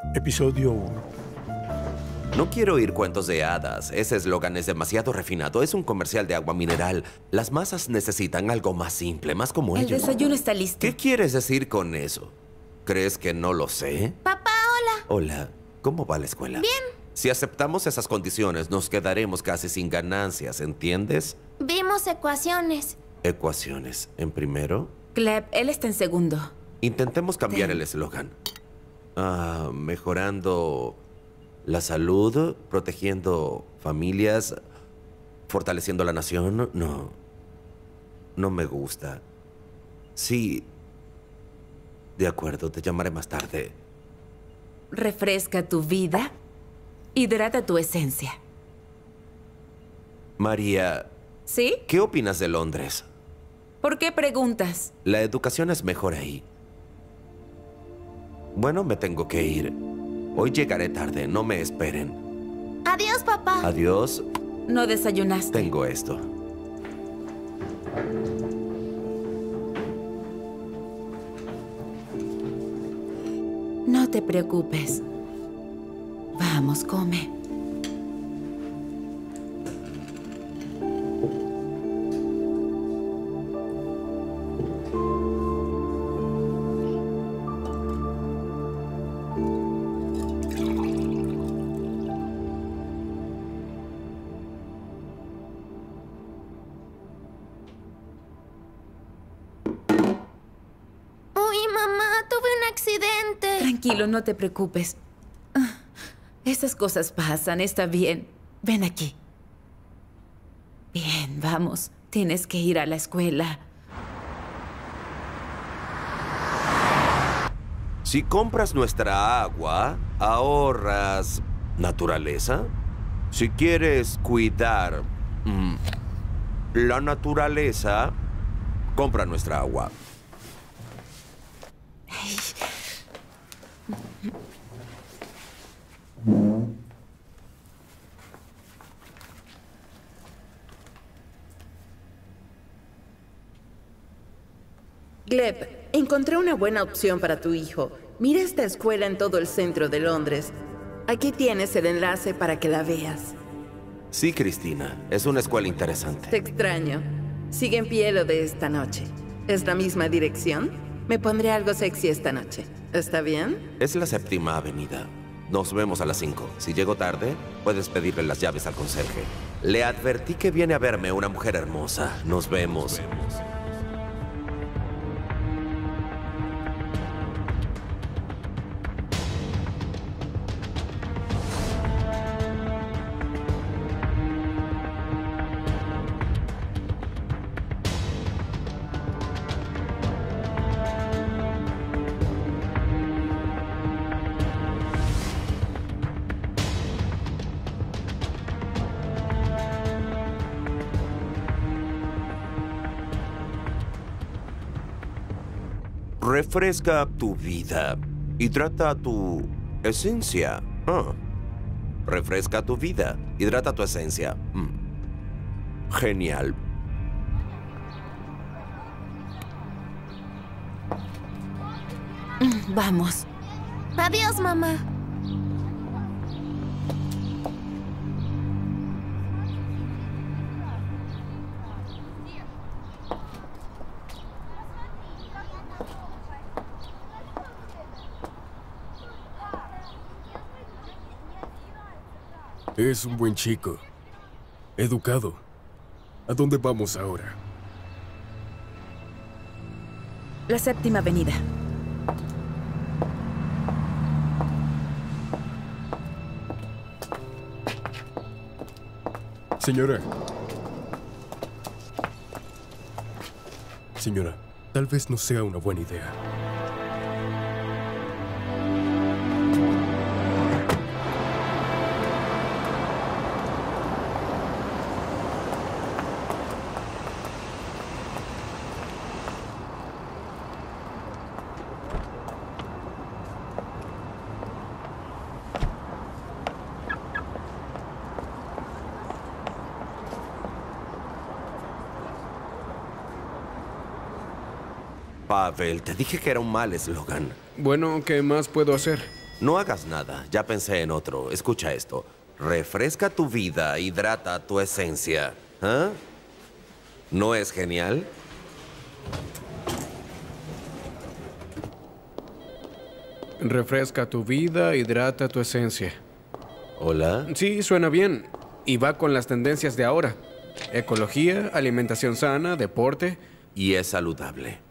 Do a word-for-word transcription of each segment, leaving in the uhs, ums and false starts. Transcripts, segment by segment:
Episodio uno. No quiero oír cuentos de hadas. Ese eslogan es demasiado refinado. Es un comercial de agua mineral. Las masas necesitan algo más simple, más como El ellos. desayuno está listo. ¿Qué quieres decir con eso? ¿Crees que no lo sé? Papá, hola. Hola. ¿Cómo va la escuela? Bien. Si aceptamos esas condiciones, nos quedaremos casi sin ganancias, ¿entiendes? Vimos ecuaciones. Ecuaciones. ¿En primero? Gleb, él está en segundo. Intentemos cambiar Ten. el eslogan. Ah, mejorando la salud, protegiendo familias, fortaleciendo la nación. No. No me gusta. Sí. De acuerdo, te llamaré más tarde. Refresca tu vida. Hidrata tu esencia. María, ¿Sí? ¿qué opinas de Londres? ¿Por qué preguntas? La educación es mejor ahí. Bueno, me tengo que ir. Hoy llegaré tarde, no me esperen. Adiós, papá. Adiós. No desayunaste. Tengo esto. No te preocupes. Vamos, come. Uy, mamá, tuve un accidente. Tranquilo, no te preocupes. Ah, Esas cosas pasan, está bien. Ven aquí. Bien, vamos. Tienes que ir a la escuela. Si compras nuestra agua, ahorras naturaleza. Si quieres cuidar mm, la naturaleza, compra nuestra agua. Gleb, encontré una buena opción para tu hijo. Mira esta escuela en todo el centro de Londres. Aquí tienes el enlace para que la veas. Sí, Cristina, es una escuela Te interesante. extraño. Sigue en pie lo de esta noche. ¿Es la misma dirección? Me pondré algo sexy esta noche. ¿Está bien? Es la séptima avenida. Nos vemos a las cinco. Si llego tarde, puedes pedirle las llaves al conserje. Le advertí que viene a verme una mujer hermosa. Nos vemos. Refresca tu vida. Hidrata tu esencia. Ah. Refresca tu vida. Hidrata tu esencia. Mm. Genial. Mm, Vamos. Adiós, mamá. Es un buen chico. Educado. ¿A dónde vamos ahora? La séptima avenida. Señora. Señora, tal vez no sea una buena idea. Pavel, te dije que era un mal eslogan. Bueno, ¿qué más puedo hacer? No hagas nada, ya pensé en otro. Escucha esto. Refresca tu vida, hidrata tu esencia. ¿Ah? ¿No es genial? Refresca tu vida, hidrata tu esencia. ¿Hola? Sí, suena bien. Y va con las tendencias de ahora. Ecología, alimentación sana, deporte. Y es saludable.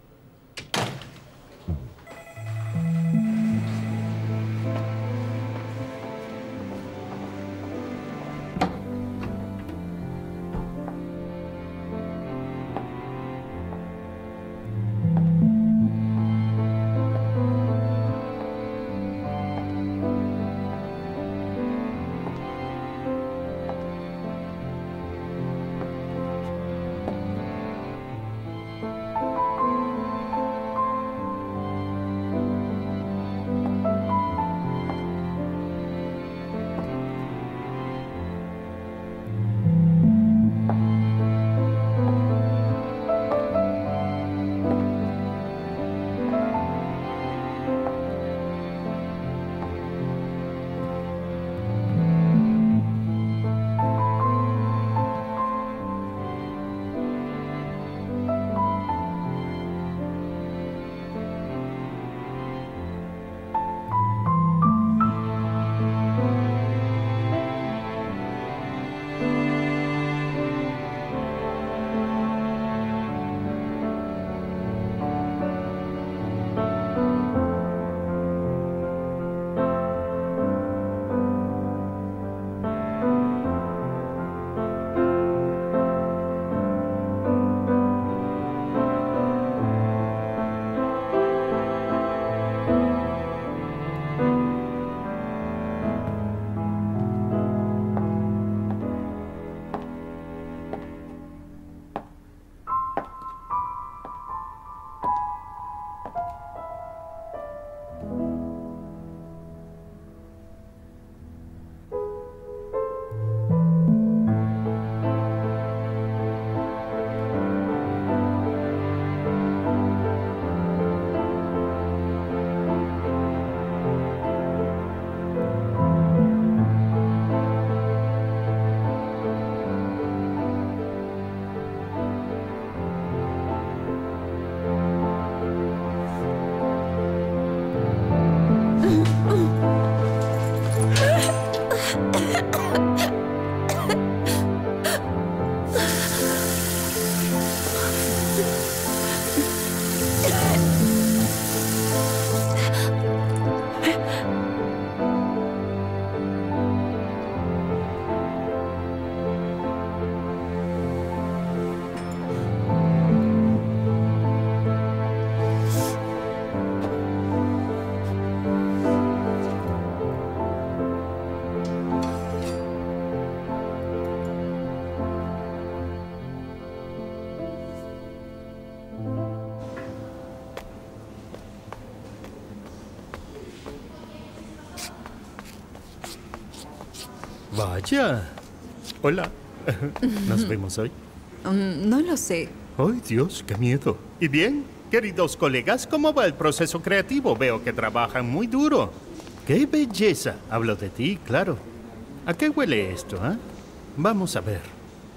Vaya. Hola. ¿Nos vemos hoy? Um, no lo sé. ¡Ay, Dios, qué miedo! ¿Y bien, queridos colegas, cómo va el proceso creativo? Veo que trabajan muy duro. ¡Qué belleza! Hablo de ti, claro. ¿A qué huele esto, eh? Vamos a ver.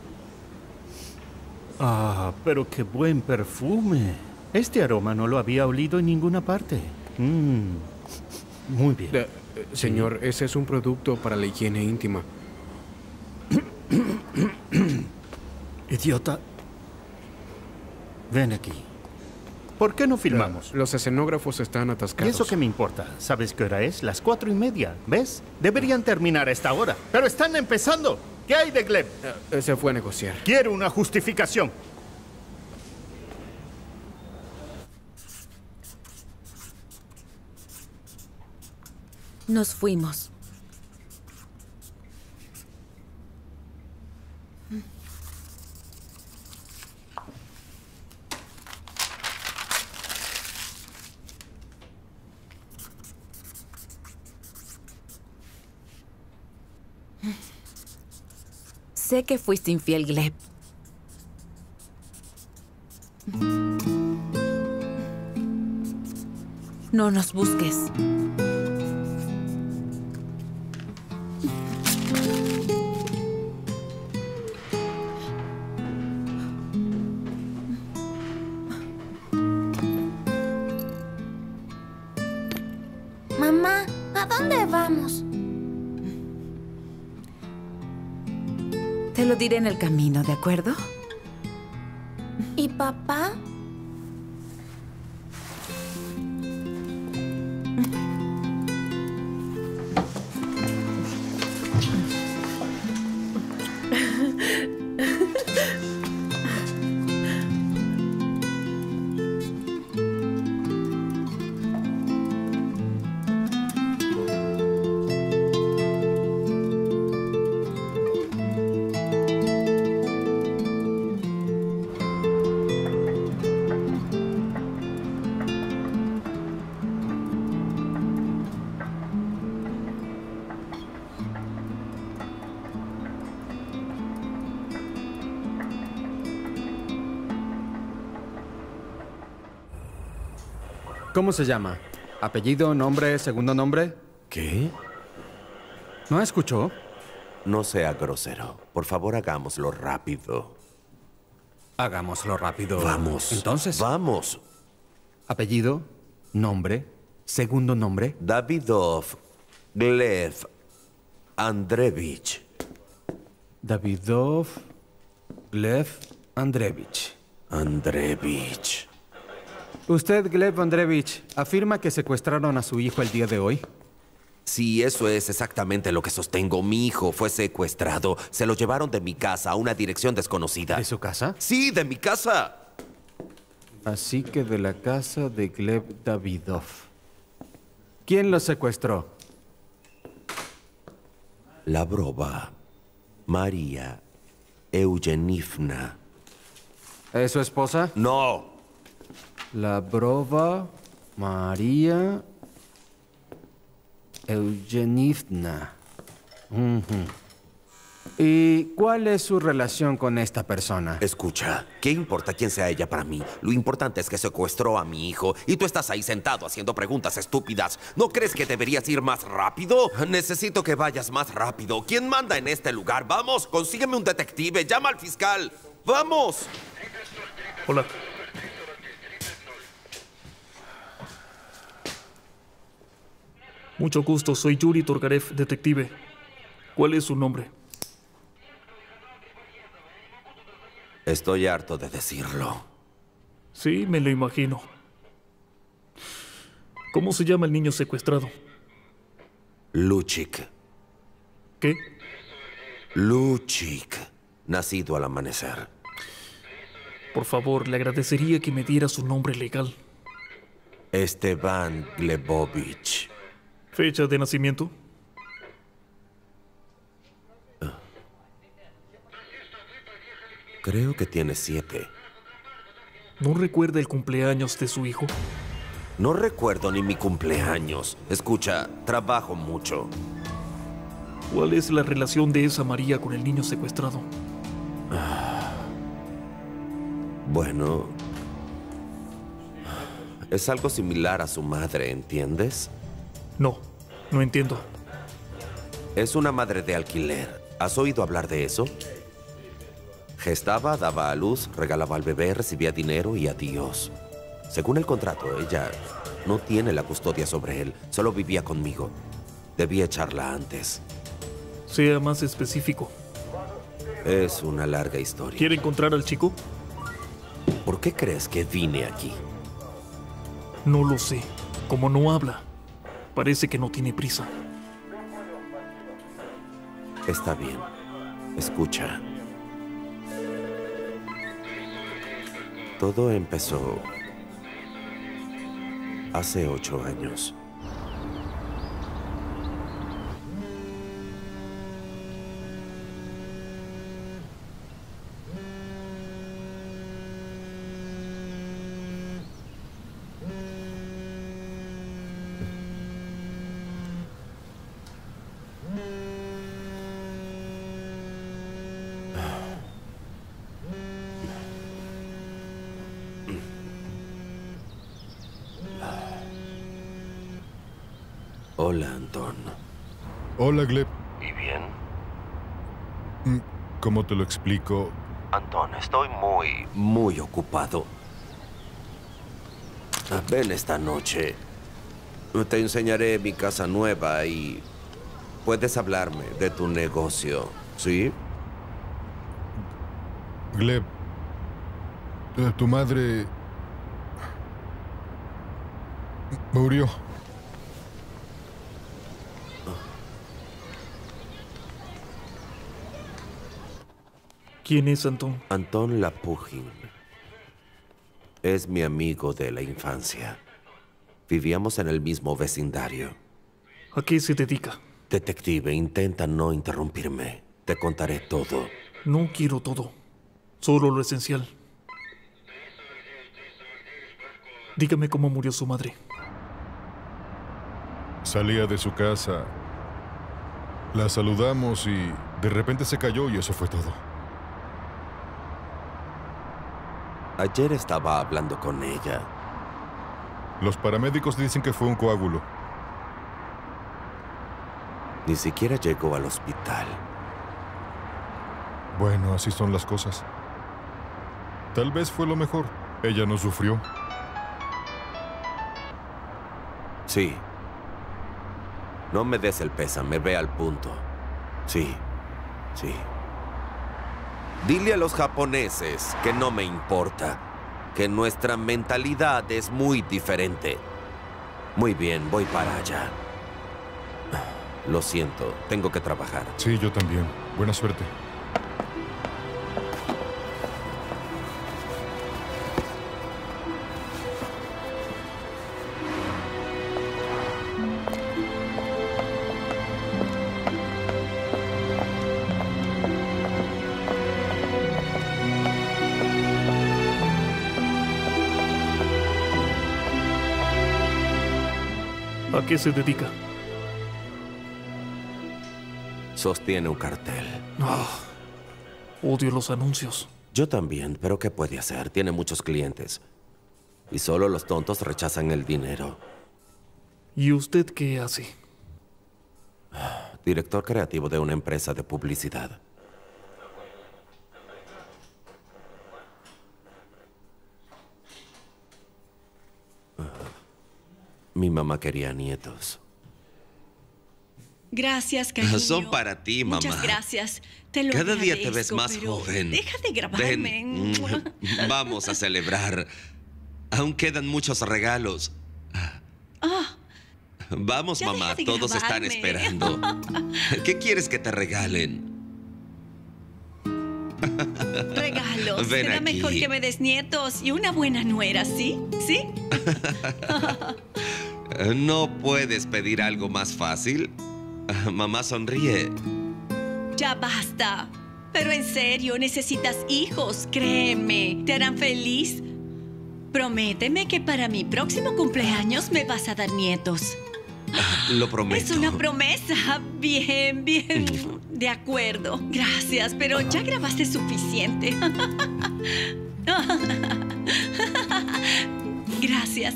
Ah, pero qué buen perfume. Este aroma no lo había olido en ninguna parte. Mm, muy bien. Eh, eh, señor, ese es un producto para la higiene íntima. Idiota. Ven aquí. ¿Por qué no filmamos? Eh, los escenógrafos están ¿Y atascados. eso qué me importa? ¿Sabes qué hora es? Las cuatro y media. ¿Ves? Deberían terminar a esta hora. ¡Pero están empezando! ¿Qué hay de Gleb? Eh, se fue a negociar. Quiero una justificación. Nos fuimos. Sé que fuiste infiel, Gleb. No nos busques. Mamá, ¿a dónde vamos? Te lo diré en el camino, ¿de acuerdo? ¿Y papá? ¿Cómo se llama? ¿Apellido, nombre, segundo nombre? ¿Qué? ¿No escuchó? No sea grosero. Por favor, hagámoslo rápido. Hagámoslo rápido. Vamos. Entonces. Vamos. Apellido, nombre, segundo nombre. Davidov Gleb Andreevich. Davidov Gleb Andreevich. Andreevich. ¿Usted, Gleb Andreevich, afirma que secuestraron a su hijo el día de hoy? Sí, eso es exactamente lo que sostengo. Mi hijo fue secuestrado. Se lo llevaron de mi casa a una dirección desconocida. ¿De su casa? Sí, de mi casa. Así que de la casa de Gleb Davidov. ¿Quién lo secuestró? La brova María Eugenivna. ¿Es su esposa? No. La brova María Eugenivna. Uh-huh. ¿Y cuál es su relación con esta persona? Escucha, ¿qué importa quién sea ella para mí? Lo importante es que secuestró a mi hijo y tú estás ahí sentado haciendo preguntas estúpidas. ¿No crees que deberías ir más rápido? Necesito que vayas más rápido. ¿Quién manda en este lugar? Vamos, consígueme un detective, llama al fiscal. ¡Vamos! Hola. Mucho gusto, soy Yuri Torgarev, detective. ¿Cuál es su nombre? Estoy harto de decirlo. Sí, me lo imagino. ¿Cómo se llama el niño secuestrado? Luchik. ¿Qué? Luchik. Nacido al amanecer. Por favor, le agradecería que me diera su nombre legal. Esteban Glebovich. ¿Fecha de nacimiento? Creo que tiene siete. ¿No recuerda el cumpleaños de su hijo? No recuerdo ni mi cumpleaños. Escucha, trabajo mucho. ¿Cuál es la relación de esa María con el niño secuestrado? Bueno, es algo similar a su madre, ¿entiendes? No, no entiendo. Es una madre de alquiler. ¿Has oído hablar de eso? Gestaba, daba a luz, regalaba al bebé, recibía dinero y adiós. Según el contrato, ella no tiene la custodia sobre él, solo vivía conmigo. Debí echarla antes. Sea más específico. Es una larga historia. ¿Quiere encontrar al chico? ¿Por qué crees que vine aquí? No lo sé. Como no habla, parece que no tiene prisa. Está bien. Escucha. Todo empezó hace ocho años. Hola, Anton. Hola, Gleb. ¿Y bien? ¿Cómo te lo explico? Anton, estoy muy, muy ocupado. Ven esta noche. Te enseñaré mi casa nueva y puedes hablarme de tu negocio, ¿sí? Gleb, eh, tu madre murió. ¿Quién es Antón? Antón Lapugin. Es mi amigo de la infancia. Vivíamos en el mismo vecindario. ¿A qué se dedica? Detective, intenta no interrumpirme. Te contaré todo. No quiero todo. Solo lo esencial. Dígame cómo murió su madre. Salía de su casa. La saludamos y de repente se cayó y eso fue todo. Ayer estaba hablando con ella. Los paramédicos dicen que fue un coágulo. Ni siquiera llegó al hospital. Bueno, así son las cosas. Tal vez fue lo mejor. Ella no sufrió. Sí. No me des el pésame, ve al punto. Sí, sí. Dile a los japoneses que no me importa, que nuestra mentalidad es muy diferente. Muy bien, voy para allá. Lo siento, tengo que trabajar. Sí, yo también. Buena suerte. ¿A qué se dedica? Sostiene un cartel. Ah, odio los anuncios. Yo también, pero ¿qué puede hacer? Tiene muchos clientes. Y solo los tontos rechazan el dinero. ¿Y usted qué hace? Director creativo de una empresa de publicidad. Mi mamá quería nietos. Gracias, cariño. Son para ti, mamá. Muchas gracias. Te lo Cada día te agradezco, ves más pero joven. Deja de grabarme. Ven. Vamos a celebrar. Aún quedan muchos regalos. Ah, Vamos, ya mamá. deja de Todos están grabarme. esperando. ¿Qué quieres que te regalen? regalos. Ven Será aquí. mejor que me des nietos y una buena nuera, ¿sí? ¿Sí? ¿No puedes pedir algo más fácil? Mamá sonríe. Ya basta. Pero en serio, necesitas hijos, créeme. Te harán feliz. Prométeme que para mi próximo cumpleaños me vas a dar nietos. Lo prometo. Es una promesa. Bien, bien. De acuerdo. Gracias, pero ya grabaste suficiente. Gracias.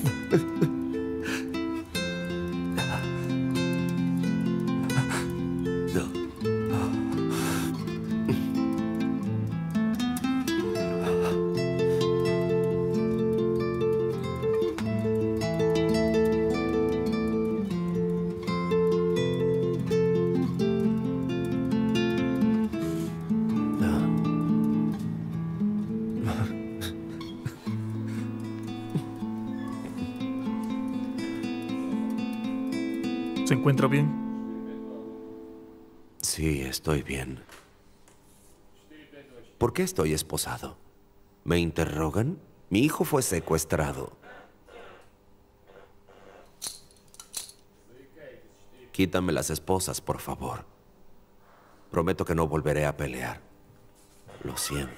¿Se encuentra bien? Sí, estoy bien. ¿Por qué estoy esposado? ¿Me interrogan? Mi hijo fue secuestrado. Quítame las esposas, por favor. Prometo que no volveré a pelear. Lo siento.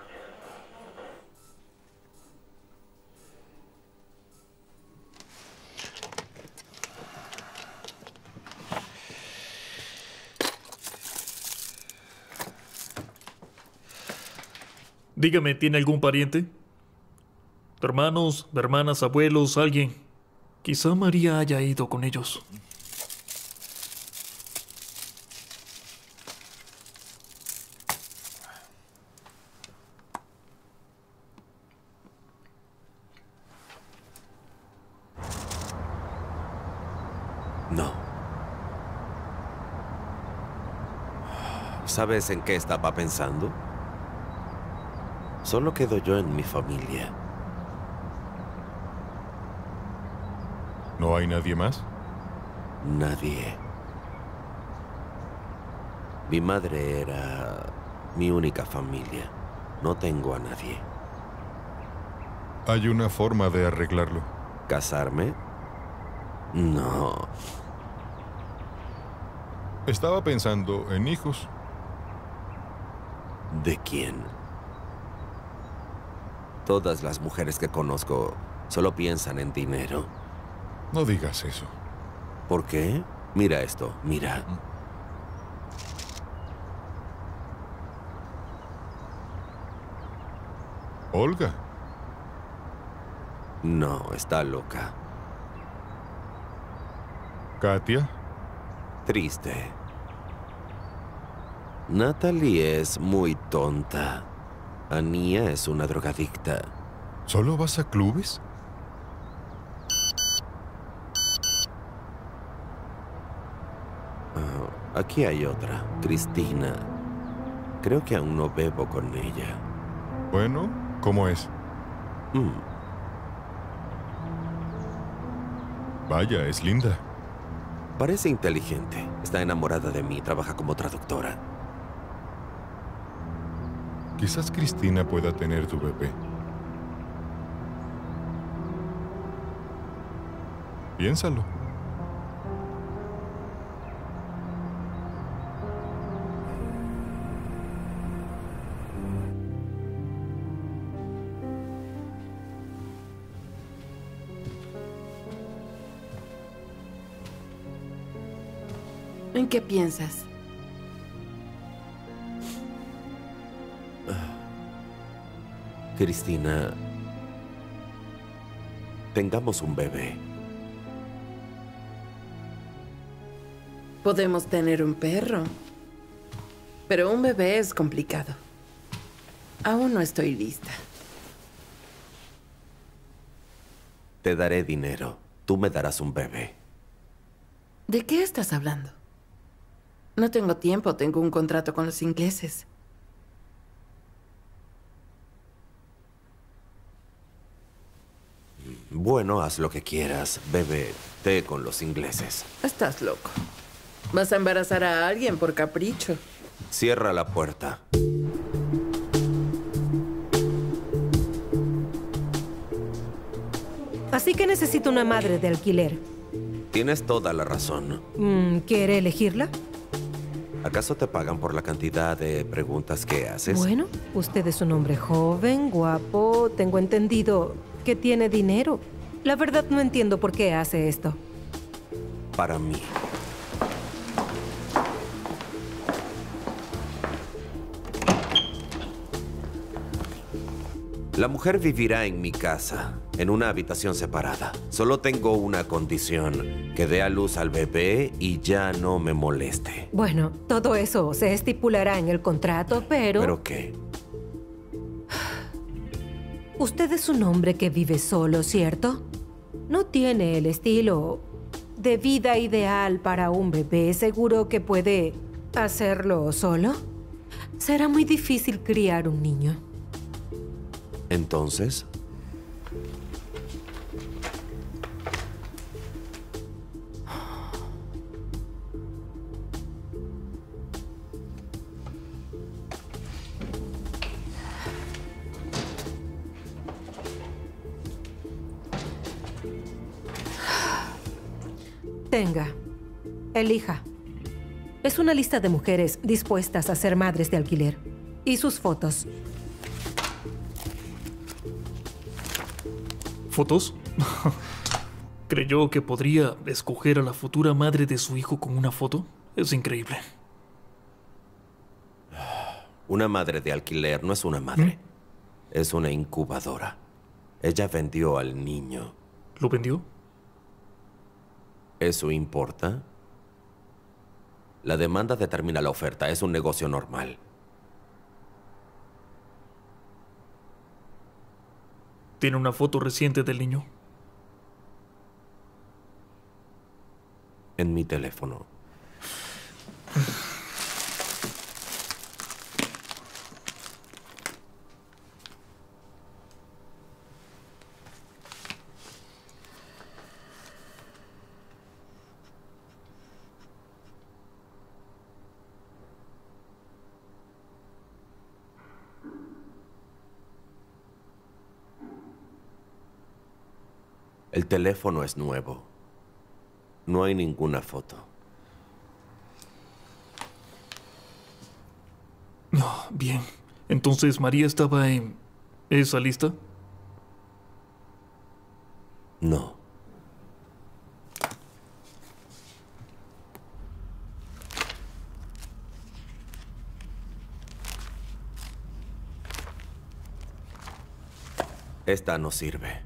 Dígame, ¿tiene algún pariente? Hermanos, hermanas, abuelos, alguien. Quizá María haya ido con ellos. ¿Sabes en qué estaba pensando? Solo quedo yo en mi familia. ¿No hay nadie más? Nadie. Mi madre era mi única familia. No tengo a nadie. ¿Hay una forma de arreglarlo? ¿Casarme? No. Estaba pensando en hijos. ¿De quién? Todas las mujeres que conozco solo piensan en dinero. No digas eso. ¿Por qué? Mira esto, mira. ¿Olga? No, está loca. ¿Katia? Triste. Natalie es muy tonta. Ania es una drogadicta. ¿Solo vas a clubes? Uh, aquí hay otra, Cristina. Creo que aún no bebo con ella. Bueno, ¿cómo es? Mm. Vaya, es linda. Parece inteligente. Está enamorada de mí. Trabaja como traductora. Quizás Cristina pueda tener tu bebé. Piénsalo. ¿En qué piensas? Cristina, tengamos un bebé. Podemos tener un perro, pero un bebé es complicado. Aún no estoy lista. Te daré dinero. Tú me darás un bebé. ¿De qué estás hablando? No tengo tiempo. Tengo un contrato con los ingleses. Bueno, haz lo que quieras. Bebe té con los ingleses. Estás loco. ¿Vas a embarazar a alguien por capricho? Cierra la puerta. Así que necesito una madre de alquiler. Tienes toda la razón. Mm, ¿Quiere elegirla? ¿Acaso te pagan por la cantidad de preguntas que haces? Bueno, usted es un hombre joven, guapo. Tengo entendido que tiene dinero. La verdad no entiendo por qué hace esto. Para mí. La mujer vivirá en mi casa, en una habitación separada. Solo tengo una condición, que dé a luz al bebé y ya no me moleste. Bueno, todo eso se estipulará en el contrato, pero... ¿Pero qué? Usted es un hombre que vive solo, ¿cierto? No tiene el estilo de vida ideal para un bebé. ¿Seguro que puede hacerlo solo? Será muy difícil criar un niño. Entonces... Tenga. Elija. Es una lista de mujeres dispuestas a ser madres de alquiler. Y sus fotos. ¿Fotos? ¿Creyó que podría escoger a la futura madre de su hijo con una foto? Es increíble. Una madre de alquiler no es una madre. ¿Mm? Es una incubadora. Ella vendió al niño. ¿Lo vendió? ¿Eso importa? La demanda determina la oferta. Es un negocio normal. ¿Tiene una foto reciente del niño? En mi teléfono. El teléfono es nuevo. No hay ninguna foto. No, bien. Entonces, ¿María estaba en esa lista? No. Esta no sirve.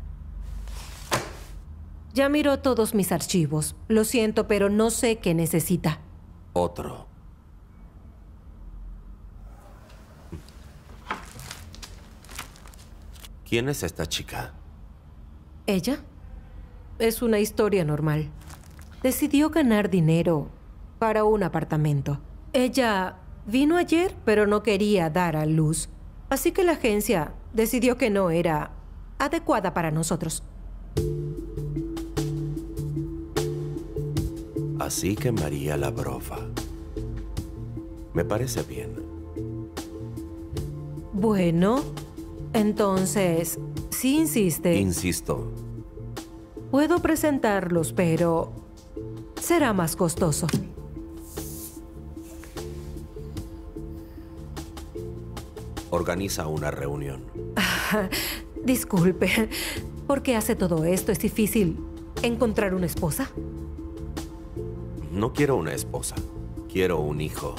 Ya miró todos mis archivos. Lo siento, pero no sé qué necesita. Otro. ¿Quién es esta chica? ¿Ella? Es una historia normal. Decidió ganar dinero para un apartamento. Ella vino ayer, pero no quería dar a luz. Así que la agencia decidió que no era adecuada para nosotros. Así que María Lavrova. Me parece bien. Bueno, entonces, si insiste... Insisto. Puedo presentarlos, pero será más costoso. Organiza una reunión. Disculpe, ¿por qué hace todo esto? ¿Es difícil encontrar una esposa? No quiero una esposa. Quiero un hijo.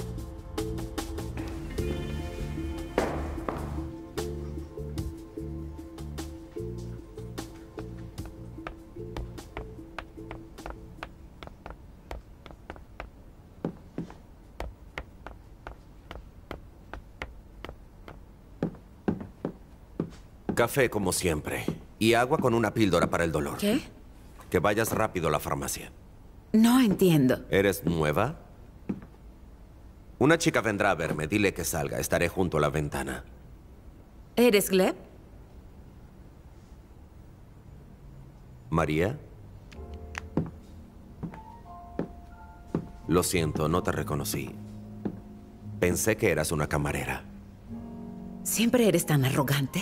Café como siempre. Y agua con una píldora para el dolor. ¿Qué? Que vayas rápido a la farmacia. No entiendo. ¿Eres nueva? Una chica vendrá a verme. Dile que salga. Estaré junto a la ventana. ¿Eres Gleb? ¿María? Lo siento, no te reconocí. Pensé que eras una camarera. ¿Siempre eres tan arrogante?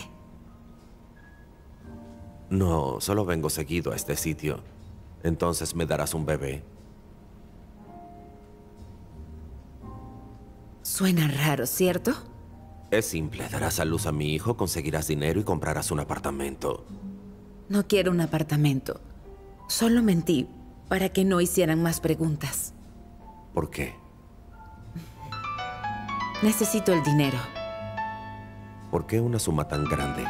No, solo vengo seguido a este sitio. Entonces me darás un bebé. Suena raro, ¿cierto? Es simple. Darás a luz a mi hijo, conseguirás dinero y comprarás un apartamento. No quiero un apartamento. Solo mentí para que no hicieran más preguntas. ¿Por qué? Necesito el dinero. ¿Por qué una suma tan grande?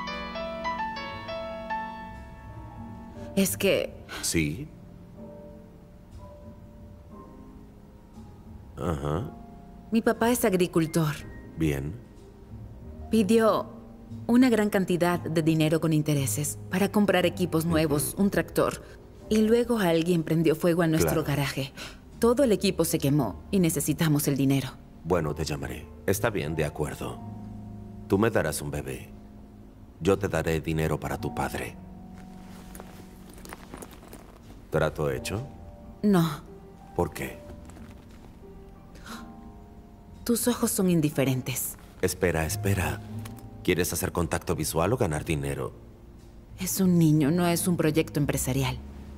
Es que... ¿Sí? Ajá. Mi papá es agricultor. Bien. Pidió una gran cantidad de dinero con intereses para comprar equipos nuevos, un tractor. Y luego alguien prendió fuego a nuestro Claro. garaje. Todo el equipo se quemó y necesitamos el dinero. Bueno, te llamaré. Está bien, de acuerdo. Tú me darás un bebé. Yo te daré dinero para tu padre. ¿Trato hecho? No, ¿Por qué? tus ojos son indiferentes. Espera, espera. ¿Quieres hacer contacto visual o ganar dinero? Es un niño, no es un proyecto empresarial.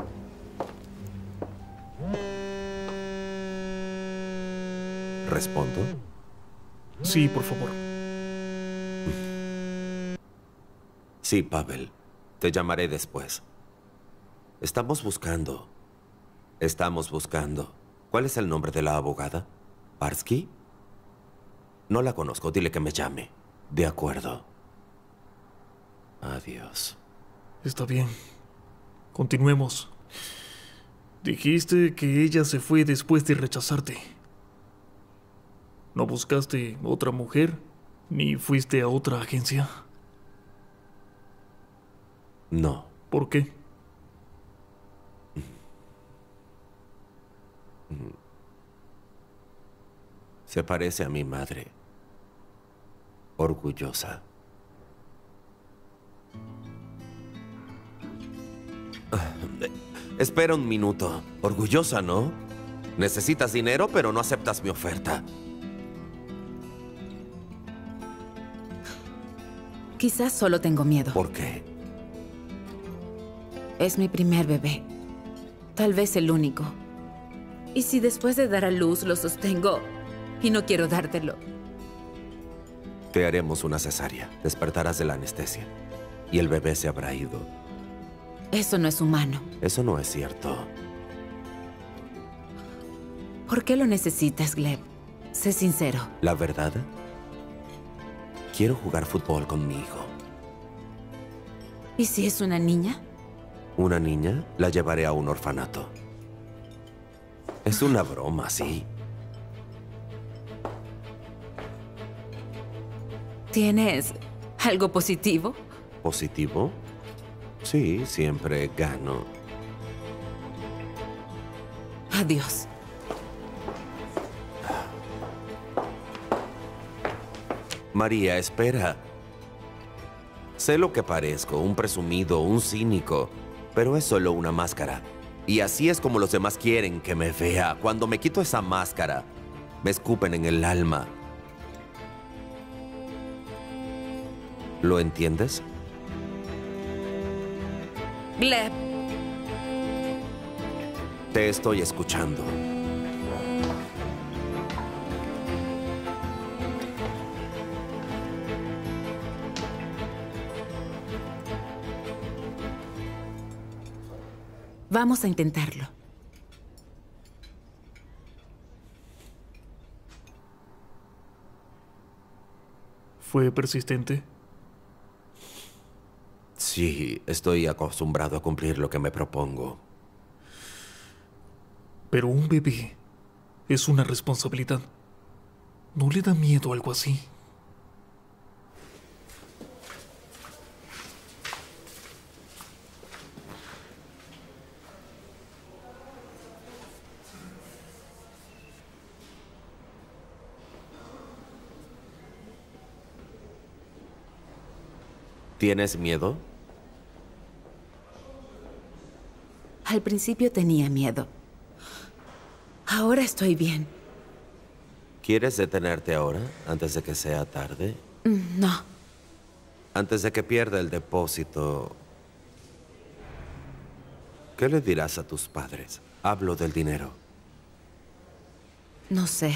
¿Respondo? Sí, por favor. Sí, Pavel. Te llamaré después. Estamos buscando. Estamos buscando. ¿Cuál es el nombre de la abogada? ¿Barsky? No la conozco. Dile que me llame. De acuerdo. Adiós. Está bien. Continuemos. Dijiste que ella se fue después de rechazarte. ¿No buscaste otra mujer? ¿Ni fuiste a otra agencia? No. ¿Por qué? Se parece a mi madre. Orgullosa. Ah, eh, Espera un minuto. Orgullosa, ¿no? Necesitas dinero, pero no aceptas mi oferta. Quizás solo tengo miedo. ¿Por qué? Es mi primer bebé. Tal vez el único. ¿Y si después de dar a luz lo sostengo y no quiero dártelo? Te haremos una cesárea. Despertarás de la anestesia. Y el bebé se habrá ido. Eso no es humano. Eso no es cierto. ¿Por qué lo necesitas, Gleb? Sé sincero. ¿La verdad? Quiero jugar fútbol con mi hijo. ¿Y si es una niña? ¿Una niña? La llevaré a un orfanato. Es una broma, ¿sí? ¿Tienes algo positivo? ¿Positivo? Sí, siempre gano. Adiós. María, espera. Sé lo que parezco, un presumido, un cínico, pero es solo una máscara. Y así es como los demás quieren que me vea. Cuando me quito esa máscara, me escupen en el alma. ¿Lo entiendes? Gleb. Te estoy escuchando. Vamos a intentarlo. ¿Fue persistente? Sí, estoy acostumbrado a cumplir lo que me propongo. Pero un bebé es una responsabilidad. ¿No le da miedo algo así? ¿Tienes miedo? Al principio tenía miedo. Ahora estoy bien. ¿Quieres detenerte ahora, antes de que sea tarde? Mm, No. Antes de que pierda el depósito, ¿qué le dirás a tus padres? Hablo del dinero. No sé.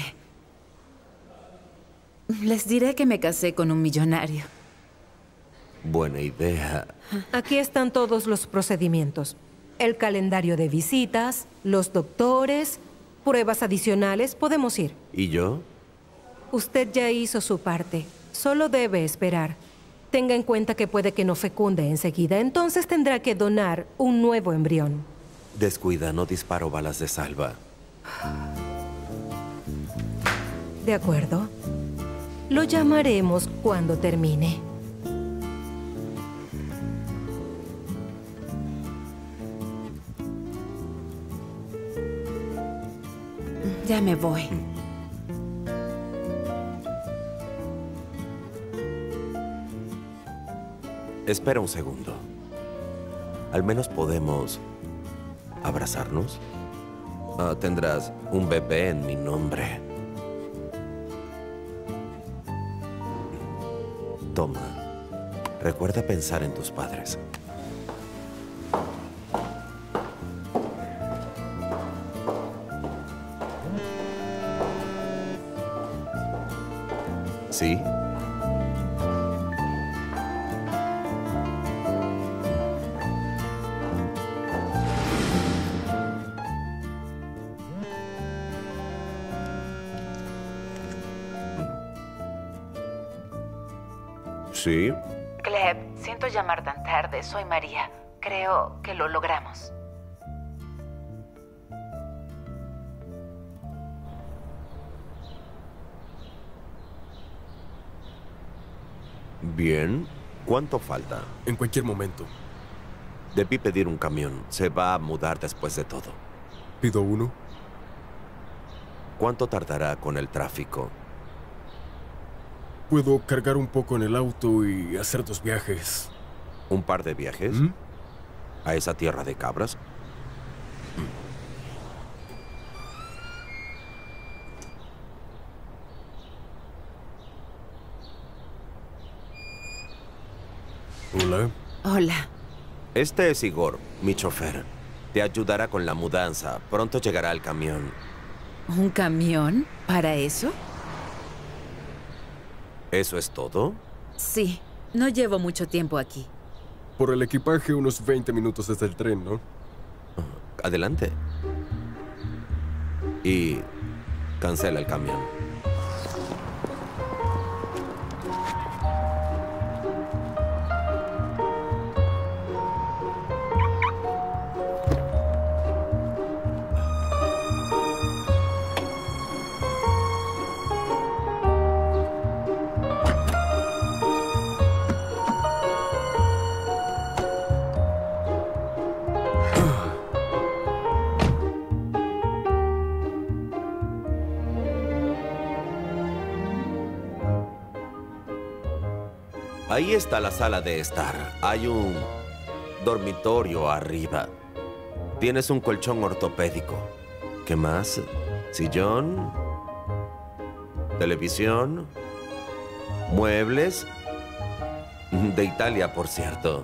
Les diré que me casé con un millonario. Buena idea. Aquí están todos los procedimientos. El calendario de visitas, los doctores, pruebas adicionales. Podemos ir. ¿Y yo? Usted ya hizo su parte. Solo debe esperar. Tenga en cuenta que puede que no fecunde enseguida. Entonces tendrá que donar un nuevo embrión. Descuida, no disparo balas de salva. De acuerdo. Lo llamaremos cuando termine. Ya me voy. Espera un segundo. Al menos podemos abrazarnos. Ah, tendrás un bebé en mi nombre. Toma. Recuerda pensar en tus padres. ¿Sí? ¿Sí? Gleb, siento llamar tan tarde. Soy María. Creo que lo logramos. Bien. ¿Cuánto falta? En cualquier momento. Debí pedir un camión. Se va a mudar después de todo. ¿Pido uno? ¿Cuánto tardará con el tráfico? Puedo cargar un poco en el auto y hacer dos viajes. ¿Un par de viajes? ¿Mm? ¿A esa tierra de cabras? Hola. Hola. Este es Igor, mi chofer. Te ayudará con la mudanza. Pronto llegará el camión. ¿Un camión? ¿Para eso? ¿Eso es todo? Sí. No llevo mucho tiempo aquí. Por el equipaje, unos veinte minutos desde el tren, ¿no? Adelante. Y cancela el camión. Ahí está la sala de estar. Hay un dormitorio arriba. Tienes un colchón ortopédico. ¿Qué más? Sillón. Televisión. Muebles. De Italia, por cierto.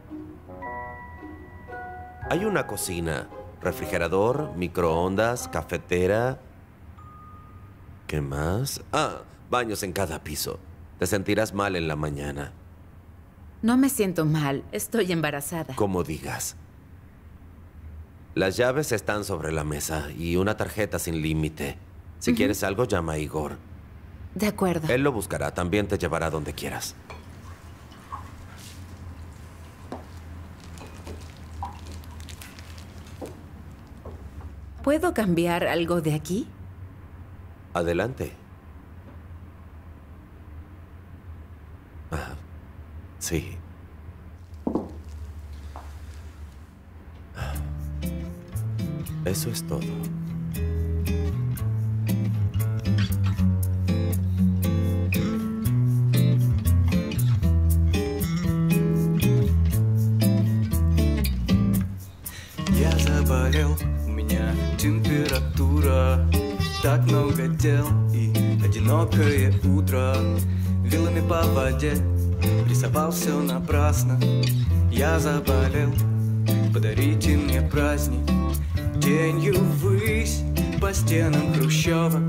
Hay una cocina. Refrigerador, microondas, cafetera. ¿Qué más? Ah, baños en cada piso. Te sentirás mal en la mañana. No me siento mal. Estoy embarazada. Como digas. Las llaves están sobre la mesa y una tarjeta sin límite. Si uh-huh. quieres algo, llama a Igor. De acuerdo. Él lo buscará. También te llevará donde quieras. ¿Puedo cambiar algo de aquí? Adelante. Ah, sí. Eso es todo. Я заболел, у меня температура, так много дел и одинокое утро. Вилами по воде, рисовал все напрасно. Я заболел, подарите мне праздник. Тенью ввысь по стенам хрущевок.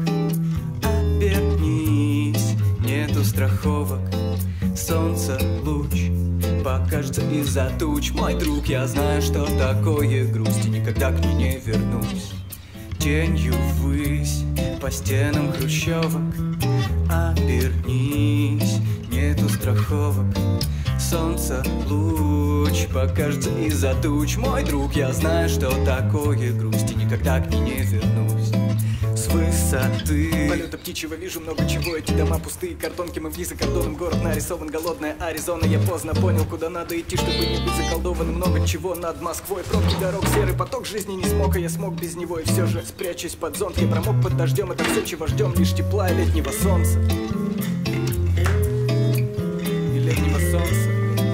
Обернись, нету страховок. Солнце луч покажется из-за туч. Мой друг, я знаю, что такое грусть, и никогда к ней не вернусь. Тенью ввысь по стенам хрущевок. Обернись, нету страховок. Солнце луч покажется из-за туч. Мой друг, я знаю, что такое грусть, и никогда к ней не вернусь. С высоты полета птичьего вижу много чего. Эти дома пустые, картонки, мы вниз за кордоном. Город нарисован, голодная Аризона. Я поздно понял, куда надо идти, чтобы не быть заколдованным. Много чего над Москвой. Пробки дорог, серый поток жизни не смог, а я смог без него. И все же, спрячусь под зонт, я промок под дождем. Это все, чего ждем, лишь тепла и летнего солнца. И летнего солнца.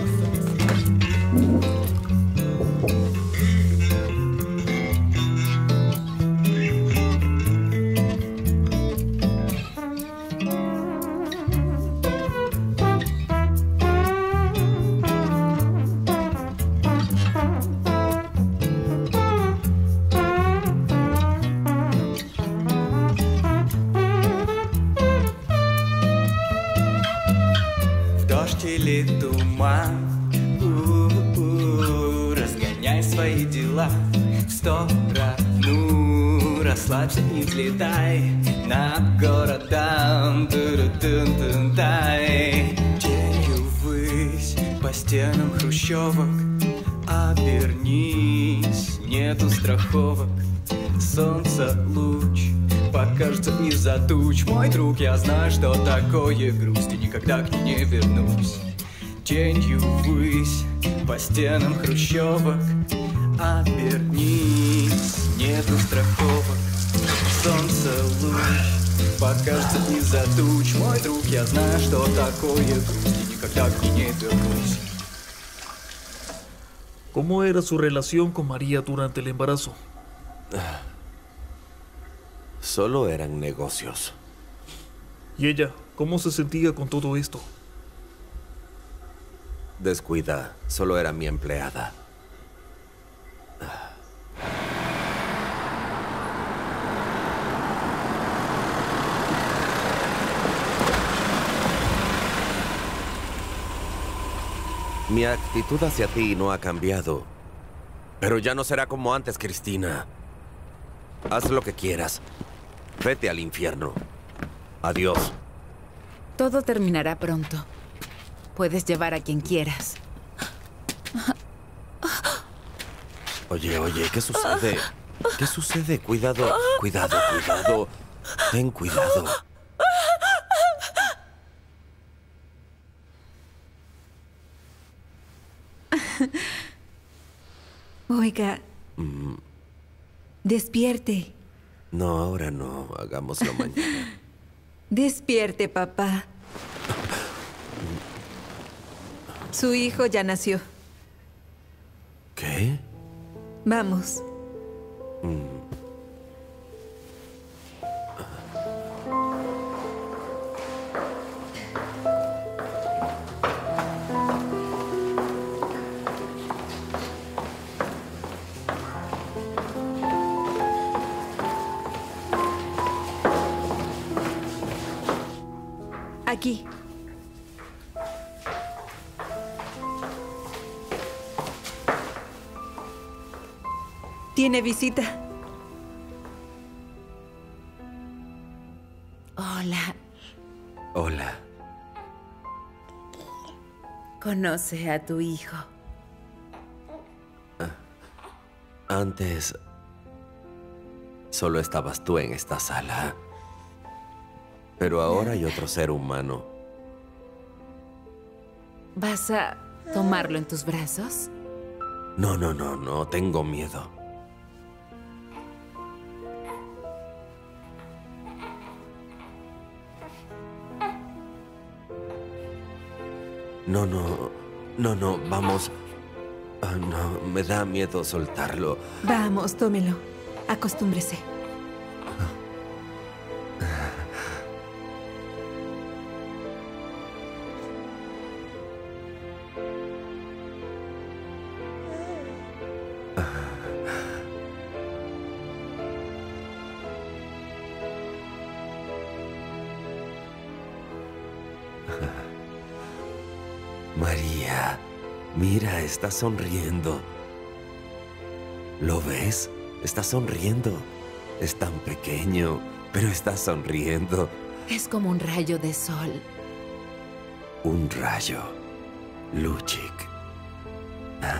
Или туман, у-у-у, разгоняй свои дела в сторону, расслабься и взлетай над городом, ту-ру-тун-тун-тай. Тенью ввысь по стенам хрущевок, обернись, нету страховок. Солнце луч покажется из-за туч. Мой друг, я знаю, что такое грусть, и никогда к ней не вернусь. Тенью ввысь по стенам хрущевок, обернись, нету страховок. Солнце луч покажется из-за туч. Мой друг, я знаю, что такое грусть, и никогда к ней не вернусь. ¿Cómo era su relación con María durante el embarazo? Solo eran negocios. ¿Y ella, cómo se sentía con todo esto? Descuida, solo era mi empleada. Mi actitud hacia ti no ha cambiado. Pero ya no será como antes, Cristina. Haz lo que quieras. Vete al infierno. Adiós. Todo terminará pronto. Puedes llevar a quien quieras. Oye, oye, ¿qué sucede? ¿Qué sucede? Cuidado, cuidado, cuidado. Ten cuidado. Oiga, Mm, despierte. no, ahora no. Hagámoslo mañana. Despierte, papá. Su hijo ya nació. ¿Qué? Vamos. Mm. Aquí. ¿Tiene visita? Hola. Hola. Conoce a tu hijo. Antes... solo estabas tú en esta sala. Pero ahora hay otro ser humano. ¿Vas a tomarlo en tus brazos? No, no, no, no. Tengo miedo. No, no, no, no, vamos. Ah, no, me da miedo soltarlo. Vamos, tómelo. Acostúmbrese. María, mira, está sonriendo. ¿Lo ves? Está sonriendo. Es tan pequeño, pero está sonriendo. Es como un rayo de sol. Un rayo. Luchik. Ah.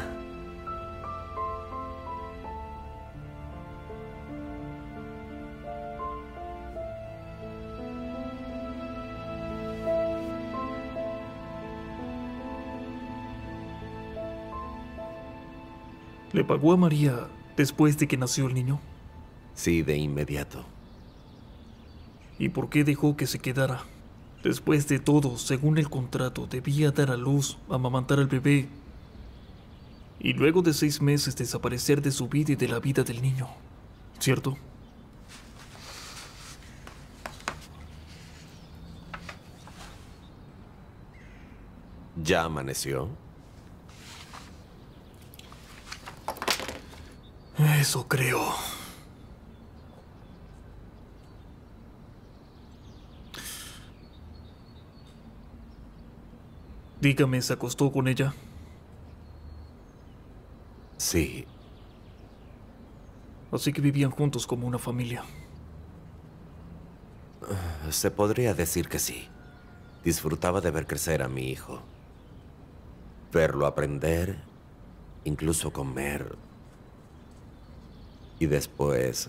¿Le pagó a María después de que nació el niño? Sí, de inmediato. ¿Y por qué dejó que se quedara? Después de todo, según el contrato, debía dar a luz, amamantar al bebé y luego de seis meses desaparecer de su vida y de la vida del niño, ¿cierto? ¿Ya amaneció? Eso creo. Dígame, ¿se acostó con ella? Sí. Así que vivían juntos como una familia. Se podría decir que sí. Disfrutaba de ver crecer a mi hijo. Verlo aprender, incluso comer. Y después...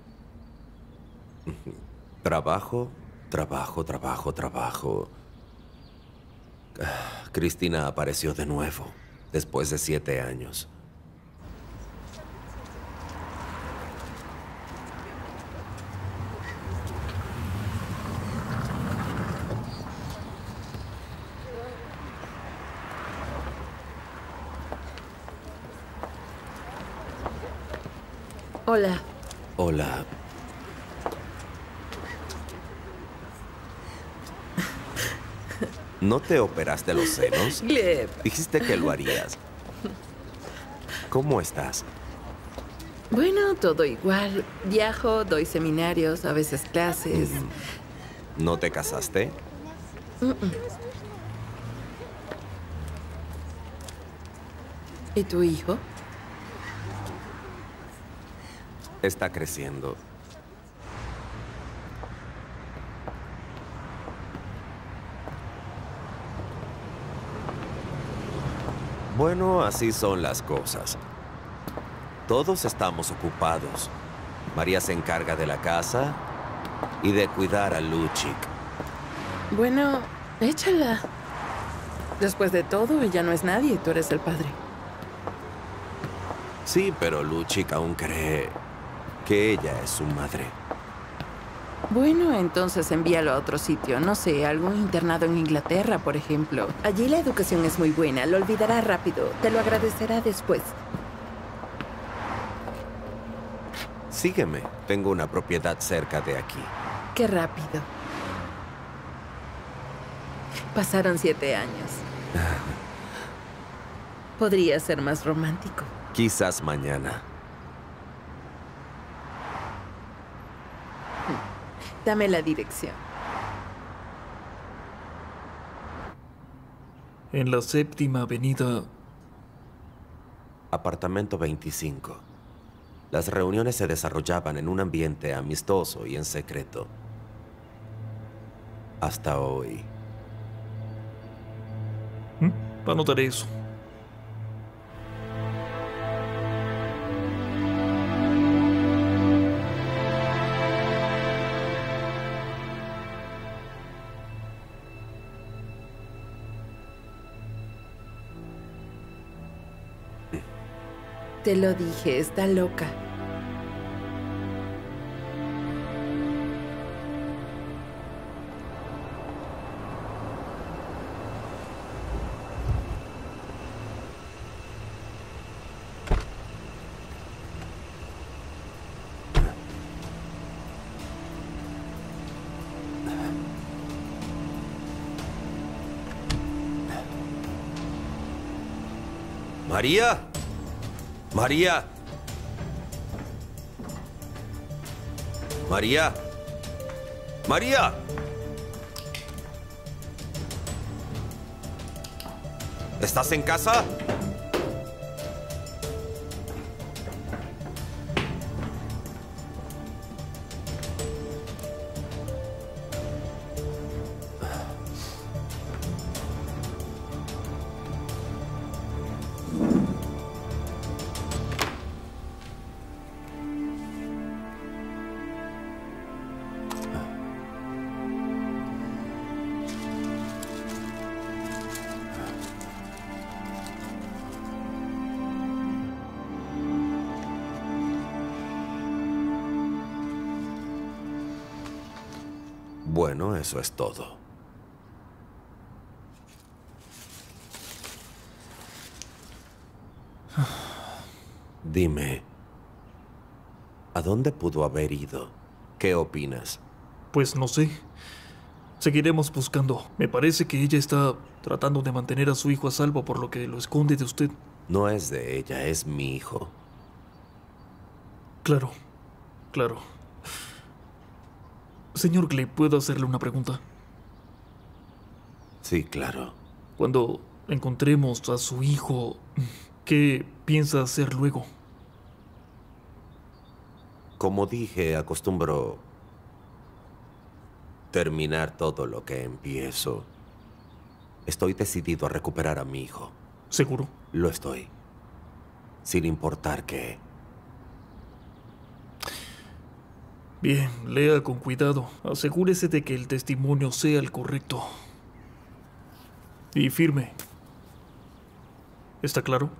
trabajo, trabajo, trabajo, trabajo. Cristina apareció de nuevo, después de siete años. Hola. Hola. ¿No te operaste los senos? Gleb. Dijiste que lo harías. ¿Cómo estás? Bueno, todo igual. Viajo, doy seminarios, a veces clases. ¿No te casaste? Mm-mm. ¿Y tu hijo? Está creciendo. Bueno, así son las cosas. Todos estamos ocupados. María se encarga de la casa y de cuidar a Luchik. Bueno, échala. Después de todo, ella no es nadie y tú eres el padre. Sí, pero Luchik aún cree que ella es su madre. Bueno, entonces envíalo a otro sitio. No sé, algún internado en Inglaterra, por ejemplo. Allí la educación es muy buena. Lo olvidará rápido. Te lo agradecerá después. Sígueme. Tengo una propiedad cerca de aquí. Qué rápido. Pasaron siete años. Podría ser más romántico. Quizás mañana. Dame la dirección. En la séptima avenida. Apartamento veinticinco. Las reuniones se desarrollaban en un ambiente amistoso y en secreto. Hasta hoy. ¿Mm? Anotaré eso. Te lo dije, está loca. María. María. María. María. ¿Estás en casa? Bueno, eso es todo. Dime, ¿a dónde pudo haber ido? ¿Qué opinas? Pues no sé. Seguiremos buscando. Me parece que ella está tratando de mantener a su hijo a salvo, por lo que lo esconde de usted. No es de ella, es mi hijo. Claro, claro. Señor Gleb, ¿puedo hacerle una pregunta? Sí, claro. Cuando encontremos a su hijo, ¿qué piensa hacer luego? Como dije, acostumbro terminar todo lo que empiezo. Estoy decidido a recuperar a mi hijo. ¿Seguro? Lo estoy. Sin importar qué. Bien, lea con cuidado. Asegúrese de que el testimonio sea el correcto. Y firme. ¿Está claro?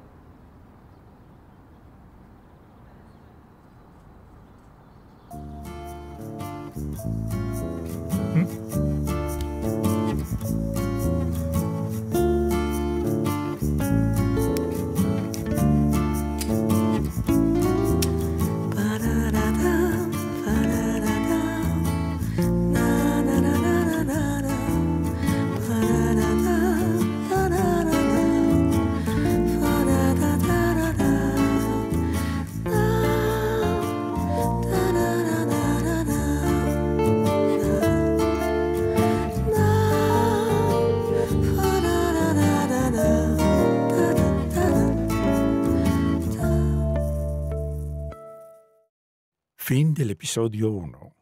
Fin del episodio uno.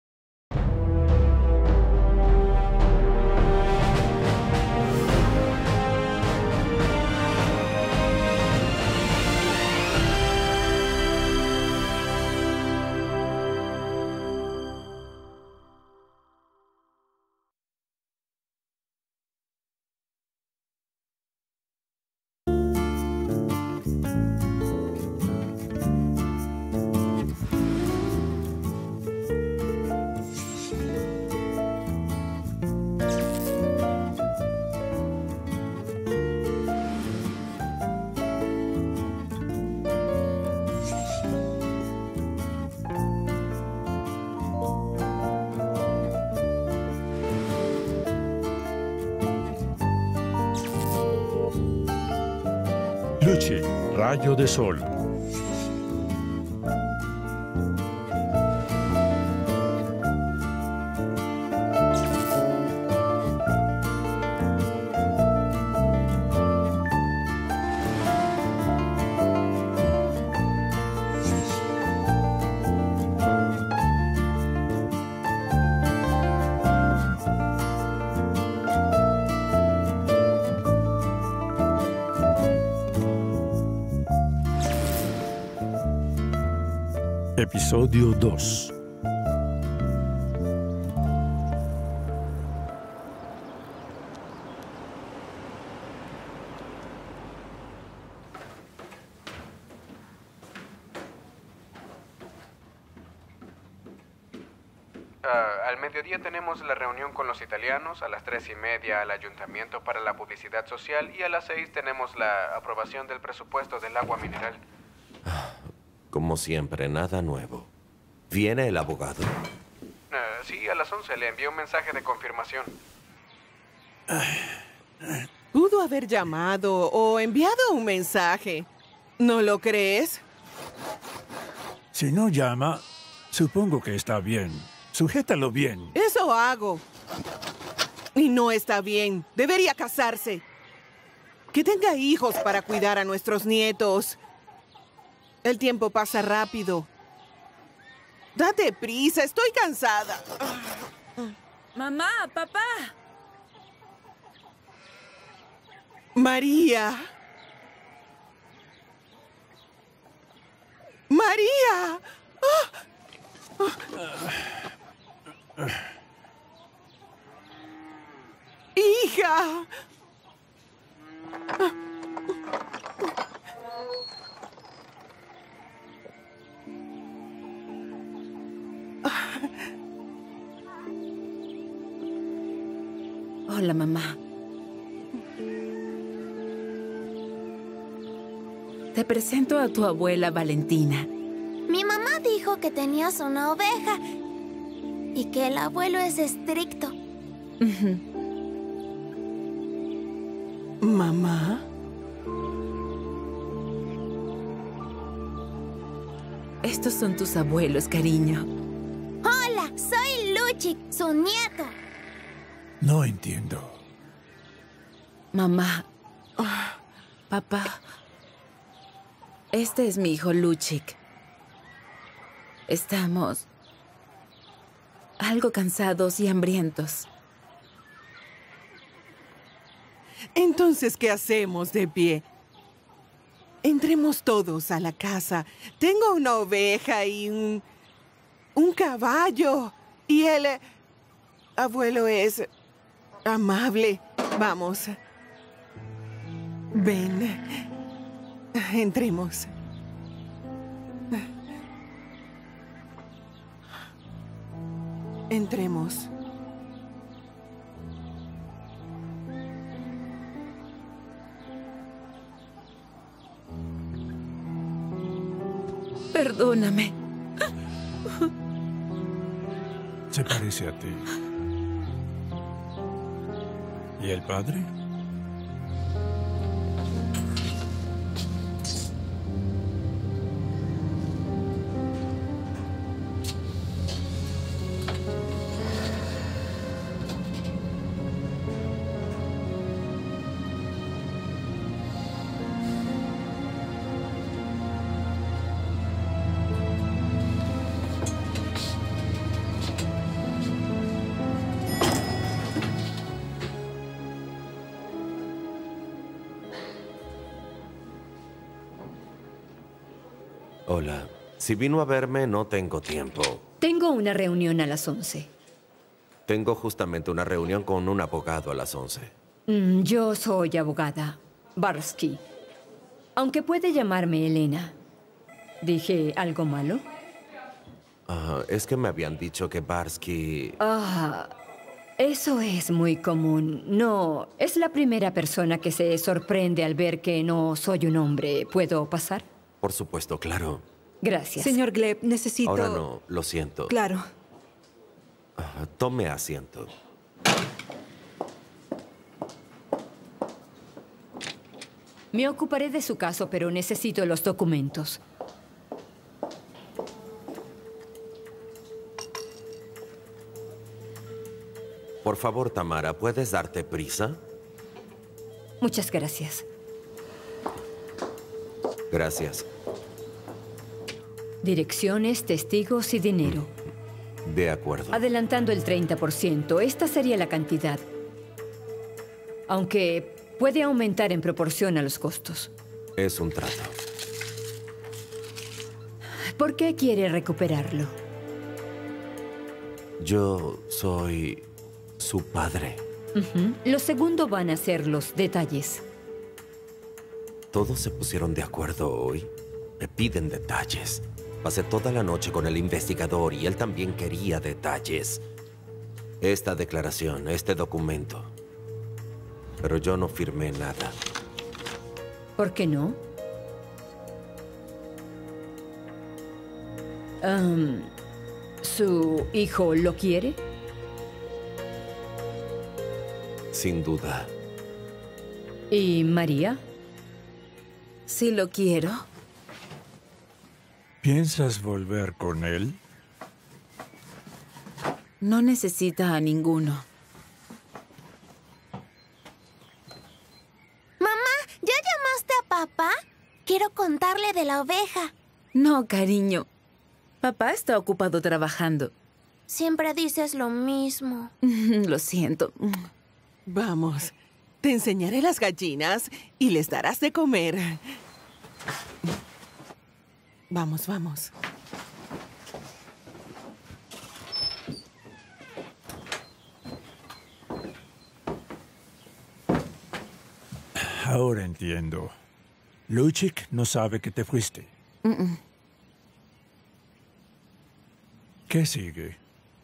Luchi, rayo de sol. Episodio dos. Uh, al mediodía tenemos la reunión con los italianos, a las tres y media al ayuntamiento para la publicidad social y a las seis tenemos la aprobación del presupuesto del agua mineral. Como siempre, nada nuevo. ¿Viene el abogado? Uh, sí, a las once le envié un mensaje de confirmación. Pudo haber llamado o enviado un mensaje. ¿No lo crees? Si no llama, supongo que está bien. Sujétalo bien. Eso hago. Y no está bien. Debería casarse. Que tenga hijos para cuidar a nuestros nietos. El tiempo pasa rápido. Date prisa, estoy cansada. Mamá, papá. María. María. Oh. Oh. Hija. Hola, mamá. Te presento a tu abuela Valentina. Mi mamá dijo que tenías una oveja y que el abuelo es estricto. ¿Mamá? Estos son tus abuelos, cariño. Hola, soy Luchi, su nieto. No entiendo. Mamá. Papá. Este es mi hijo Luchik. Estamos algo cansados y hambrientos. Entonces, ¿qué hacemos de pie? Entremos todos a la casa. Tengo una oveja y un... un caballo. Y el eh, abuelo es amable. Vamos. Ven. Entremos. Entremos. Perdóname. Se parece a ti. ¿Y el padre? Hola. Si vino a verme, no tengo tiempo. Tengo una reunión a las once. Tengo justamente una reunión con un abogado a las once. Mm, yo soy abogada. Barsky. Aunque puede llamarme Elena. ¿Dije algo malo? Ah, es que me habían dicho que Barsky... Ah, eso es muy común. No, es la primera persona que se sorprende al ver que no soy un hombre. ¿Puedo pasar? Por supuesto, claro. Gracias. Señor Gleb, necesito... Ahora no, lo siento. Claro. Ah, tome asiento. Me ocuparé de su caso, pero necesito los documentos. Por favor, Tamara, ¿puedes darte prisa? Muchas gracias. Gracias. Direcciones, testigos y dinero. De acuerdo. Adelantando el treinta por ciento, esta sería la cantidad. Aunque puede aumentar en proporción a los costos. Es un trato. ¿Por qué quiere recuperarlo? Yo soy su padre. Uh-huh. Lo segundo van a ser los detalles. Todos se pusieron de acuerdo hoy. Me piden detalles. Pasé toda la noche con el investigador y él también quería detalles. Esta declaración, este documento. Pero yo no firmé nada. ¿Por qué no? Um, ¿Su hijo lo quiere? Sin duda. ¿Y María? Sí lo quiero. ¿Piensas volver con él? No necesita a ninguno. Mamá, ¿ya llamaste a papá? Quiero contarle de la oveja. No, cariño. Papá está ocupado trabajando. Siempre dices lo mismo. Lo siento. Vamos, te enseñaré las gallinas y les darás de comer. Vamos, vamos. Ahora entiendo. Luchik no sabe que te fuiste. Mm-mm. ¿Qué sigue?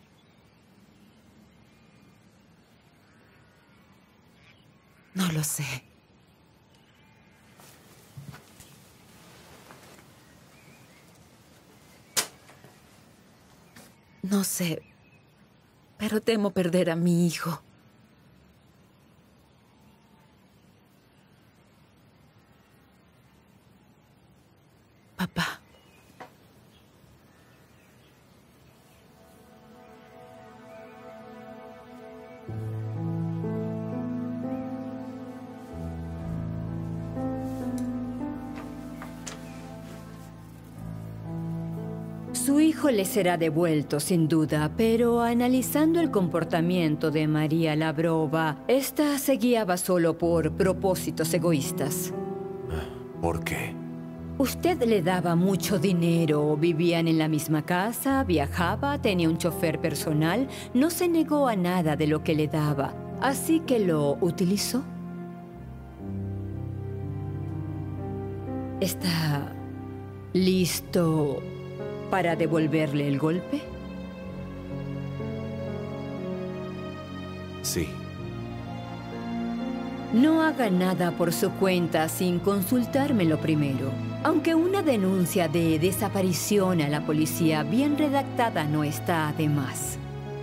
No lo sé. No sé, pero temo perder a mi hijo. Papá. Su hijo le será devuelto, sin duda, pero analizando el comportamiento de María Lavrova, esta se guiaba solo por propósitos egoístas. ¿Por qué? Usted le daba mucho dinero, vivían en la misma casa, viajaba, tenía un chofer personal, no se negó a nada de lo que le daba, así que lo utilizó. ¿Está listo para devolverle el golpe? Sí. No haga nada por su cuenta sin consultármelo primero. Aunque una denuncia de desaparición a la policía bien redactada no está de más.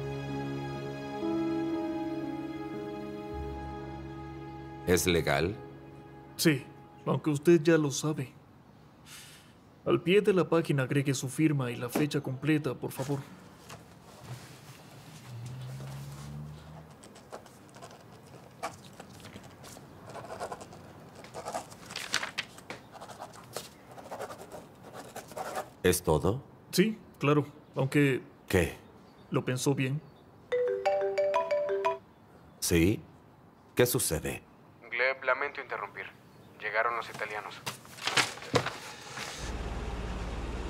¿Es legal? Sí, aunque usted ya lo sabe. Al pie de la página agregue su firma y la fecha completa, por favor. ¿Es todo? Sí, claro, aunque... ¿Qué? ¿Lo pensó bien? ¿Sí? ¿Qué sucede? Gleb, lamento interrumpir. Llegaron los italianos.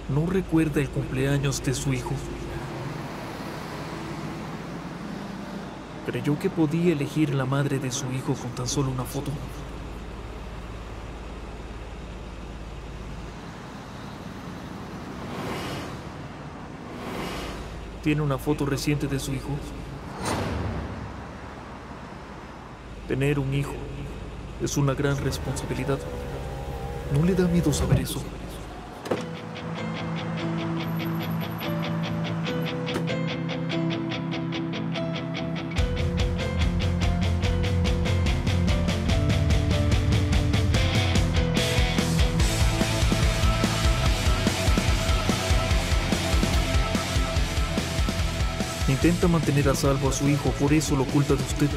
no recuerda el cumpleaños de su hijo. Creyó que podía elegir la madre de su hijo con tan solo una foto. Tiene una foto reciente de su hijo. Tener un hijo es una gran responsabilidad. ¿No le da miedo saber eso? Intenta mantener a salvo a su hijo, por eso lo oculta de usted.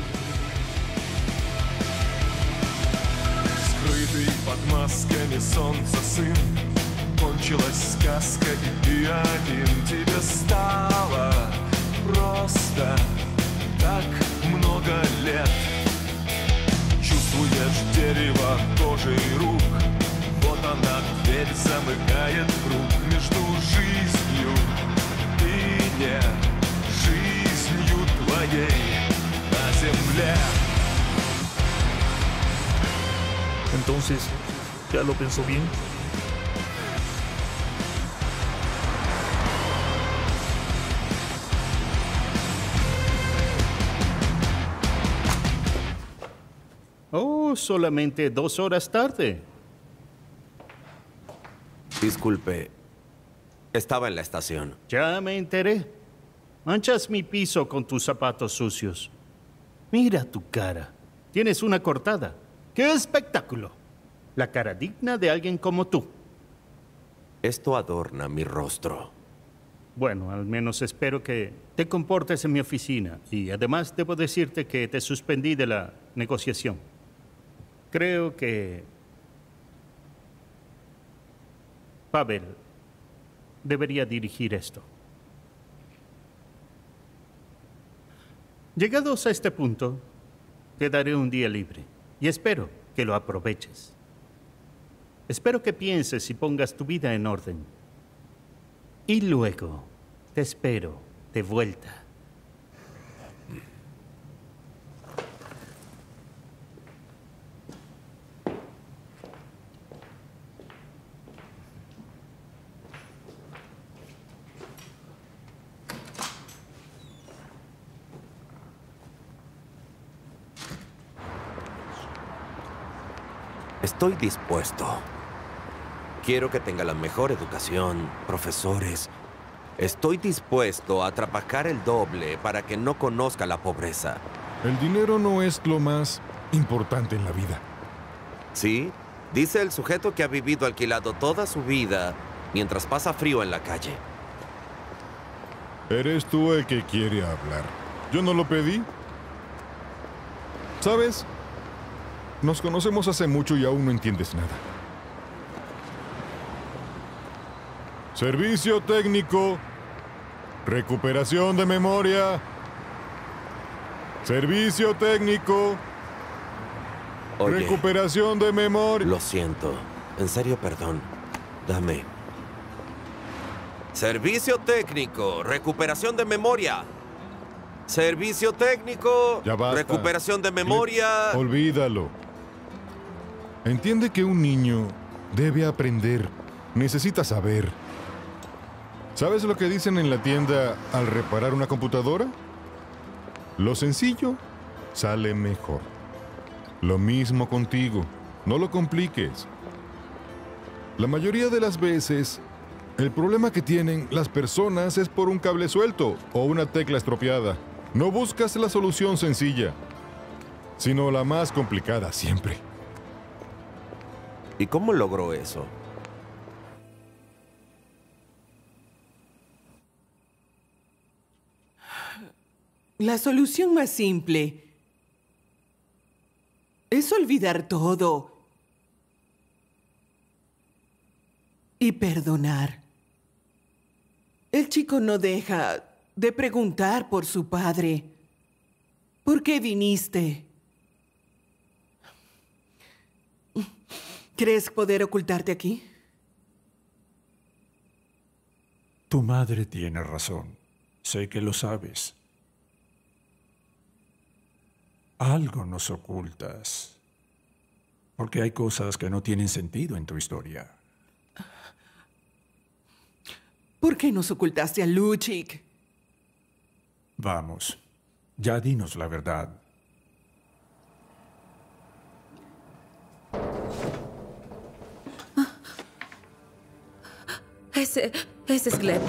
Скрытый под масками солнца сын, кончилась сказка, и ты один. Тебе стало просто так много лет. Чувствуешь дерево кожей рук, вот она, дверь замыкает круг между жизнью и не жизнью твоей на земле. Entonces, ¿ya lo pensó bien? Oh, solamente dos horas tarde. Disculpe, estaba en la estación. Ya me enteré. Manchas mi piso con tus zapatos sucios. Mira tu cara. Tienes una cortada. ¡Qué espectáculo! La cara digna de alguien como tú. Esto adorna mi rostro. Bueno, al menos espero que te comportes en mi oficina. Y además debo decirte que te suspendí de la negociación. Creo que Pavel debería dirigir esto. Llegados a este punto, te daré un día libre y espero que lo aproveches. Espero que pienses y pongas tu vida en orden. Y luego te espero de vuelta. Estoy dispuesto. Quiero que tenga la mejor educación, profesores. Estoy dispuesto a trabajar el doble para que no conozca la pobreza. El dinero no es lo más importante en la vida. ¿Sí? Dice el sujeto que ha vivido alquilado toda su vida mientras pasa frío en la calle. Eres tú el que quiere hablar. Yo no lo pedí. ¿Sabes? Nos conocemos hace mucho y aún no entiendes nada. Servicio técnico. Recuperación de memoria. Servicio técnico. Oye, recuperación de memoria. Lo siento. En serio, perdón. Dame. Servicio técnico. Recuperación de memoria. Servicio técnico. Ya basta. Recuperación de memoria. Olvídalo. Entiende que un niño debe aprender. Necesita saber. ¿Sabes lo que dicen en la tienda al reparar una computadora? Lo sencillo sale mejor. Lo mismo contigo. No lo compliques. La mayoría de las veces, el problema que tienen las personas es por un cable suelto o una tecla estropeada. No buscas la solución sencilla, sino la más complicada siempre. ¿Y cómo logró eso? La solución más simple es olvidar todo y perdonar. El chico no deja de preguntar por su padre. ¿Por qué viniste? ¿Crees poder ocultarte aquí? Tu madre tiene razón. Sé que lo sabes. Algo nos ocultas. Porque hay cosas que no tienen sentido en tu historia. ¿Por qué nos ocultaste a Luchik? Vamos, ya dinos la verdad. Ese, ese es Gleb.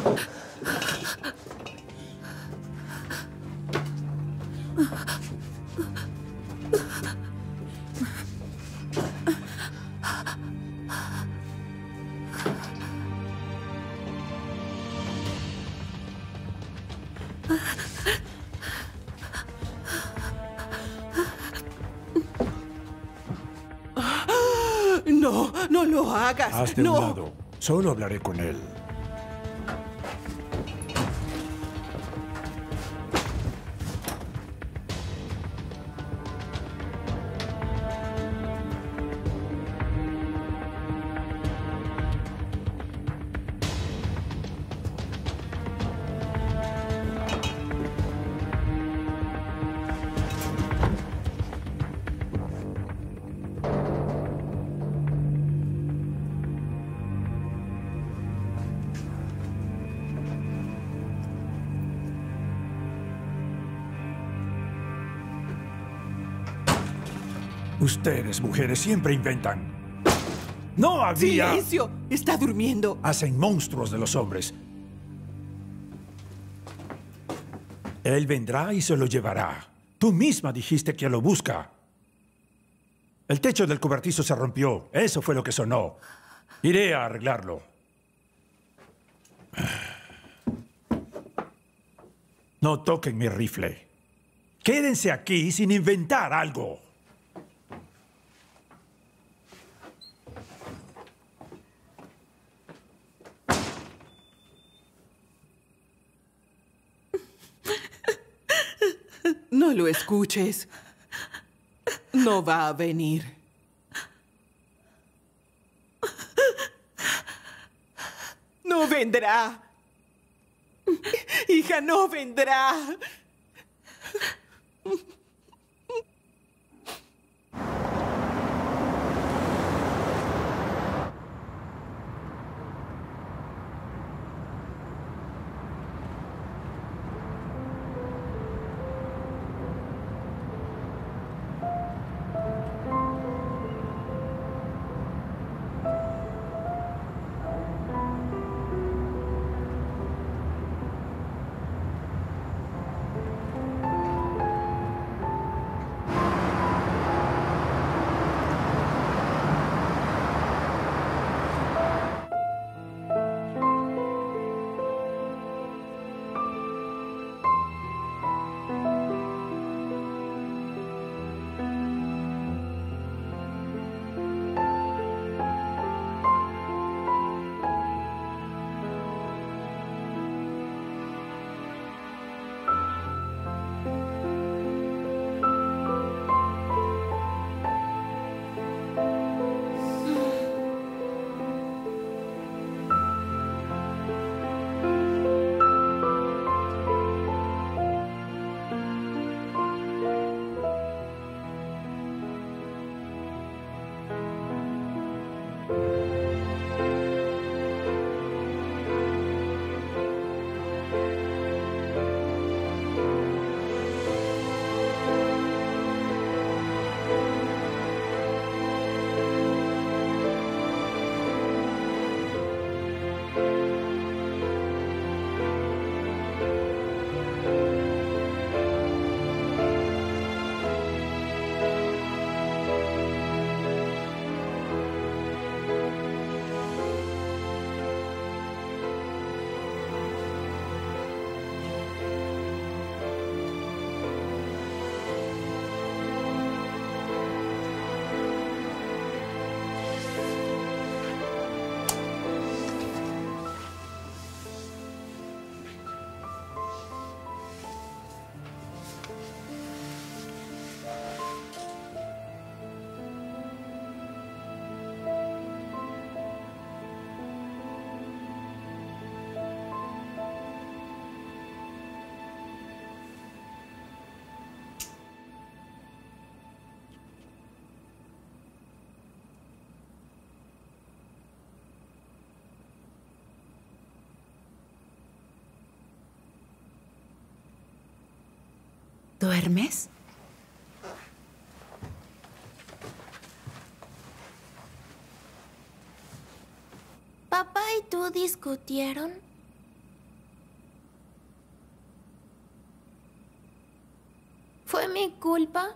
No, no lo hagas. Hazte no. a un lado. Solo hablaré con él. Ustedes, mujeres, siempre inventan. ¡No había! ¡Silencio! Está durmiendo. Hacen monstruos de los hombres. Él vendrá y se lo llevará. Tú misma dijiste que lo busca. El techo del cobertizo se rompió. Eso fue lo que sonó. Iré a arreglarlo. No toquen mi rifle. Quédense aquí sin inventar algo. No lo escuches. No va a venir. No vendrá. Hija, no vendrá. ¿Duermes? ¿Papá y tú discutieron? ¿Fue mi culpa?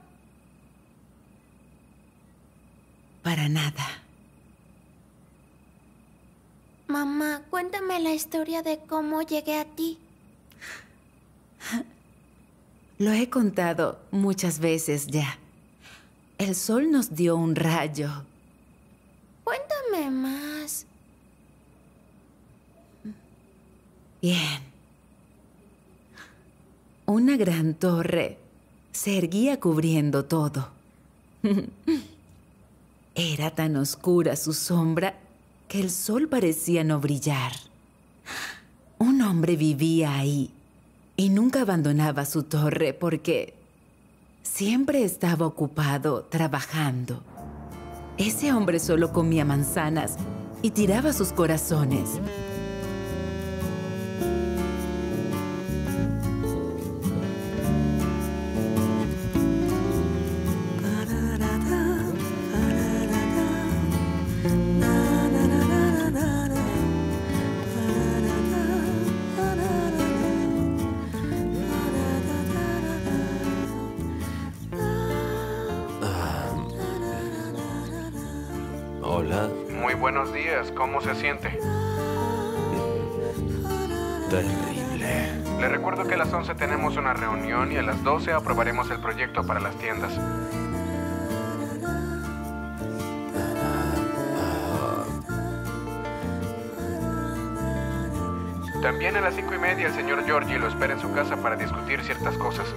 Para nada. Mamá, cuéntame la historia de cómo llegué a ti. Lo he contado muchas veces ya. El sol nos dio un rayo. Cuéntame más. Bien. Una gran torre se erguía cubriendo todo. Era tan oscura su sombra que el sol parecía no brillar. Un hombre vivía ahí y nunca abandonaba su torre porque siempre estaba ocupado trabajando. Ese hombre solo comía manzanas y tiraba sus corazones. Hola. Muy buenos días, ¿cómo se siente? Terrible. Le recuerdo que a las once tenemos una reunión y a las doce aprobaremos el proyecto para las tiendas. También a las cinco y media el señor Georgie lo espera en su casa para discutir ciertas cosas.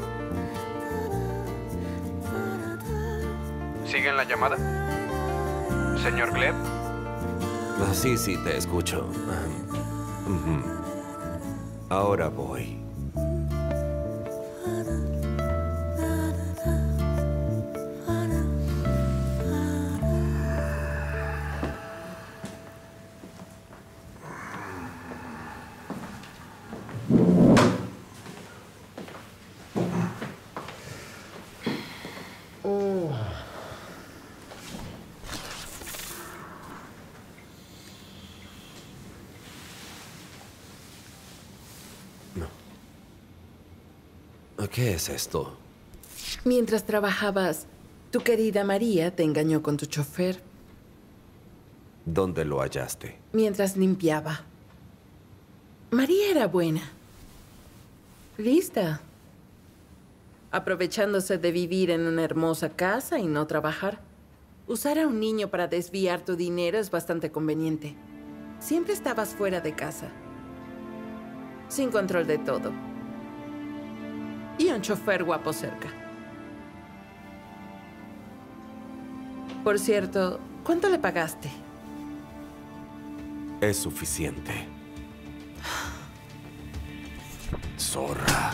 ¿Siguen la llamada? ¿Señor Gleb? Ah, sí, sí, te escucho. Ujú. Ahora voy. ¿Qué es esto? Mientras trabajabas, tu querida María te engañó con tu chofer. ¿Dónde lo hallaste? Mientras limpiaba. María era buena. Lista. Aprovechándose de vivir en una hermosa casa y no trabajar. Usar a un niño para desviar tu dinero es bastante conveniente. Siempre estabas fuera de casa. Sin control de todo. Y un chofer guapo cerca. Por cierto, ¿cuánto le pagaste? Es suficiente. Zorra.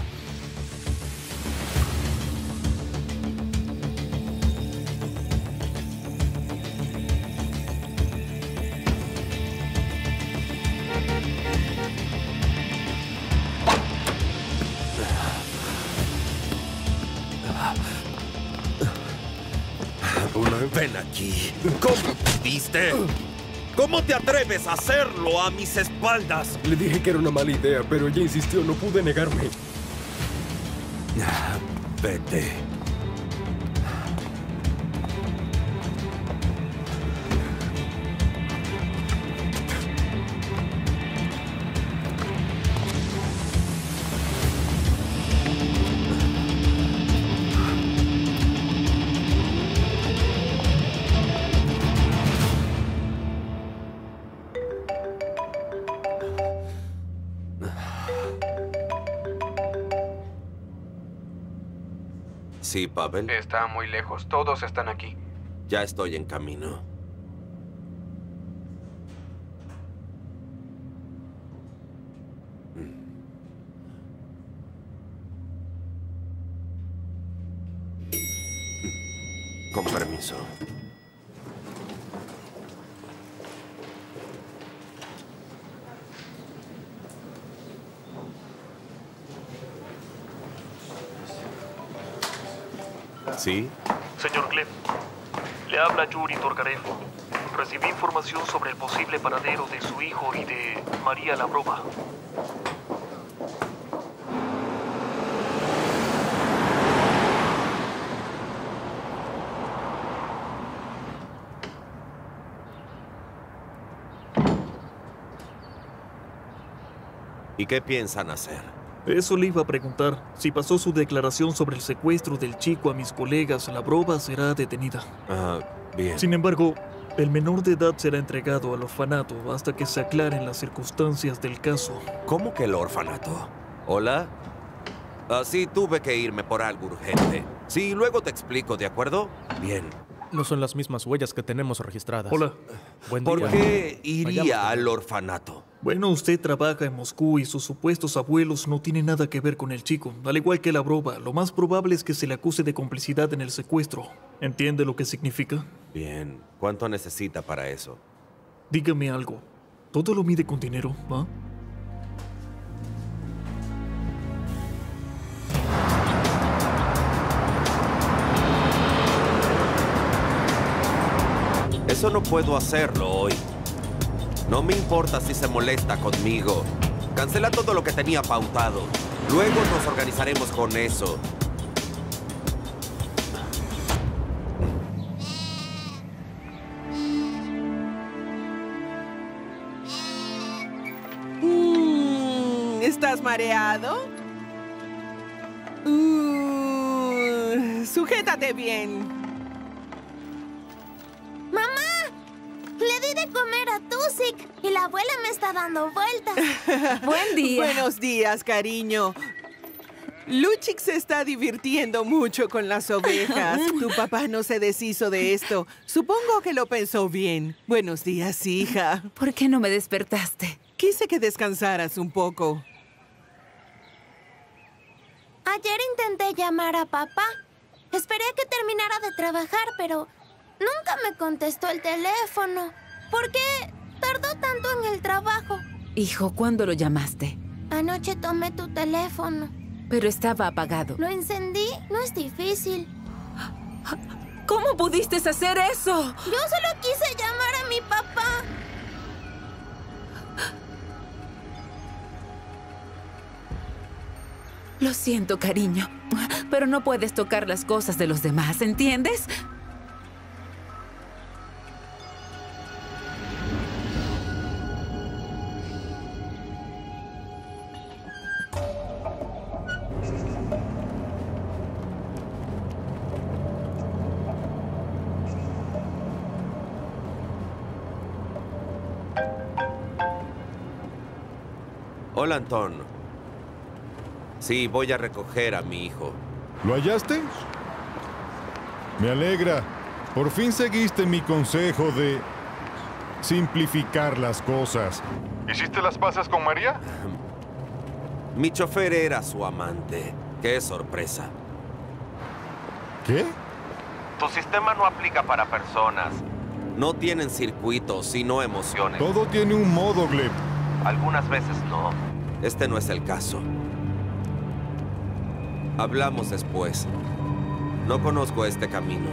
Ven aquí. ¿Cómo pudiste? ¿Cómo te atreves a hacerlo a mis espaldas? Le dije que era una mala idea, pero ella insistió, no pude negarme. Vete. Sí, Pavel. Está muy lejos. Todos están aquí. Ya estoy en camino. Con permiso. ¿Sí? Señor Gleb, le habla Yuri Torgarel. Recibí información sobre el posible paradero de su hijo y de María Lavrova. ¿Y qué piensan hacer? Eso le iba a preguntar. Si pasó su declaración sobre el secuestro del chico a mis colegas, Lavrova será detenida. Ah, bien. Sin embargo, el menor de edad será entregado al orfanato hasta que se aclaren las circunstancias del caso. ¿Cómo que el orfanato? ¿Hola? Ah, sí, tuve que irme por algo urgente. Sí, luego te explico, ¿de acuerdo? Bien. No son las mismas huellas que tenemos registradas. Hola. Buen día. ¿Por qué iría Vayamos. al orfanato? Bueno, usted trabaja en Moscú y sus supuestos abuelos no tienen nada que ver con el chico. Al igual que Lavrova, lo más probable es que se le acuse de complicidad en el secuestro. ¿Entiende lo que significa? Bien. ¿Cuánto necesita para eso? Dígame algo. ¿Todo lo mide con dinero, ah? Eso no puedo hacerlo hoy. No me importa si se molesta conmigo. Cancela todo lo que tenía pautado. Luego nos organizaremos con eso. Mm, ¿Estás mareado? Uh, sujétate bien. ¡Mamá! Le di de comer a Tusik y la abuela me está dando vueltas. Buen día. Buenos días, cariño. Luchik se está divirtiendo mucho con las ovejas. Tu papá no se deshizo de esto. Supongo que lo pensó bien. Buenos días, hija. ¿Por qué no me despertaste? Quise que descansaras un poco. Ayer intenté llamar a papá. Esperé a que terminara de trabajar, pero nunca me contestó el teléfono. ¿Por qué tardó tanto en el trabajo? Hijo, ¿cuándo lo llamaste? Anoche tomé tu teléfono. Pero estaba apagado. Lo encendí. No es difícil. ¿Cómo pudiste hacer eso? Yo solo quise llamar a mi papá. Lo siento, cariño, pero no puedes tocar las cosas de los demás, ¿entiendes? Hola, Antón. Sí, voy a recoger a mi hijo. ¿Lo hallaste? Me alegra. Por fin seguiste mi consejo de simplificar las cosas. ¿Hiciste las paces con María? Mi chofer era su amante. ¡Qué sorpresa! ¿Qué? Tu sistema no aplica para personas. No tienen circuitos, sino emociones. Todo tiene un modo, Gleb. Algunas veces no. Este no es el caso. Hablamos después. No conozco este camino.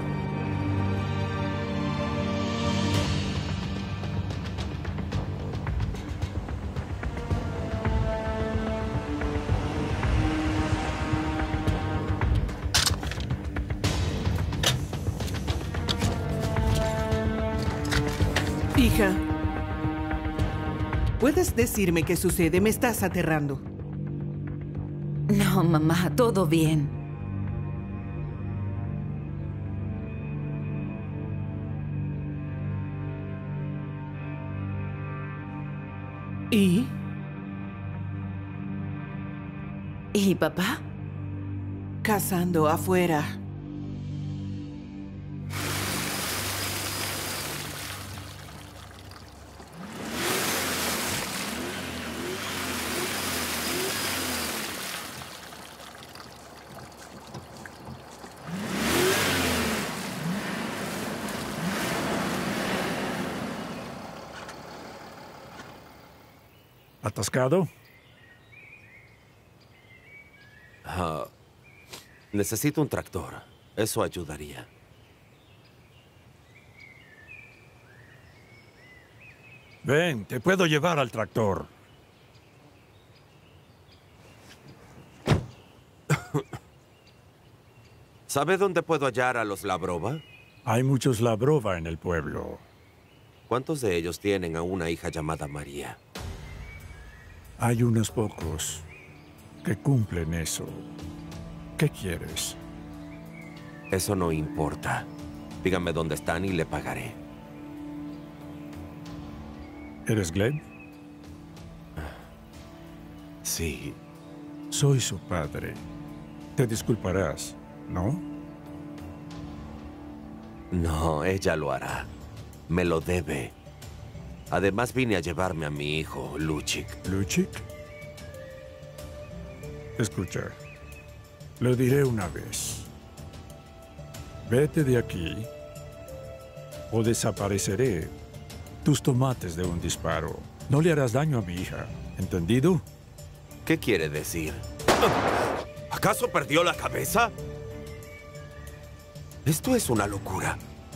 Hija, ¿puedes decirme qué sucede? Me estás aterrando. No, mamá, todo bien. ¿Y? ¿Y papá? Cazando afuera. ¿Atascado? Uh, necesito un tractor. Eso ayudaría. Ven, te puedo llevar al tractor. ¿Sabe dónde puedo hallar a los Labrova? Hay muchos Labrova en el pueblo. ¿Cuántos de ellos tienen a una hija llamada María? Hay unos pocos que cumplen eso. ¿Qué quieres? Eso no importa. Dígame dónde están y le pagaré. ¿Eres Gleb? Sí. Soy su padre. Te disculparás, ¿no? No, ella lo hará. Me lo debe. Además vine a llevarme a mi hijo, Luchik. ¿Luchik? Escucha. Lo diré una vez. Vete de aquí o desapareceré tus tomates de un disparo. No le harás daño a mi hija, ¿entendido? ¿Qué quiere decir? ¿Acaso perdió la cabeza? Esto es una locura.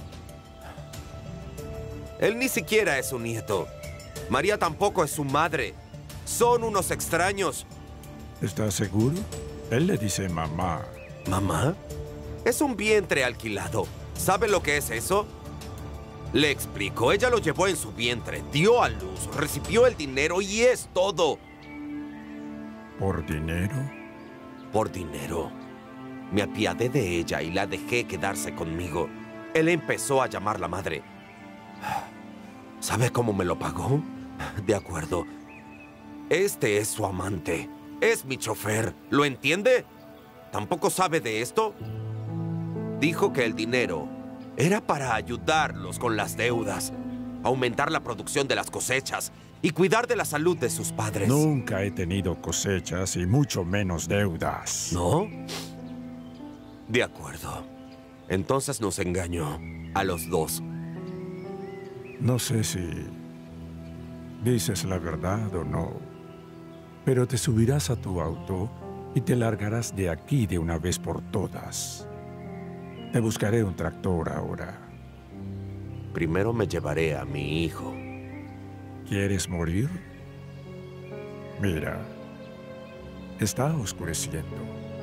Él ni siquiera es su nieto. María tampoco es su madre. Son unos extraños. ¿Estás seguro? Él le dice mamá. ¿Mamá? Es un vientre alquilado. ¿Sabe lo que es eso? Le explico. Ella lo llevó en su vientre, dio a luz, recibió el dinero y es todo. ¿Por dinero? Por dinero. Me apiadé de ella y la dejé quedarse conmigo. Él empezó a llamarla madre. ¿Sabe cómo me lo pagó? De acuerdo. Este es su amante. Es mi chofer. ¿Lo entiende? ¿Tampoco sabe de esto? Dijo que el dinero era para ayudarlos con las deudas, aumentar la producción de las cosechas y cuidar de la salud de sus padres. Nunca he tenido cosechas y mucho menos deudas. ¿No? De acuerdo. Entonces nos engañó a los dos. No sé si dices la verdad o no, pero te subirás a tu auto y te largarás de aquí de una vez por todas. Te buscaré un tractor ahora. Primero me llevaré a mi hijo. ¿Quieres morir? Mira, está oscureciendo.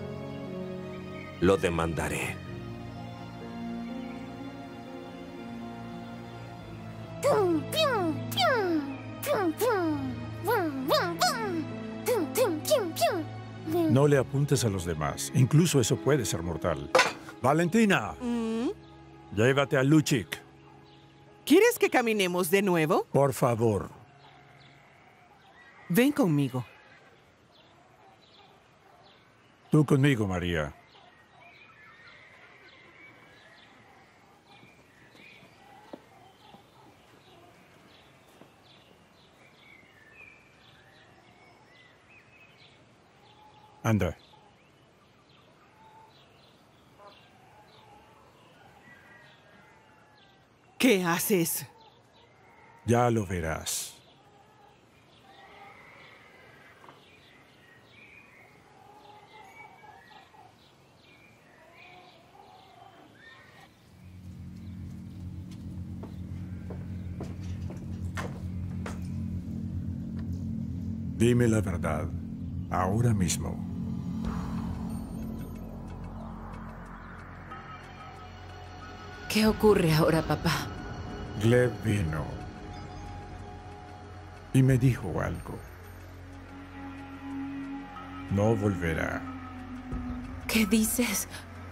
Lo demandaré. No le apuntes a los demás. Incluso eso puede ser mortal. ¡Valentina! ¿Mm? Llévate a Luchik. ¿Quieres que caminemos de nuevo? Por favor. Ven conmigo. Tú conmigo, María. Anda. ¿Qué haces? Ya lo verás. Dime la verdad, ahora mismo. ¿Qué ocurre ahora, papá? Gleb vino y me dijo algo. No volverá. ¿Qué dices?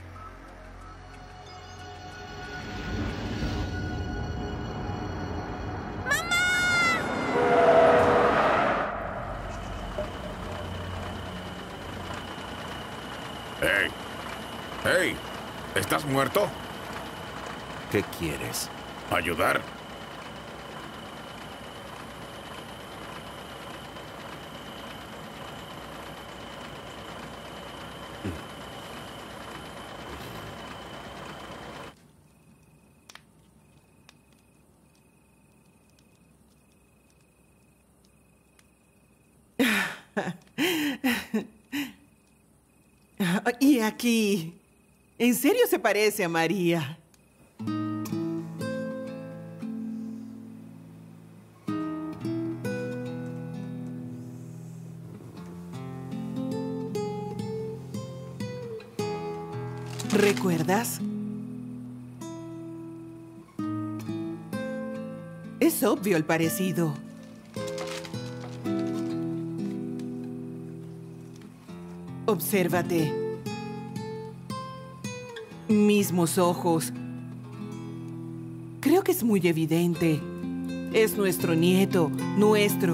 ¡Hey! ¡Hey! ¿Estás muerto? ¿Qué quieres? ¿Ayudar? Y aquí, En serio se parece a María. ¿Recuerdas? Es obvio el parecido. Obsérvate. Mismos ojos. Creo que es muy evidente. Es nuestro nieto, nuestro.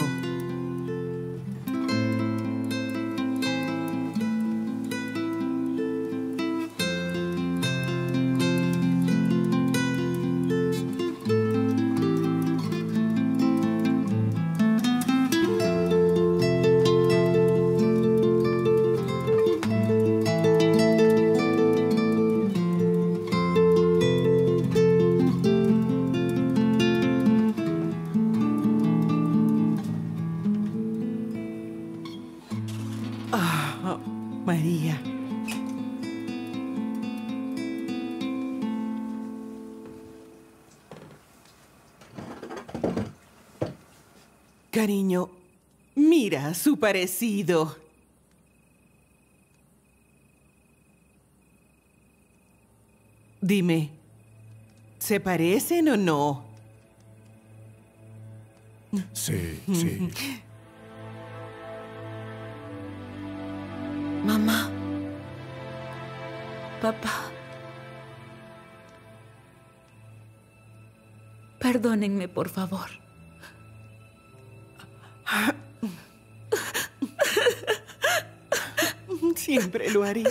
María. Cariño, mira su parecido. Dime, ¿se parecen o no? Sí, sí. Mamá. Papá. Perdónenme, por favor. Siempre lo haré.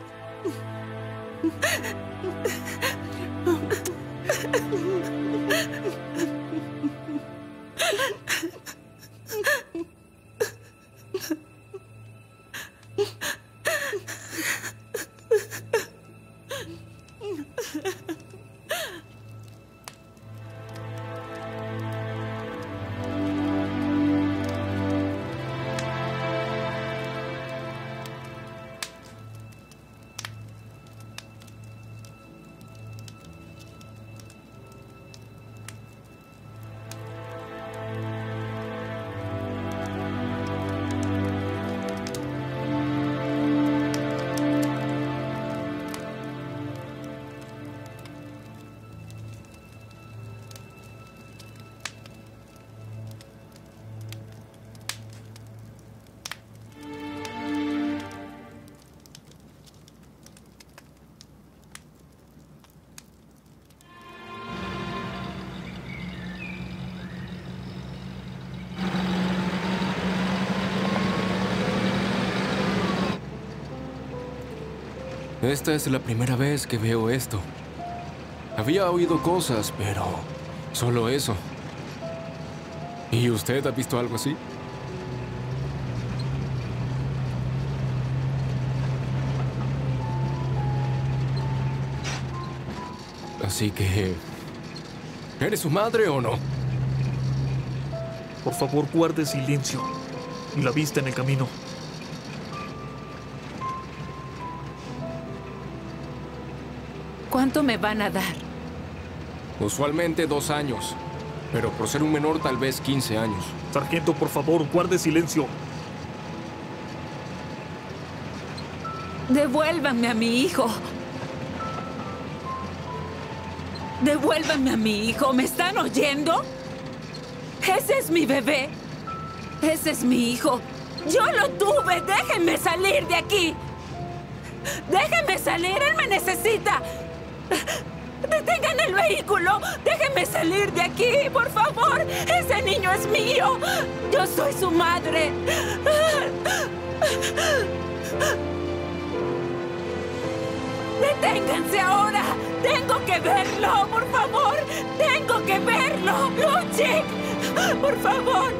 Esta es la primera vez que veo esto. Había oído cosas, pero solo eso. ¿Y usted ha visto algo así? Así que... ¿eres su madre o no? Por favor, guarde silencio. Y la vista en el camino. ¿Cuánto me van a dar? Usualmente dos años. Pero por ser un menor, tal vez quince años. Sargento, por favor, guarde silencio. Devuélvanme a mi hijo. Devuélvanme a mi hijo. ¿Me están oyendo? Ese es mi bebé. Ese es mi hijo. Yo lo tuve. Déjenme salir de aquí. Déjenme salir. Él me necesita. ¡Detengan el vehículo! ¡Déjenme salir de aquí, por favor! ¡Ese niño es mío! ¡Yo soy su madre! ¡Deténganse ahora! ¡Tengo que verlo, por favor! ¡Tengo que verlo! ¡Luchik! ¡Por favor!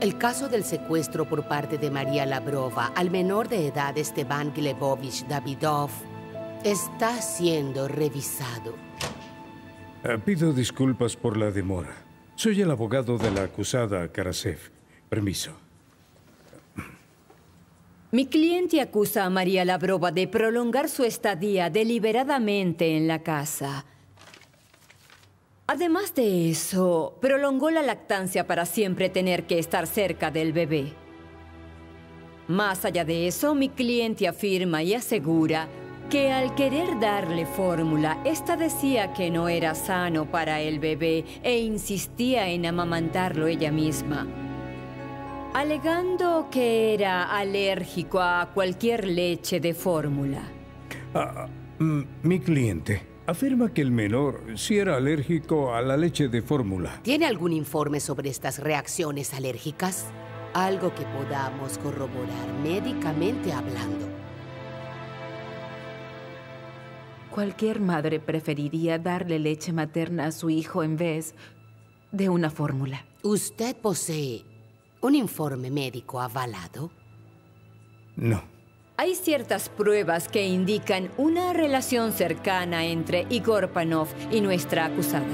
El caso del secuestro por parte de María Lavrova al menor de edad Esteban Glebovich Davidov está siendo revisado. Ah, pido disculpas por la demora. Soy el abogado de la acusada Karasev. Permiso. Mi cliente acusa a María Lavrova de prolongar su estadía deliberadamente en la casa. Además de eso, prolongó la lactancia para siempre tener que estar cerca del bebé. Más allá de eso, mi cliente afirma y asegura que al querer darle fórmula, esta decía que no era sano para el bebé e insistía en amamantarlo ella misma, alegando que era alérgico a cualquier leche de fórmula. Ah, mm, mi cliente afirma que el menor sí era alérgico a la leche de fórmula. ¿Tiene algún informe sobre estas reacciones alérgicas? Algo que podamos corroborar médicamente hablando. Cualquier madre preferiría darle leche materna a su hijo en vez de una fórmula. ¿Usted posee un informe médico avalado? No. Hay ciertas pruebas que indican una relación cercana entre Igor Panov y nuestra acusada.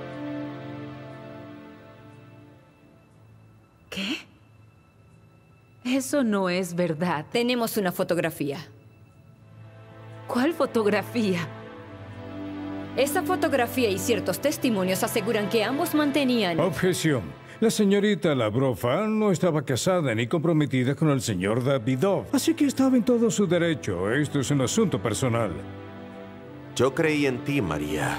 ¿Qué? Eso no es verdad. Tenemos una fotografía. ¿Cuál fotografía? Esa fotografía y ciertos testimonios aseguran que ambos mantenían... Objeción. La señorita Lavrova no estaba casada ni comprometida con el señor Davidov, así que estaba en todo su derecho. Esto es un asunto personal. Yo creí en ti, María.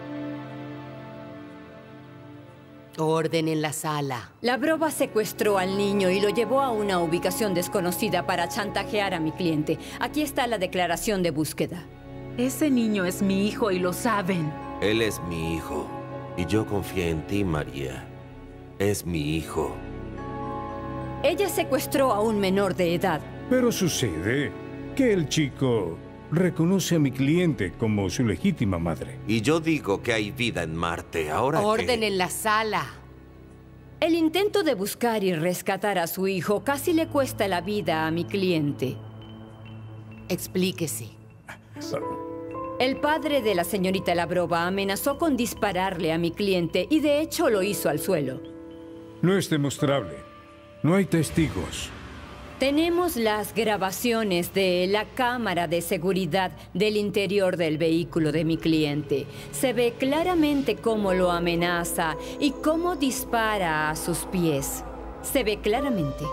Orden en la sala. Lavrova secuestró al niño y lo llevó a una ubicación desconocida para chantajear a mi cliente. Aquí está la declaración de búsqueda. Ese niño es mi hijo y lo saben. Él es mi hijo. Y yo confié en ti, María. Es mi hijo. Ella secuestró a un menor de edad. Pero sucede que el chico reconoce a mi cliente como su legítima madre. Y yo digo que hay vida en Marte. Ahora Orden que... en la sala. El intento de buscar y rescatar a su hijo casi le cuesta la vida a mi cliente. Explíquese. El padre de la señorita Lavrova amenazó con dispararle a mi cliente y de hecho lo hizo al suelo. No es demostrable. No hay testigos. Tenemos las grabaciones de la cámara de seguridad del interior del vehículo de mi cliente. Se ve claramente cómo lo amenaza y cómo dispara a sus pies. Se ve claramente.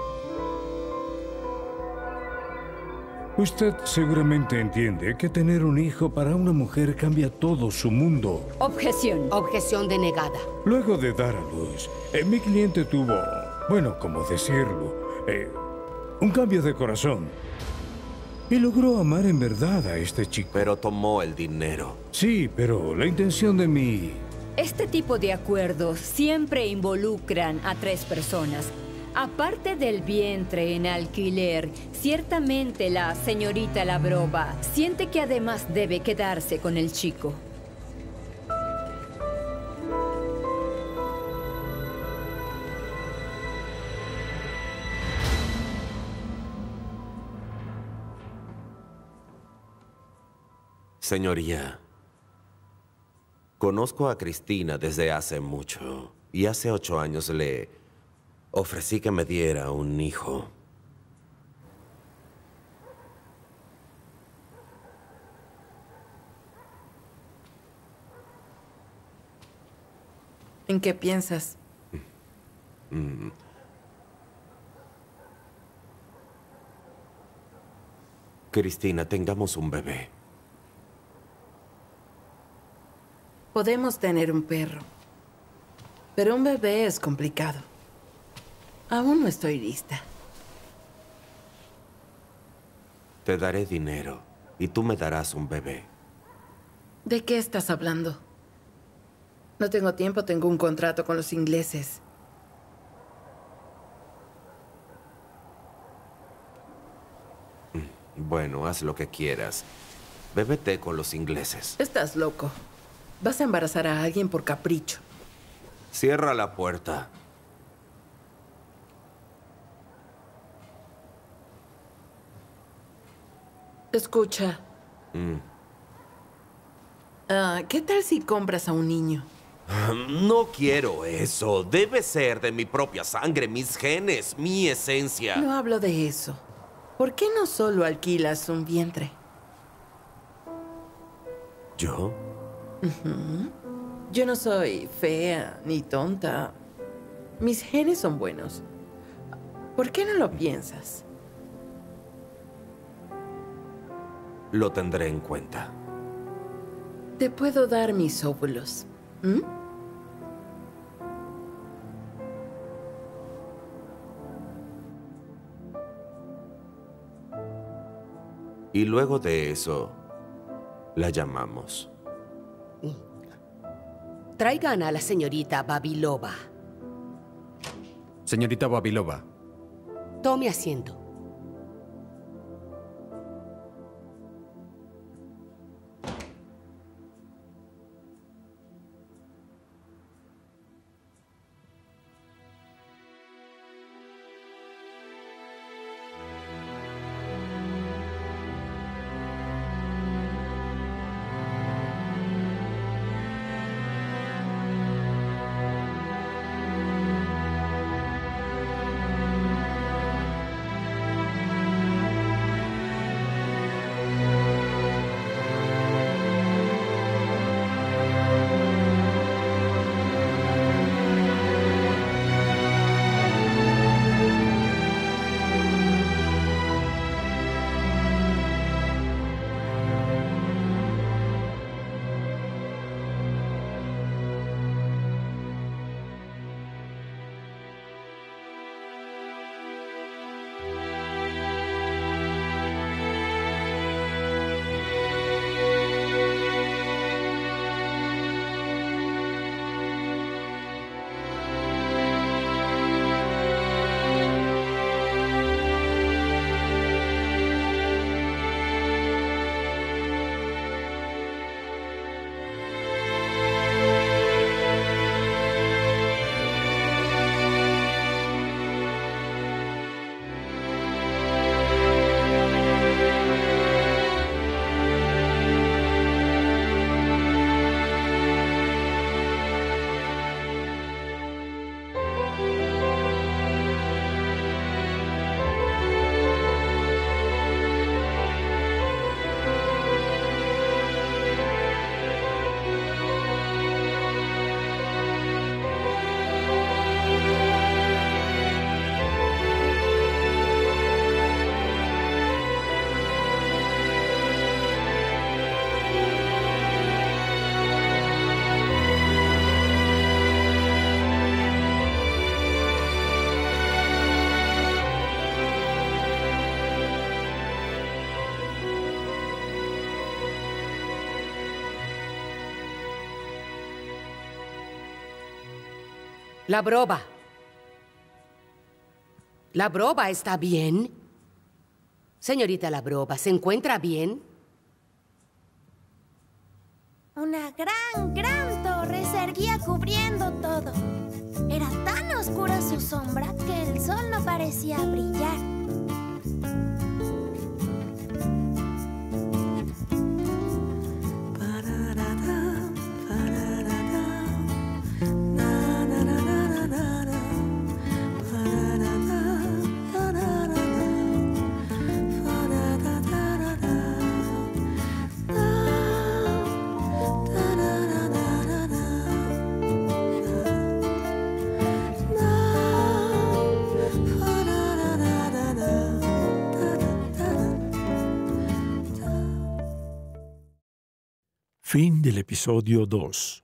Usted seguramente entiende que tener un hijo para una mujer cambia todo su mundo. Objeción. Objeción denegada. Luego de dar a luz, eh, mi cliente tuvo, bueno, ¿cómo decirlo? Eh, un cambio de corazón. Y logró amar en verdad a este chico. Pero tomó el dinero. Sí, pero la intención de mi... Este tipo de acuerdos siempre involucran a tres personas. Aparte del vientre en alquiler, ciertamente la señorita Lavrova siente que además debe quedarse con el chico. Señoría, conozco a Cristina desde hace mucho y hace ocho años le ofrecí que me diera un hijo. ¿En qué piensas? Mm. Cristina, tengamos un bebé. Podemos tener un perro, pero un bebé es complicado. Aún no estoy lista. Te daré dinero y tú me darás un bebé. ¿De qué estás hablando? No tengo tiempo, tengo un contrato con los ingleses. Bueno, haz lo que quieras. Bébete con los ingleses. Estás loco. Vas a embarazar a alguien por capricho. Cierra la puerta. Escucha. Mm. Ah, ¿qué tal si compras a un niño? No quiero eso. Debe ser de mi propia sangre, mis genes, mi esencia. No hablo de eso. ¿Por qué no solo alquilas un vientre? ¿Yo? Ujú. Yo no soy fea ni tonta. Mis genes son buenos. ¿Por qué no lo piensas? Lo tendré en cuenta. Te puedo dar mis óvulos. ¿Mm? Y luego de eso, la llamamos. Traigan a la señorita Babilova. Señorita Babilova. Tome asiento. Labrova. Labrova, ¿está bien? Señorita Labrova, ¿se encuentra bien? Una gran, gran torre se erguía cubriendo todo. Era tan oscura su sombra que el sol no parecía brillar. Fin del episodio dos.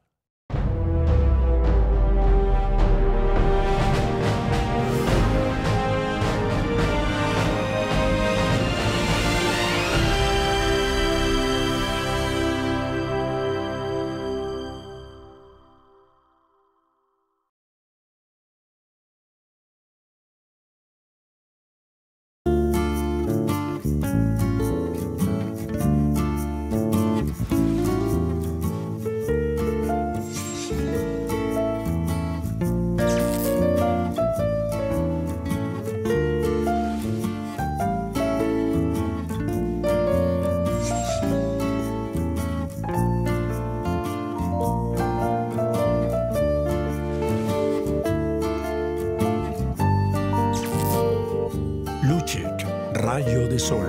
rayo de sol.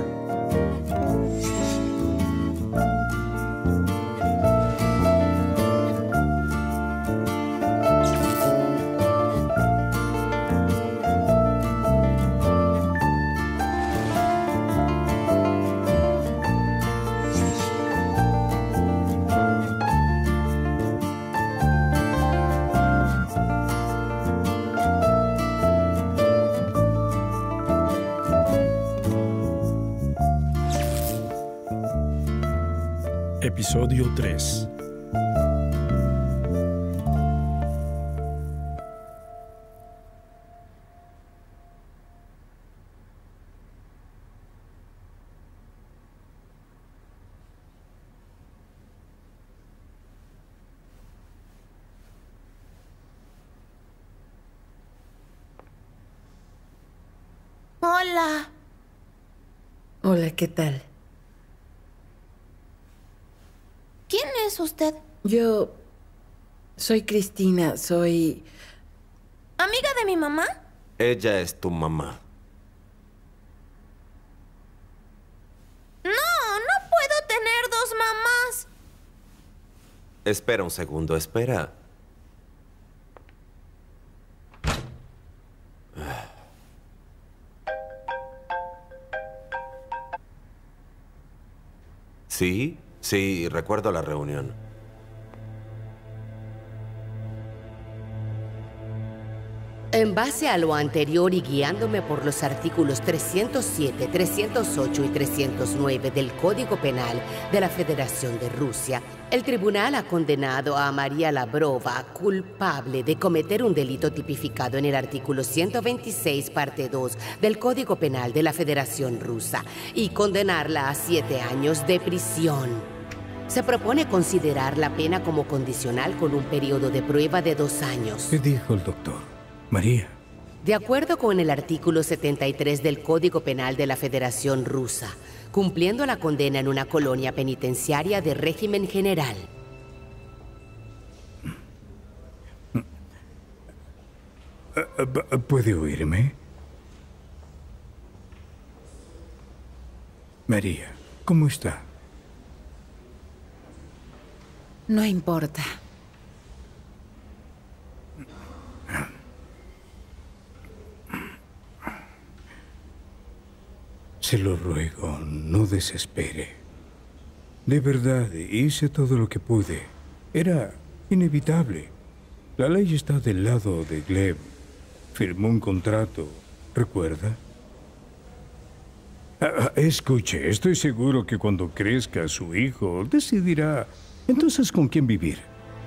Episodio tres. Hola. Hola, ¿qué tal? ¿Quién es usted? Yo soy Cristina, soy... ¿Amiga de mi mamá? Ella es tu mamá. No, no puedo tener dos mamás. Espera un segundo, espera. Sí, sí, recuerdo la reunión. En base a lo anterior y guiándome por los artículos trescientos siete, trescientos ocho y trescientos nueve del Código Penal de la Federación de Rusia, el tribunal ha condenado a María Lavrova culpable de cometer un delito tipificado en el artículo ciento veintiséis, parte dos del Código Penal de la Federación Rusa y condenarla a siete años de prisión. Se propone considerar la pena como condicional con un periodo de prueba de dos años. ¿Qué dijo el doctor? María. De acuerdo con el artículo setenta y tres del Código Penal de la Federación Rusa, cumpliendo la condena en una colonia penitenciaria de régimen general. ¿Puede oírme? María, ¿cómo está? No importa. Se lo ruego, no desespere. De verdad, hice todo lo que pude. Era inevitable. La ley está del lado de Gleb. Firmó un contrato, ¿recuerda? Ah, escuche, estoy seguro que cuando crezca su hijo decidirá entonces con quién vivir.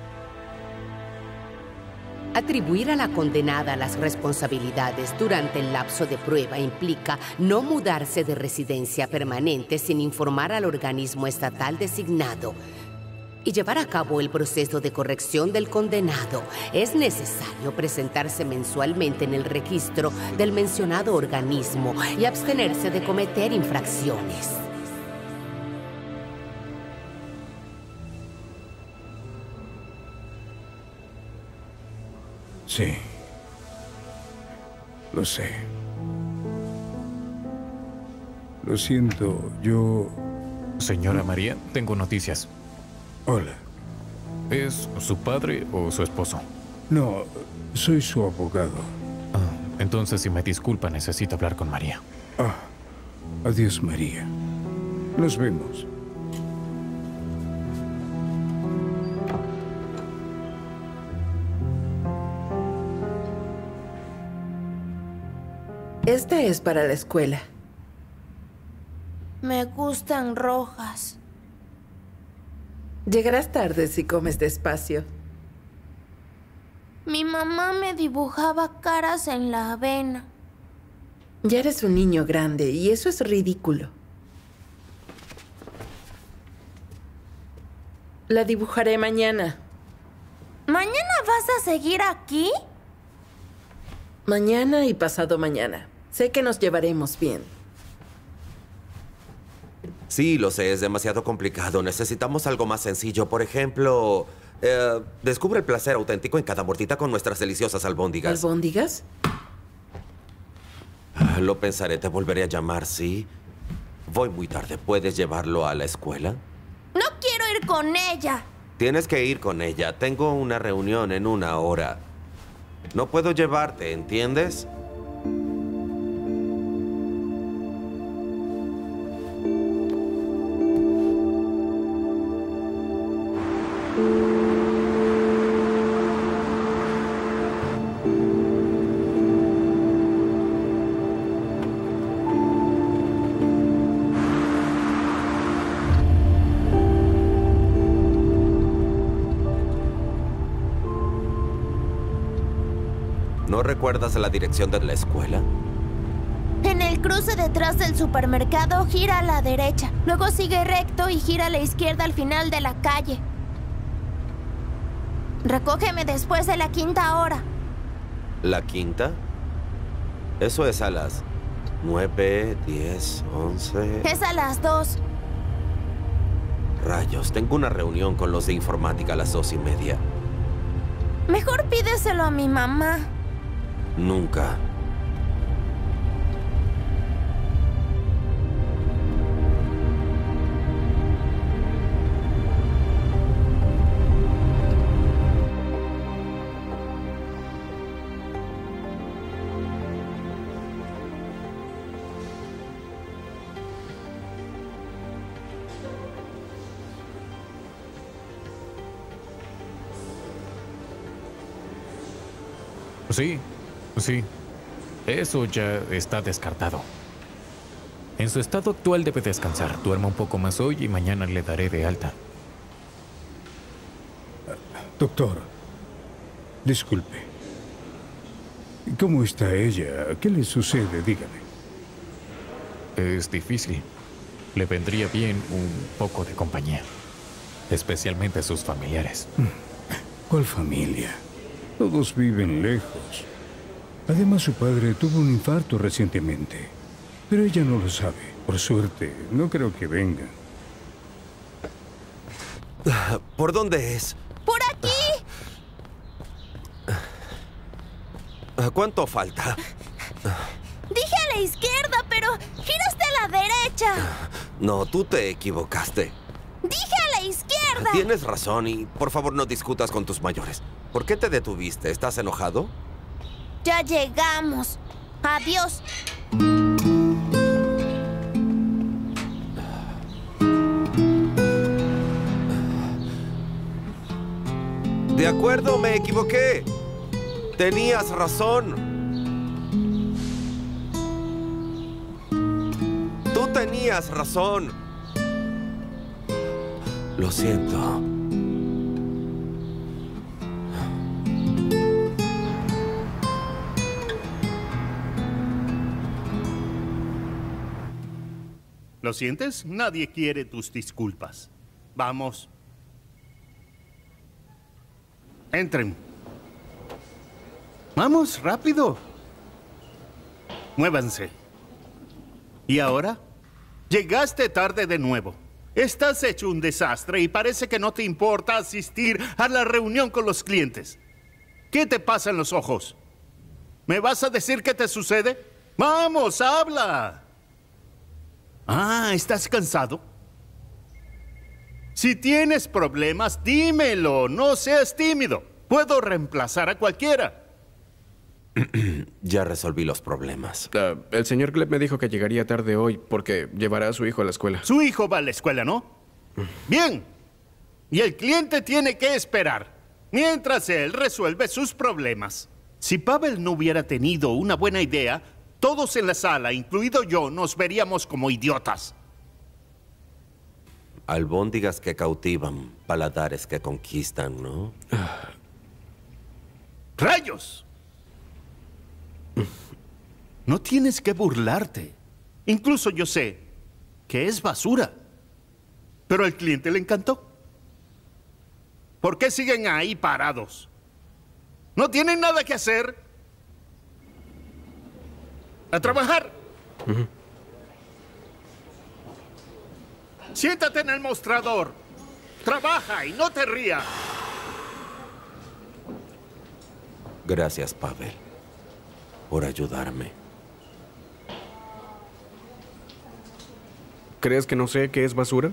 Atribuir a la condenada las responsabilidades durante el lapso de prueba implica no mudarse de residencia permanente sin informar al organismo estatal designado y llevar a cabo el proceso de corrección del condenado. Es necesario presentarse mensualmente en el registro del mencionado organismo y abstenerse de cometer infracciones. Sí. Lo sé. Lo siento, yo... Señora María, tengo noticias. Hola. ¿Es su padre o su esposo? No, soy su abogado. Ah, entonces, si me disculpa, necesito hablar con María. Ah, adiós, María. Nos vemos. Esta es para la escuela. Me gustan rojas. Llegarás tarde si comes despacio. Mi mamá me dibujaba caras en la avena. Ya eres un niño grande y eso es ridículo. La dibujaré mañana. ¿Mañana vas a seguir aquí? Mañana y pasado mañana. Sé que nos llevaremos bien. Sí, lo sé, es demasiado complicado. Necesitamos algo más sencillo. Por ejemplo, eh, descubre el placer auténtico en cada mordida con nuestras deliciosas albóndigas. ¿Albóndigas? Ah, lo pensaré, te volveré a llamar, ¿sí? Voy muy tarde. ¿Puedes llevarlo a la escuela? No quiero ir con ella. Tienes que ir con ella. Tengo una reunión en una hora. No puedo llevarte, ¿entiendes? ¿No recuerdas la dirección de la escuela? En el cruce detrás del supermercado, gira a la derecha. Luego sigue recto y gira a la izquierda al final de la calle. Recógeme después de la quinta hora. ¿La quinta? Eso es a las nueve, diez, once... Es a las dos. Rayos, tengo una reunión con los de informática a las dos y media. Mejor pídeselo a mi mamá. Nunca. Sí, sí. Eso ya está descartado. En su estado actual debe descansar. Duerma un poco más hoy y mañana le daré de alta. Doctor, disculpe. ¿Cómo está ella? ¿Qué le sucede? Dígame. Es difícil. Le vendría bien un poco de compañía. Especialmente sus familiares. ¿Cuál familia? Todos viven lejos. Además, su padre tuvo un infarto recientemente. Pero ella no lo sabe. Por suerte, no creo que venga. ¿Por dónde es? ¡Por aquí! ¿Cuánto falta? Dije a la izquierda, pero giraste a la derecha. No, tú te equivocaste. Dije a la izquierda. Tienes razón y por favor no discutas con tus mayores. ¿Por qué te detuviste? ¿Estás enojado? Ya llegamos. Adiós. De acuerdo, me equivoqué. Tenías razón. Tú tenías razón. Lo siento. ¿Lo sientes? Nadie quiere tus disculpas. Vamos. Entren. Vamos, rápido. Muévanse. ¿Y ahora? Llegaste tarde de nuevo. Estás hecho un desastre y parece que no te importa asistir a la reunión con los clientes. ¿Qué te pasa en los ojos? ¿Me vas a decir qué te sucede? ¡Vamos, habla! Ah, ¿estás cansado? Si tienes problemas, dímelo. No seas tímido. Puedo reemplazar a cualquiera. Ya resolví los problemas. Uh, el señor Gleb me dijo que llegaría tarde hoy porque llevará a su hijo a la escuela. Su hijo va a la escuela, ¿no? Bien. Y el cliente tiene que esperar mientras él resuelve sus problemas. Si Pavel no hubiera tenido una buena idea, todos en la sala, incluido yo, nos veríamos como idiotas. Albóndigas que cautivan, paladares que conquistan, ¿no? ¡Rayos! No tienes que burlarte. Incluso yo sé que es basura. Pero al cliente le encantó. ¿Por qué siguen ahí parados? ¿No tienen nada que hacer? ¡A trabajar! Uh-huh. Siéntate en el mostrador. Trabaja y no te rías. Gracias, Pavel, por ayudarme. ¿Crees que no sé qué es basura?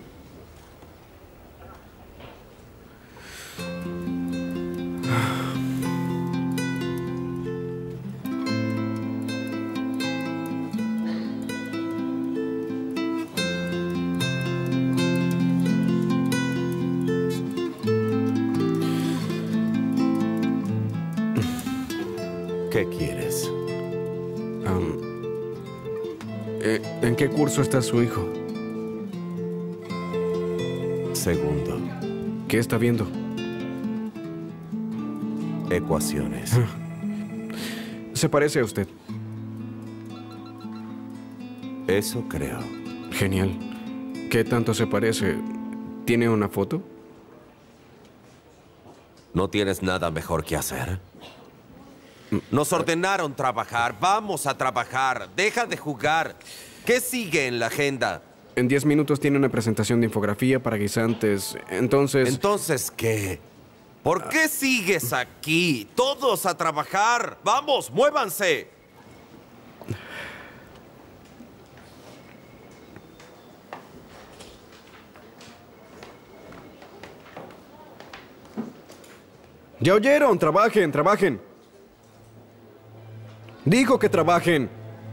¿Qué quieres? Um, eh, ¿En qué curso está su hijo? Segundo. ¿Qué está viendo? Ecuaciones. Se parece a usted. Eso creo. Genial. ¿Qué tanto se parece? ¿Tiene una foto? ¿No tienes nada mejor que hacer? Nos ordenaron trabajar. Vamos a trabajar. Deja de jugar. ¿Qué sigue en la agenda? En diez minutos tiene una presentación de infografía para guisantes. Entonces... ¿Entonces qué? ¿Por qué sigues aquí? Todos a trabajar. Vamos, muévanse. Ya oyeron, trabajen, trabajen. Digo que trabajen.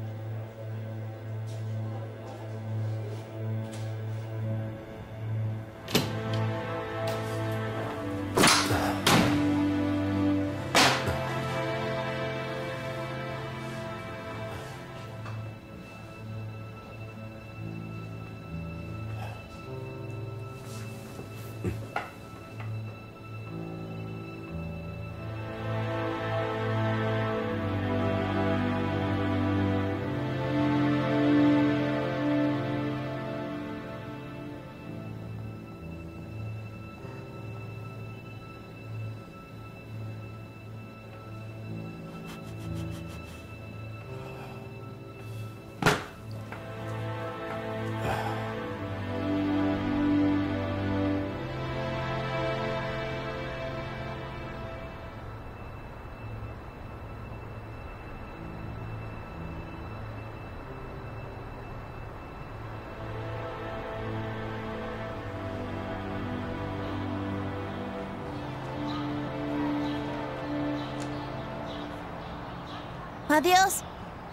Adiós.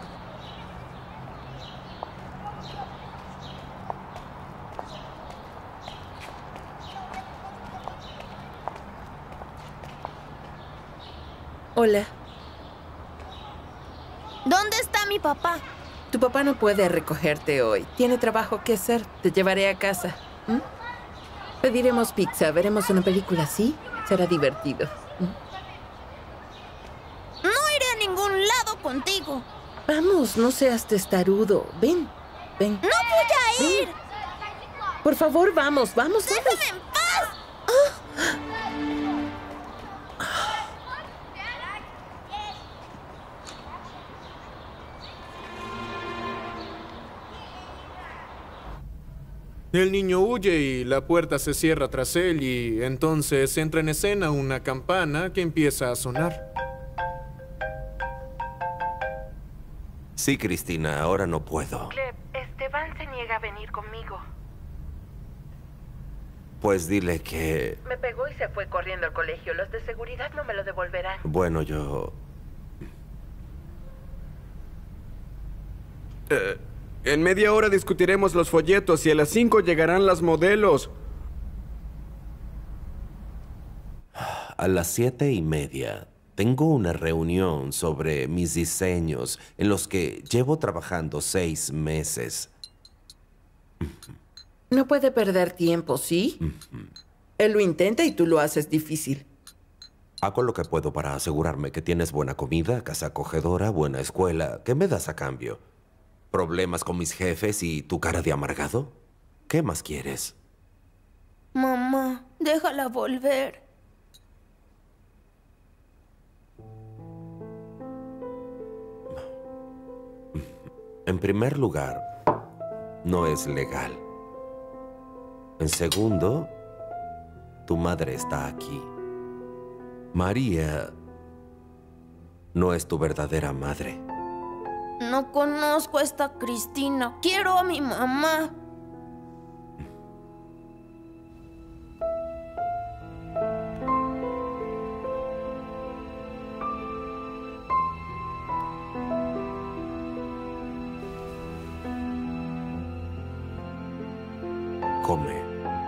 Hola. ¿Dónde está mi papá? Tu papá no puede recogerte hoy. Tiene trabajo que hacer. Te llevaré a casa. ¿Mm? Pediremos pizza. Veremos una película, ¿sí? Será divertido. ¿Mm? No iré a ningún lado contigo. Vamos, no seas testarudo. Ven, ven. ¡No voy a ir! Ven. Por favor, vamos, vamos, ¡Déjame vamos. en paz! El niño huye y la puerta se cierra tras él y entonces entra en escena una campana que empieza a sonar. Sí, Cristina, ahora no puedo. Gleb, Esteban se niega a venir conmigo. Pues dile que... Me pegó y se fue corriendo al colegio. Los de seguridad no me lo devolverán. Bueno, yo... Eh, en media hora discutiremos los folletos y a las cinco llegarán las modelos. A las siete y media tengo una reunión sobre mis diseños en los que llevo trabajando seis meses. No puede perder tiempo, ¿sí? Él lo intenta y tú lo haces difícil. Hago lo que puedo para asegurarme que tienes buena comida, casa acogedora, buena escuela. ¿Qué me das a cambio? ¿Problemas con mis jefes y tu cara de amargado? ¿Qué más quieres? Mamá, déjala volver. En primer lugar, no es legal. En segundo, tu madre está aquí. María no es tu verdadera madre. No conozco a esta Cristina. Quiero a mi mamá. come.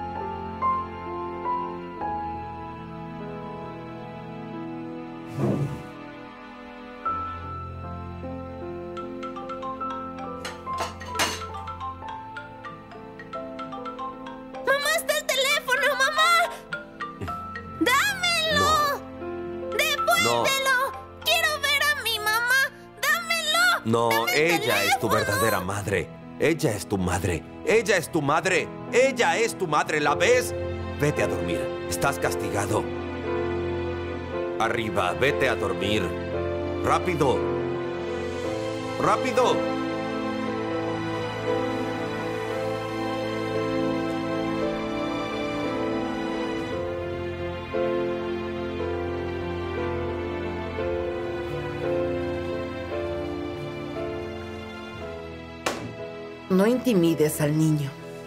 ¡Mamá, está el teléfono, mamá! ¡Dámelo! ¡Devuélvelo! ¡Quiero ver a mi mamá! ¡Dámelo! No, ella es tu verdadera madre. Ella es tu madre. Ella es tu madre. Ella es tu madre, ¿la ves? Vete a dormir. Estás castigado. Arriba, vete a dormir. ¡Rápido! ¡Rápido! No intimides al niño.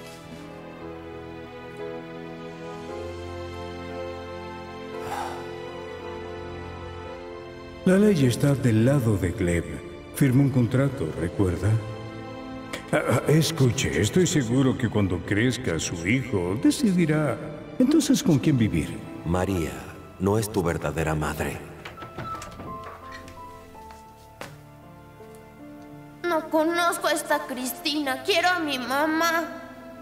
La ley está del lado de Gleb. Firmó un contrato, ¿recuerda? Ah, escuche, estoy seguro que cuando crezca su hijo decidirá entonces con quién vivir. María no es tu verdadera madre. No conozco a esta Cristina. Quiero a mi mamá.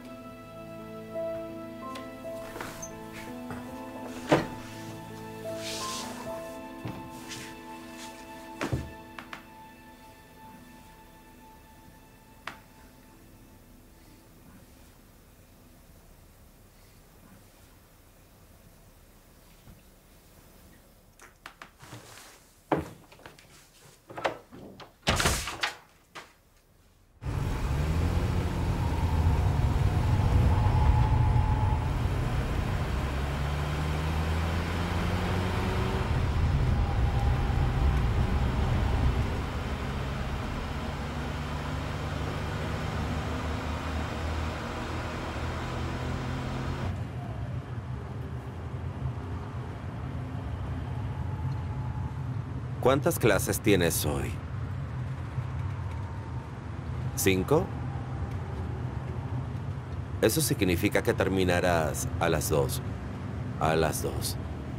¿Cuántas clases tienes hoy? ¿Cinco? Eso significa que terminarás a las dos. A las dos.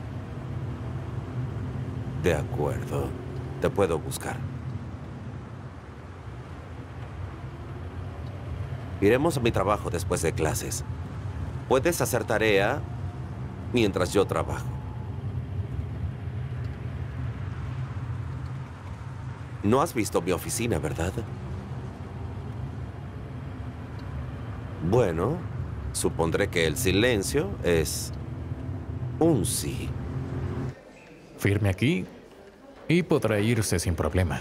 De acuerdo. Te puedo buscar. Iremos a mi trabajo después de clases. Puedes hacer tarea mientras yo trabajo. No has visto mi oficina, ¿verdad? Bueno, supondré que el silencio es un sí. Firme aquí y podrá irse sin problema.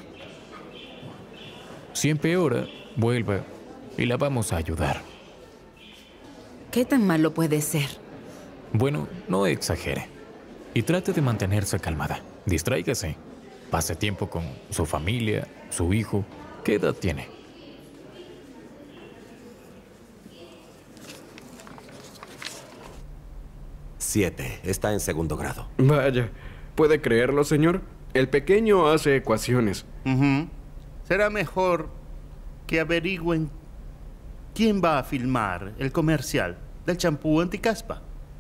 Si empeora, vuelva y la vamos a ayudar. ¿Qué tan malo puede ser? Bueno, no exagere. Y trate de mantenerse calmada. Distráigase. Pase tiempo con su familia, su hijo. ¿Qué edad tiene? Siete. Está en segundo grado. Vaya, ¿puede creerlo, señor? El pequeño hace ecuaciones. Ujú. Será mejor que averigüen quién va a filmar el comercial del champú anticaspa.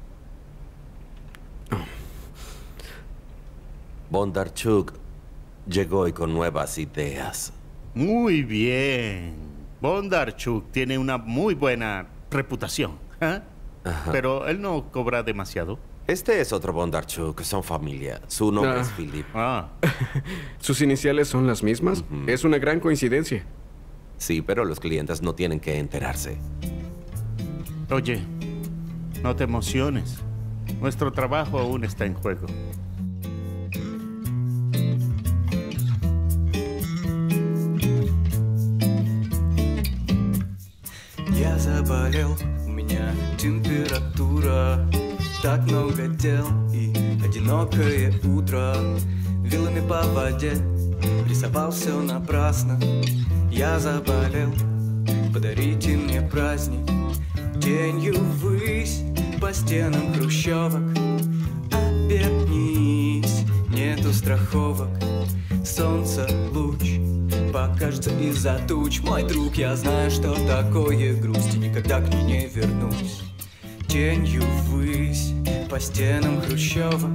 Bondarchuk llegó hoy con nuevas ideas. Muy bien. Bondarchuk tiene una muy buena reputación. ¿eh? Ajá. Pero él no cobra demasiado. Este es otro Bondarchuk, son familia. Su nombre Ah. es Philip. Ah. ¿Sus iniciales son las mismas? Ujú. Es una gran coincidencia. Sí, pero los clientes no tienen que enterarse. Oye, no te emociones. Nuestro trabajo aún está en juego. Я заболел, у меня температура. Так много дел и одинокое утро. Вилами по воде, рисовал все напрасно. Я заболел, подарите мне праздник. Тенью ввысь по стенам хрущевок. Обернись, нету страховок. Солнце луч покажется из-за туч. Мой друг, я знаю, что такое грусть, и никогда к ней не вернусь. тенью ввысь, по стенам хрущевок.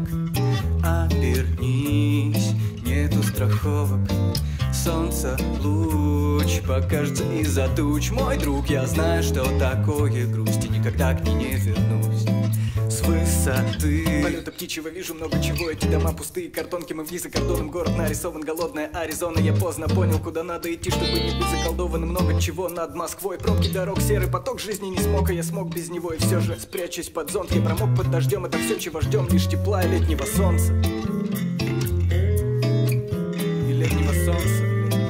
Обернись, нету страховок. Солнце луч покажется из-за туч. Мой друг, я знаю, что такое грусть, и никогда к ней не вернусь. С высоты полета птичьего вижу много чего. Эти дома пустые, картонки, мы вниз за кордоном. Город нарисован, голодная Аризона. Я поздно понял, куда надо идти, чтобы не быть заколдованным. Много чего над Москвой. Пробки дорог, серый поток жизни не смог, а я смог без него. И все же, спрячусь под зонт, я промок под дождем. Это все, чего ждем, лишь тепла и летнего солнца. И летнего солнца.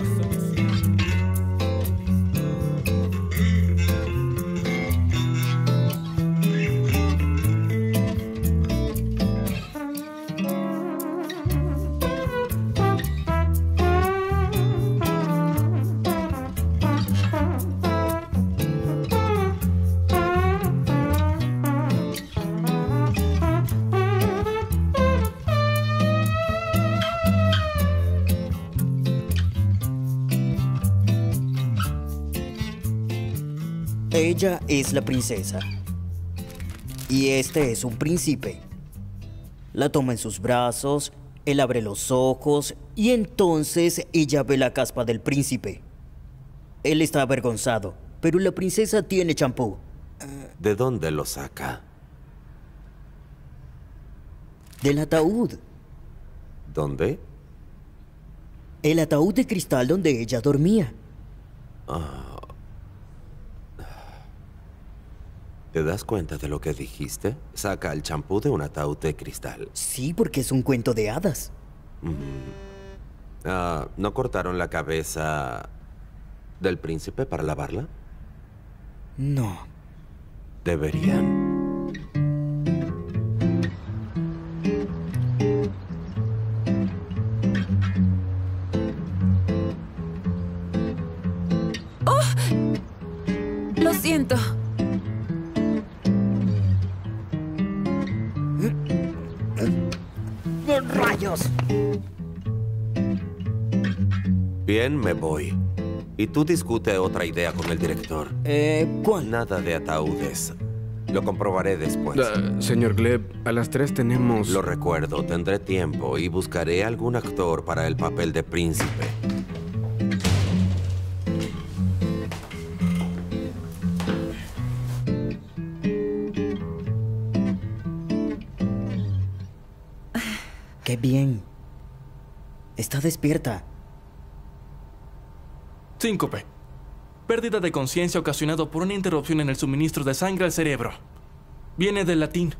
Ella es la princesa. Y este es un príncipe. La toma en sus brazos, él abre los ojos y entonces ella ve la caspa del príncipe. Él está avergonzado, pero la princesa tiene champú. ¿De dónde lo saca? Del ataúd. ¿Dónde? El ataúd de cristal donde ella dormía. Ah. ¿Te das cuenta de lo que dijiste? Saca el champú de un ataúd de cristal. Sí, porque es un cuento de hadas. Mm. Ah, ¿no cortaron la cabeza del príncipe para lavarla? No. Deberían. ¡Oh! Lo siento. ¡Rayos! Bien, me voy. Y tú discute otra idea con el director. Eh, ¿cuál? Nada de ataúdes. Lo comprobaré después. Uh, señor Gleb, a las tres tenemos... Lo recuerdo, tendré tiempo y buscaré algún actor para el papel de príncipe. ¡Qué bien! Está despierta. Síncope. Pérdida de conciencia ocasionado por una interrupción en el suministro de sangre al cerebro. Viene del latín.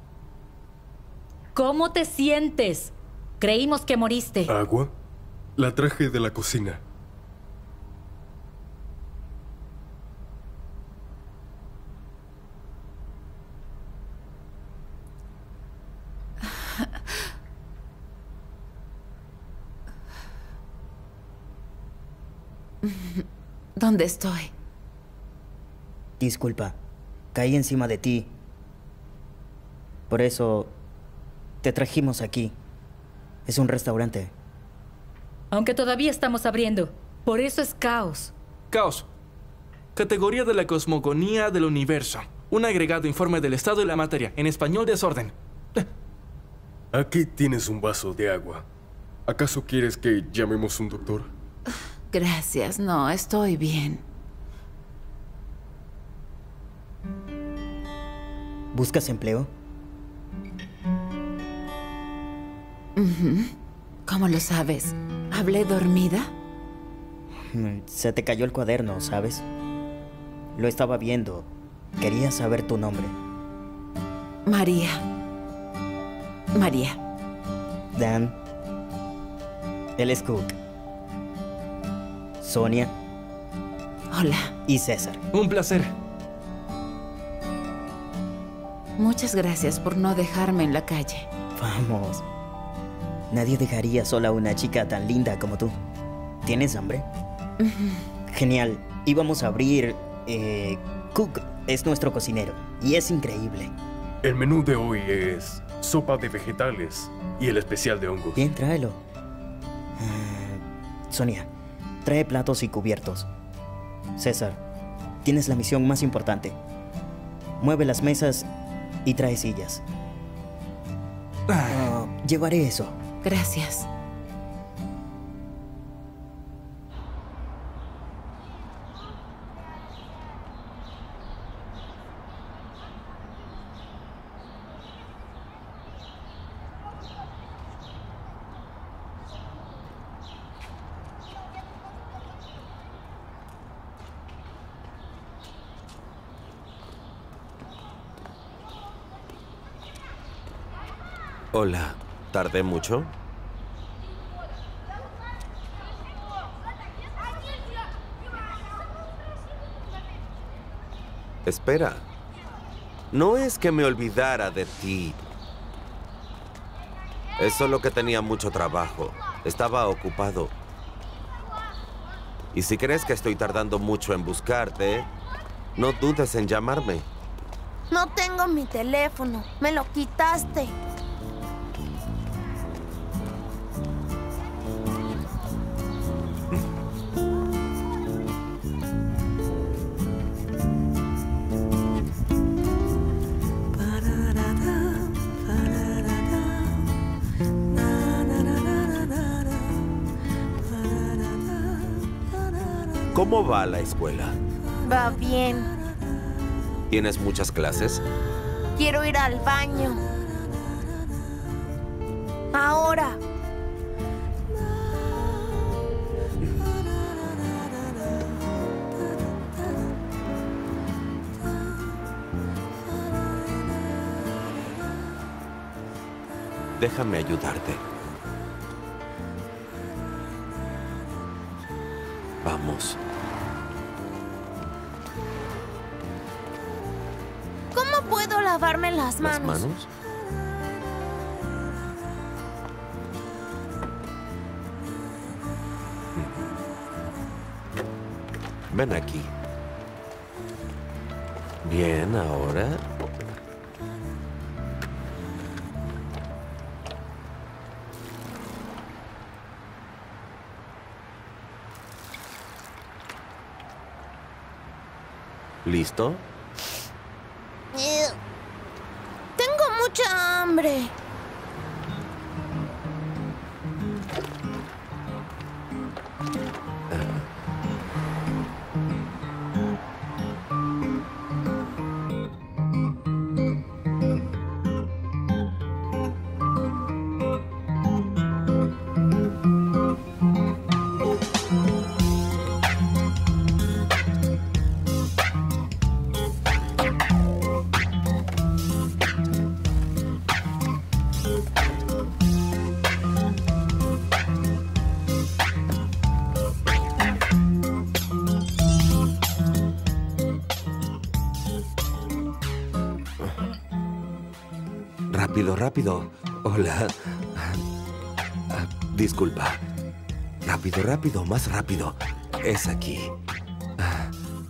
¿Cómo te sientes? Creímos que moriste. ¿Agua? La traje de la cocina. ¿Dónde estoy? Disculpa, caí encima de ti. Por eso te trajimos aquí. Es un restaurante. Aunque todavía estamos abriendo. Por eso es caos. Caos. Categoría de la cosmogonía del universo. Un agregado informe del estado de la materia. En español, desorden. Aquí tienes un vaso de agua. ¿Acaso quieres que llamemos un doctor? Gracias, no, estoy bien. ¿Buscas empleo? Uh-huh. ¿Cómo lo sabes? ¿Hablé dormida? Se te cayó el cuaderno, ¿sabes? Lo estaba viendo. Quería saber tu nombre. María. María. Dan. Él es Cook. Sonia. Hola. Y César. Un placer. Muchas gracias por no dejarme en la calle. Vamos. Nadie dejaría sola a una chica tan linda como tú. ¿Tienes hambre? Uh-huh. Genial. Íbamos a abrir... Eh, Cook es nuestro cocinero y es increíble. El menú de hoy es sopa de vegetales y el especial de hongos. Bien, tráelo. Uh, Sonia, trae platos y cubiertos. César, tienes la misión más importante. Mueve las mesas y trae sillas. Ah, llevaré eso. Gracias. Hola, ¿tardé mucho? Espera, no es que me olvidara de ti. Es solo que tenía mucho trabajo. Estaba ocupado. Y si crees que estoy tardando mucho en buscarte, no dudes en llamarme. No tengo mi teléfono. Me lo quitaste. ¿Cómo va la escuela? Va bien. ¿Tienes muchas clases? Quiero ir al baño. Ahora. Déjame ayudarte. Vamos. ¿Cómo puedo lavarme las manos? ¿Las manos? Ven aquí. Bien, ahora. ¿Listo? Tengo mucha hambre. Rápido, rápido. Hola. Ah, disculpa. Rápido, rápido, más rápido. Es aquí. Ah.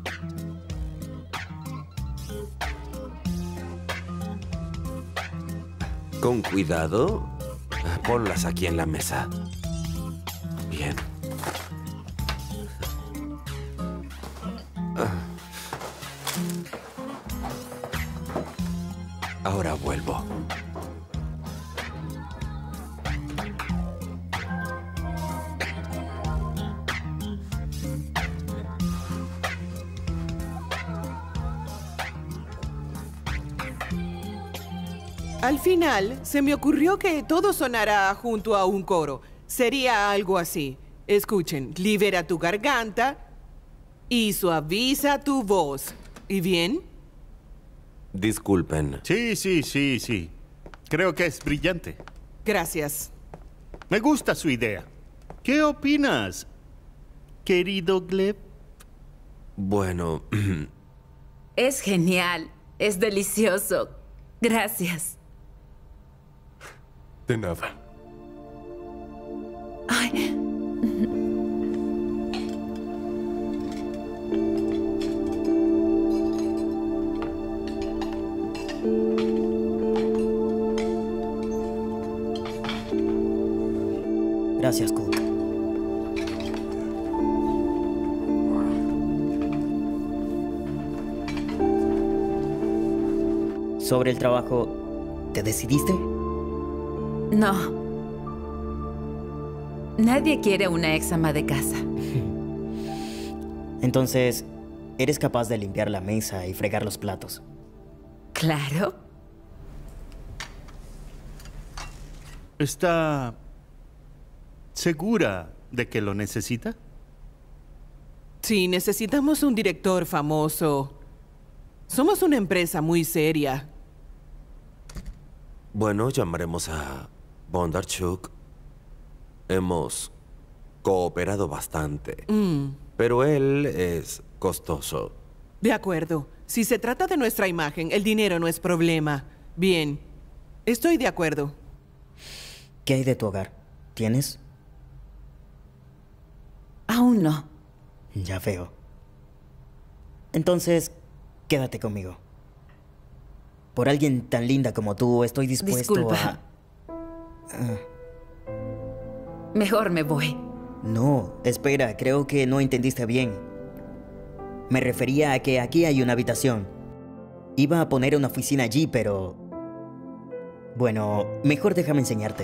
Con cuidado. Ponlas aquí en la mesa. Bien. Ah. Ahora vuelvo. Al final, se me ocurrió que todo sonará junto a un coro. Sería algo así. Escuchen, libera tu garganta y suaviza tu voz. ¿Y bien? Disculpen. Sí, sí, sí, sí. Creo que es brillante. Gracias. Me gusta su idea. ¿Qué opinas, querido Gleb? Bueno... Es genial. Es delicioso. Gracias. De nada. Ay. Gracias, Cook. Sobre el trabajo, ¿te decidiste? No. Nadie quiere una ex ama de casa. Entonces, ¿eres capaz de limpiar la mesa y fregar los platos? Claro. ¿Está segura de que lo necesita? Sí, necesitamos un director famoso. Somos una empresa muy seria. Bueno, llamaremos a Bondarchuk. Hemos cooperado bastante, Mm, pero él es costoso. de acuerdo. Si se trata de nuestra imagen, el dinero no es problema. Bien, estoy de acuerdo. ¿Qué hay de tu hogar? ¿Tienes? Aún no. Ya veo. Entonces, quédate conmigo. Por alguien tan linda como tú, estoy dispuesto Disculpa. a... Ah, Mejor me voy. no, espera, creo que no entendiste bien. Me refería a que aquí hay una habitación. Iba a poner una oficina allí, pero... Bueno, mejor déjame enseñarte.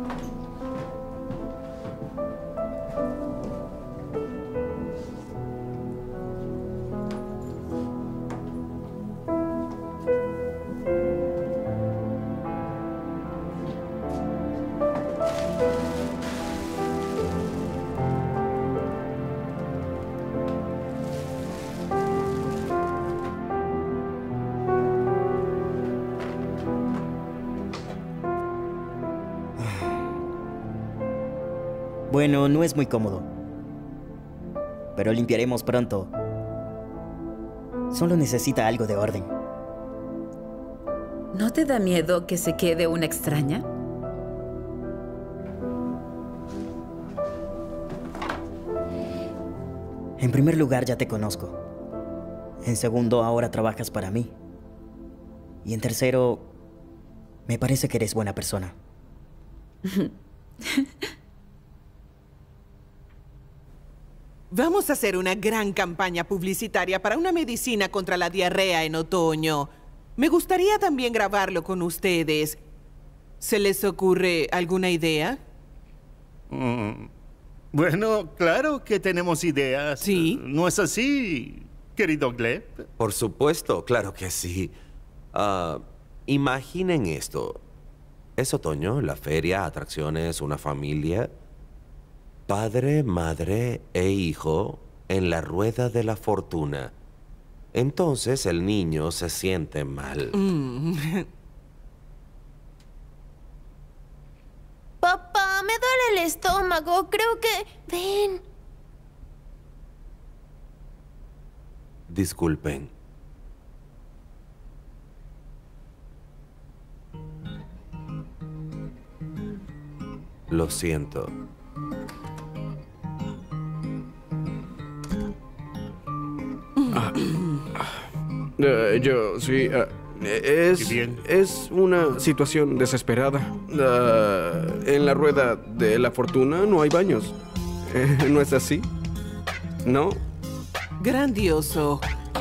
Bueno, no es muy cómodo. Pero limpiaremos pronto. Solo necesita algo de orden. ¿No te da miedo que se quede una extraña? En primer lugar, ya te conozco. En segundo, ahora trabajas para mí. Y en tercero, me parece que eres buena persona. Vamos a hacer una gran campaña publicitaria para una medicina contra la diarrea en otoño. Me gustaría también grabarlo con ustedes. ¿Se les ocurre alguna idea? Mm, bueno, claro que tenemos ideas. Sí. ¿No es así, querido Gleb? Por supuesto, claro que sí. Ah, imaginen esto. Es otoño, la feria, atracciones, una familia. Padre, madre e hijo en la rueda de la fortuna. Entonces el niño se siente mal. Mm. Papá, me duele el estómago. Creo que... Ven. Disculpen. Lo siento. Eh, yo, sí. ah, es, es una situación desesperada. Ah, en la rueda de la fortuna no hay baños. Eh, ¿No es así? ¿No? Grandioso.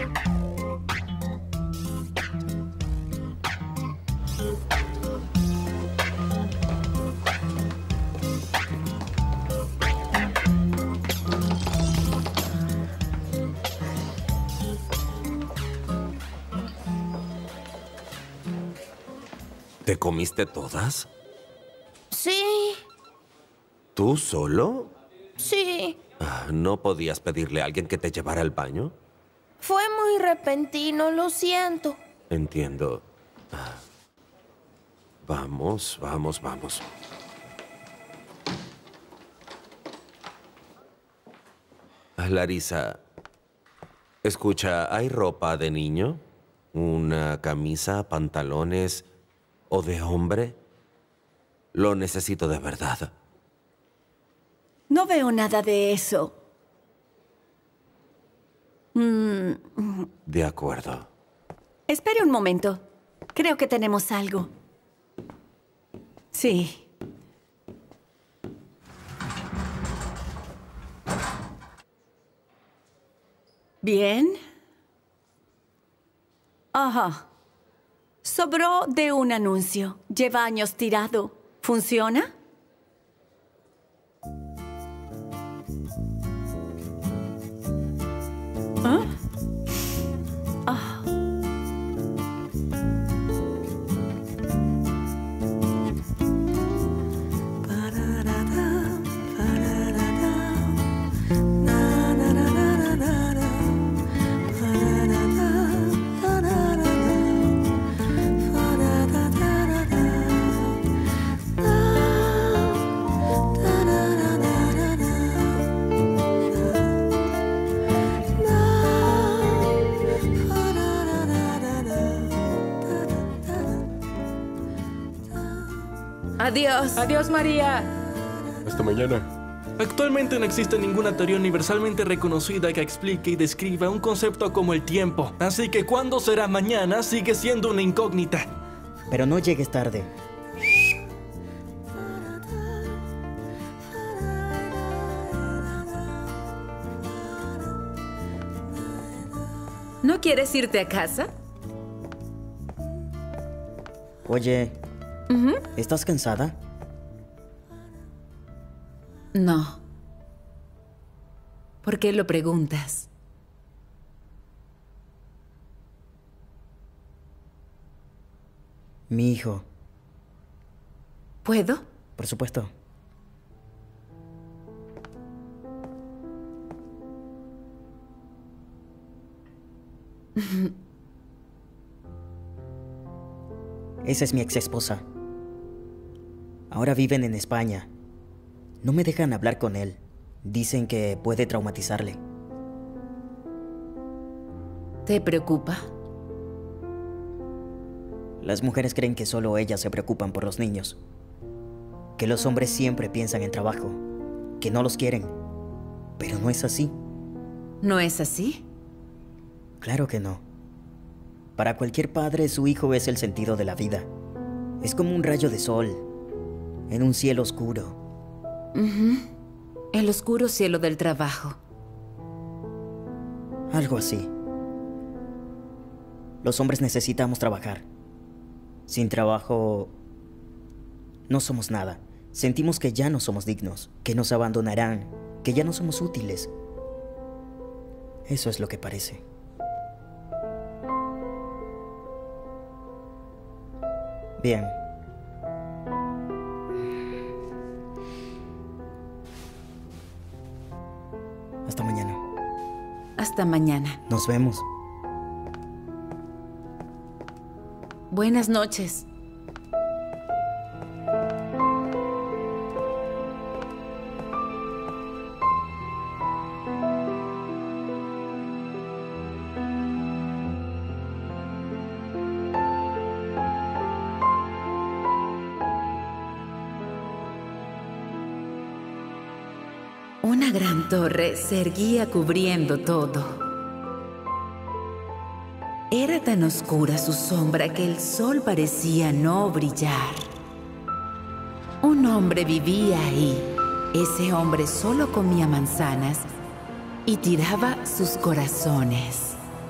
¿Te comiste todas? Sí, ¿Tú solo? sí. Ah, ¿No podías pedirle a alguien que te llevara al baño? Fue muy repentino, lo siento. Entiendo. Ah, Vamos, vamos, vamos. Ah, Larisa, escucha, ¿hay ropa de niño? ¿Una camisa, pantalones o de hombre? Lo necesito de verdad. No veo nada de eso. Mm, De acuerdo. espere un momento. Creo que tenemos algo. Sí. Bien. Ajá. Sobró de un anuncio. Lleva años tirado. ¿Funciona? ¿Ah? Ah. Adiós. Adiós, María. Hasta mañana. Actualmente no existe ninguna teoría universalmente reconocida que explique y describa un concepto como el tiempo. Así que cuándo será mañana sigue siendo una incógnita. Pero no llegues tarde. ¿No quieres irte a casa? Oye, Ujú. ¿estás cansada? No. ¿Por qué lo preguntas? Mi hijo. ¿Puedo? Por supuesto. Esa es mi ex esposa. Ahora viven en España. No me dejan hablar con él. Dicen que puede traumatizarle. ¿Te preocupa? Las mujeres creen que solo ellas se preocupan por los niños. Que los hombres siempre piensan en trabajo. Que no los quieren. Pero no es así. ¿No es así? Claro que no. Para cualquier padre, su hijo es el sentido de la vida. Es como un rayo de sol en un cielo oscuro. Ujú. El oscuro cielo del trabajo. Algo así. Los hombres necesitamos trabajar. Sin trabajo, no somos nada. Sentimos que ya no somos dignos, que nos abandonarán, que ya no somos útiles. Eso es lo que parece. Bien. Hasta mañana. Hasta mañana. Nos vemos. Buenas noches. Una gran torre se erguía cubriendo todo. Era tan oscura su sombra que el sol parecía no brillar. Un hombre vivía ahí. Ese hombre solo comía manzanas y tiraba sus corazones.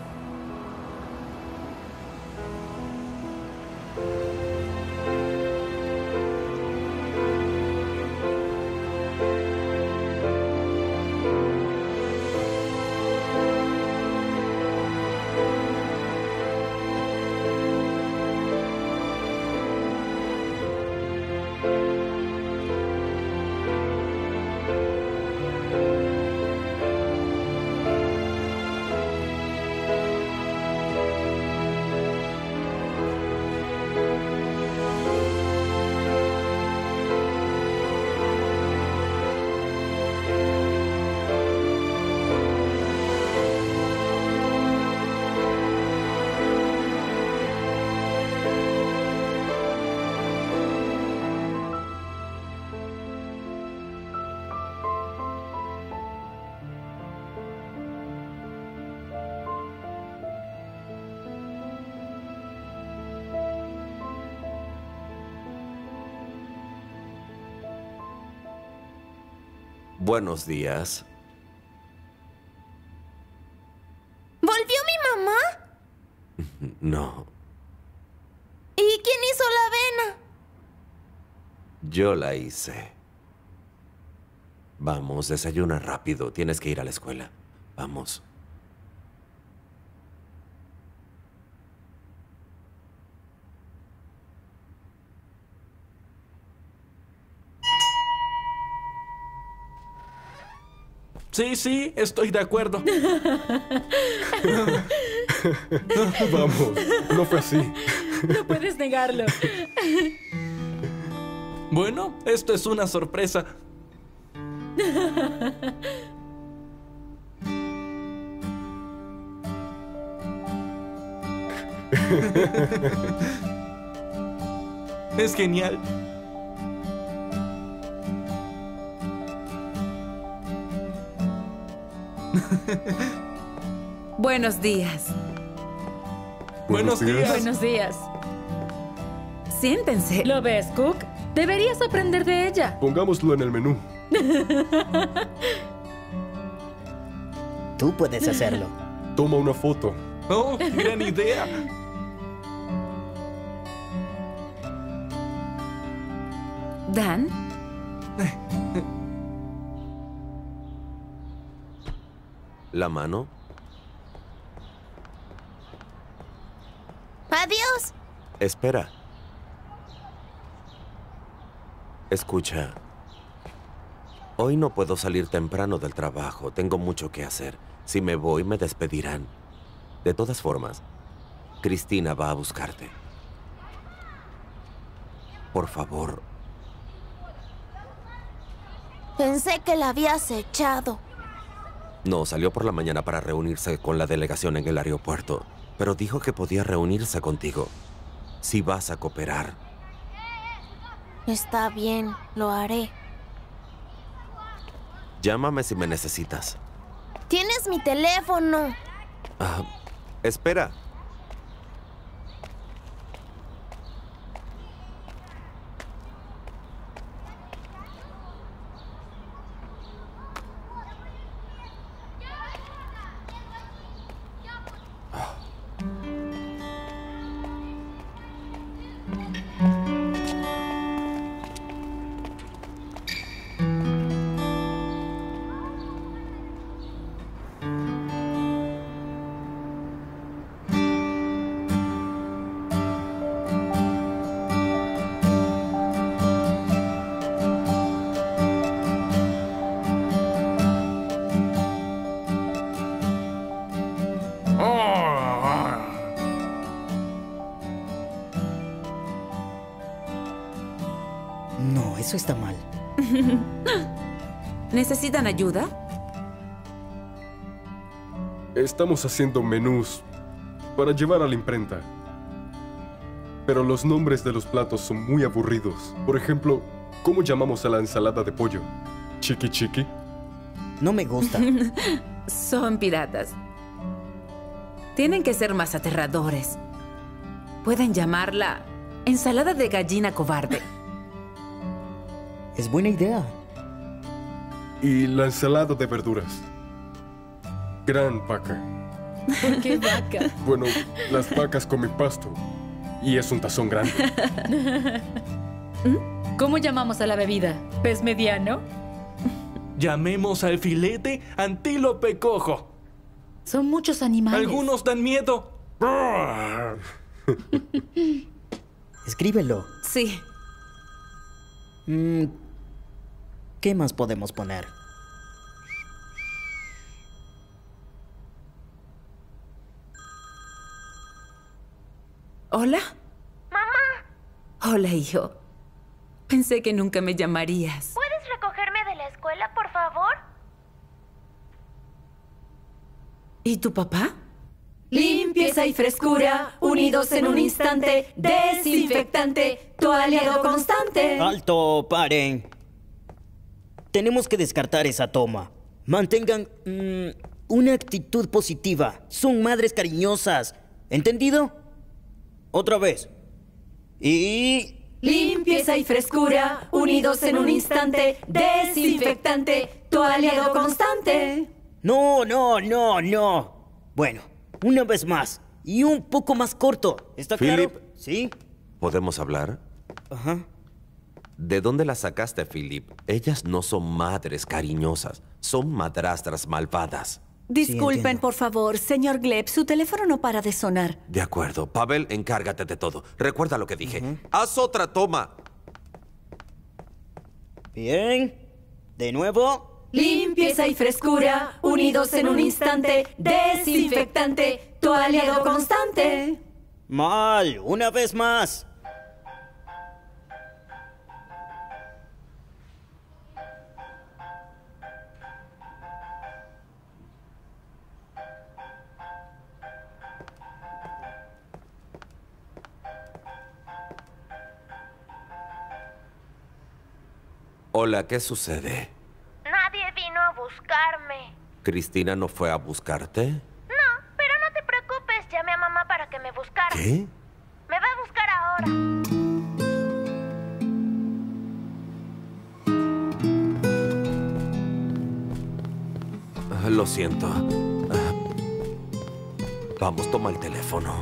Buenos días. ¿Volvió mi mamá? No. Yo la hice. Vamos, desayuna rápido. Tienes que ir a la escuela. Vamos. Sí, sí, estoy de acuerdo. Vamos, no fue así. No puedes negarlo. Bueno, esto es una sorpresa. Es genial. Buenos días. Buenos días. Buenos días. Siéntense. ¿Lo ves, Cook? Deberías aprender de ella. Pongámoslo en el menú. Tú puedes hacerlo. Toma una foto. Oh, gran idea. Dan. ¿La mano? Adiós. Espera. Escucha. Hoy no puedo salir temprano del trabajo. Tengo mucho que hacer. Si me voy, me despedirán. De todas formas, Cristina va a buscarte. Por favor. Pensé que la habías echado. No, salió por la mañana para reunirse con la delegación en el aeropuerto, pero dijo que podía reunirse contigo, si vas a cooperar. Está bien, lo haré. Llámame si me necesitas. Tienes mi teléfono. Ah, espera. No, eso está mal. ¿Necesitan ayuda? Estamos haciendo menús para llevar a la imprenta. Pero los nombres de los platos son muy aburridos. Por ejemplo, ¿cómo llamamos a la ensalada de pollo? ¿Chiqui chiqui? No me gusta. Son piratas. Tienen que ser más aterradores. Pueden llamarla ensalada de gallina cobarde. Es buena idea. Y la ensalada de verduras. Gran vaca. ¿Por qué vaca? Bueno, las vacas comen pasto. Y es un tazón grande. ¿Cómo llamamos a la bebida? ¿Pez mediano? Llamemos al filete antílope cojo. Son muchos animales. Algunos dan miedo. Escríbelo. Sí. Mm, ¿Qué más podemos poner? ¿Hola? Mamá. Hola, hijo. Pensé que nunca me llamarías. ¿Puedes recogerme de la escuela, por favor? ¿Y tu papá? Limpieza y frescura, unidos en un instante. Desinfectante, tu aliado constante. ¡Alto! ¡Paren! Tenemos que descartar esa toma. Mantengan mm, una actitud positiva. Son madres cariñosas. ¿Entendido? Otra vez. Y... Limpieza y frescura, unidos en un instante. Desinfectante, tu aliado constante. No, no, no, no. Bueno, una vez más. Y un poco más corto. ¿Está claro? Philip. ¿Sí? ¿Podemos hablar? Ajá. ¿De dónde las sacaste, Philip? Ellas no son madres cariñosas, son madrastras malvadas. Disculpen, por favor, señor Gleb, su teléfono no para de sonar. De acuerdo. Pavel, encárgate de todo. Recuerda lo que dije. Uh-huh. ¡Haz otra toma! Bien. De nuevo. Limpieza y frescura, unidos en un instante. Desinfectante, tu aliado constante. Mal. Una vez más. Hola, ¿qué sucede? Nadie vino a buscarme. ¿Cristina no fue a buscarte? No, pero no te preocupes. Llamé a mamá para que me buscara. ¿Qué? Me va a buscar ahora. Lo siento. Vamos, toma el teléfono.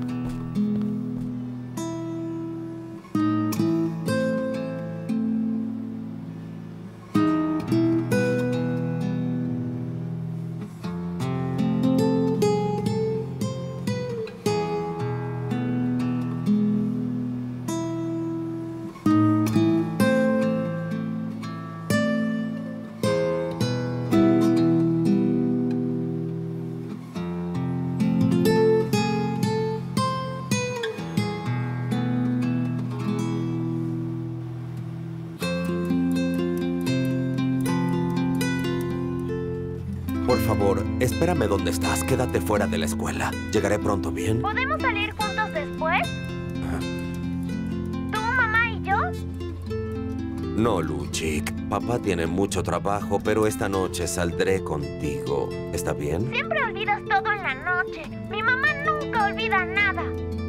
Por favor, espérame donde estás. Quédate fuera de la escuela. Llegaré pronto, ¿bien? ¿Podemos salir juntos después? ¿Tú, mamá y yo? No, Luchik. Papá tiene mucho trabajo, pero esta noche saldré contigo. ¿Está bien? Siempre olvidas todo en la noche. Mi mamá nunca olvida nada.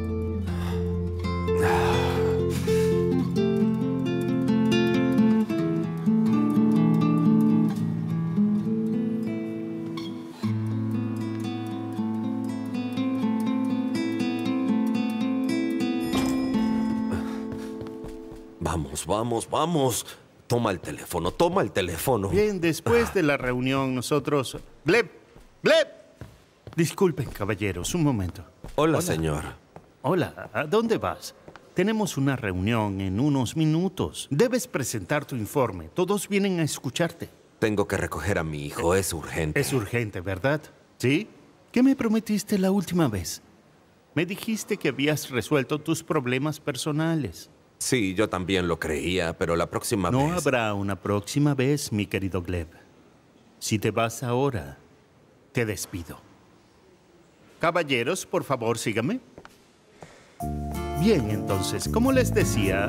Vamos, vamos, vamos. Toma el teléfono, toma el teléfono. Bien, después de la reunión, nosotros... ¡Gleb! ¡Gleb! Disculpen, caballeros, un momento. Hola, Hola, señor. Hola, ¿a dónde vas? Tenemos una reunión en unos minutos. Debes presentar tu informe. Todos vienen a escucharte. Tengo que recoger a mi hijo, es urgente. Es urgente, ¿verdad? ¿Sí? ¿Qué me prometiste la última vez? Me dijiste que habías resuelto tus problemas personales. Sí, yo también lo creía, pero la próxima no vez... No habrá una próxima vez, mi querido Gleb. Si te vas ahora, te despido. Caballeros, por favor, síganme. Bien, entonces, como les decía...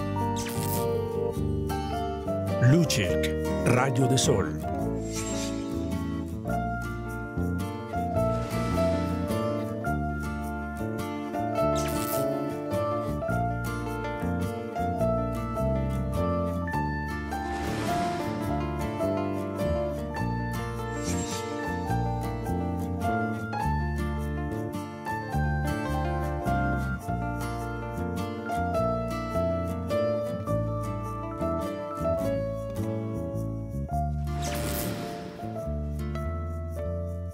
Luchik, rayo de sol.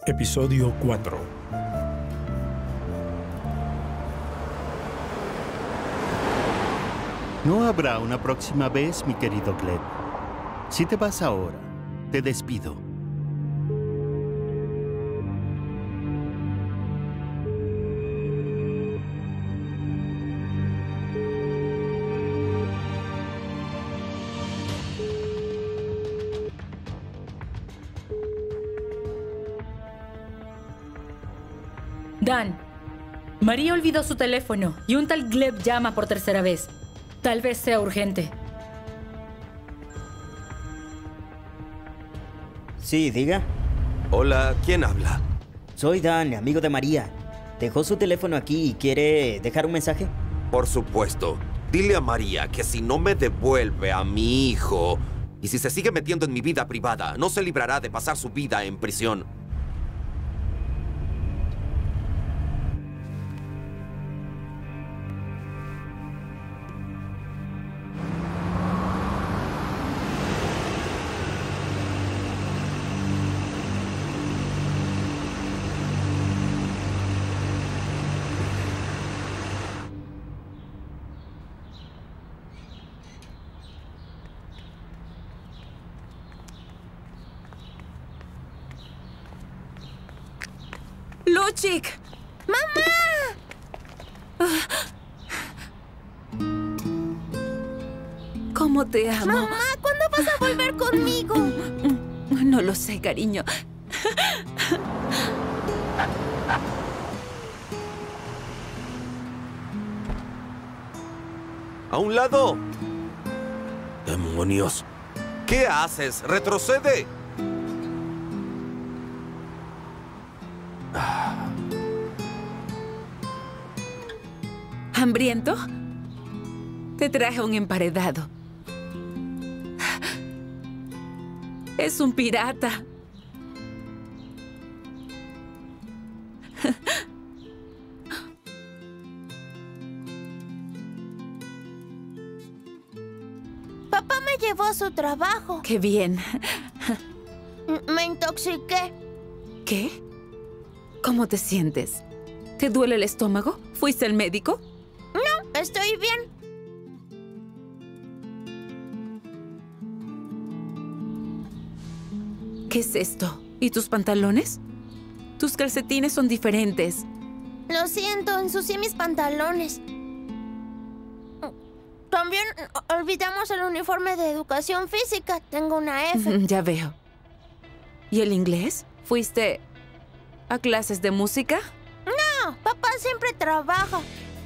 Episodio cuatro. No habrá una próxima vez, mi querido Gleb. Si te vas ahora, te despido. Dan, María olvidó su teléfono y un tal Gleb llama por tercera vez. Tal vez sea urgente. Sí, diga. Hola, ¿quién habla? Soy Dan, amigo de María. Dejó su teléfono aquí y quiere dejar un mensaje. Por supuesto. Dile a María que si no me devuelve a mi hijo y si se sigue metiendo en mi vida privada, no se librará de pasar su vida en prisión. ¡Luchik! ¡Mamá! ¿Cómo te amo? Mamá, ¿cuándo vas a volver conmigo? No lo sé, cariño. ¡A un lado! ¡Demonios! ¿Qué haces? ¡Retrocede! ¿Hambriento? Te traje un emparedado. Es un pirata. Papá me llevó a su trabajo. ¡Qué bien! Me intoxiqué. ¿Qué? ¿Cómo te sientes? ¿Te duele el estómago? ¿Fuiste al médico? No, estoy bien. ¿Qué es esto? ¿Y tus pantalones? Tus calcetines son diferentes. Lo siento, ensucié mis pantalones. También olvidamos el uniforme de educación física. Tengo una F. Ya veo. ¿Y el inglés? ¿Fuiste a clases de música? No, papá siempre trabaja.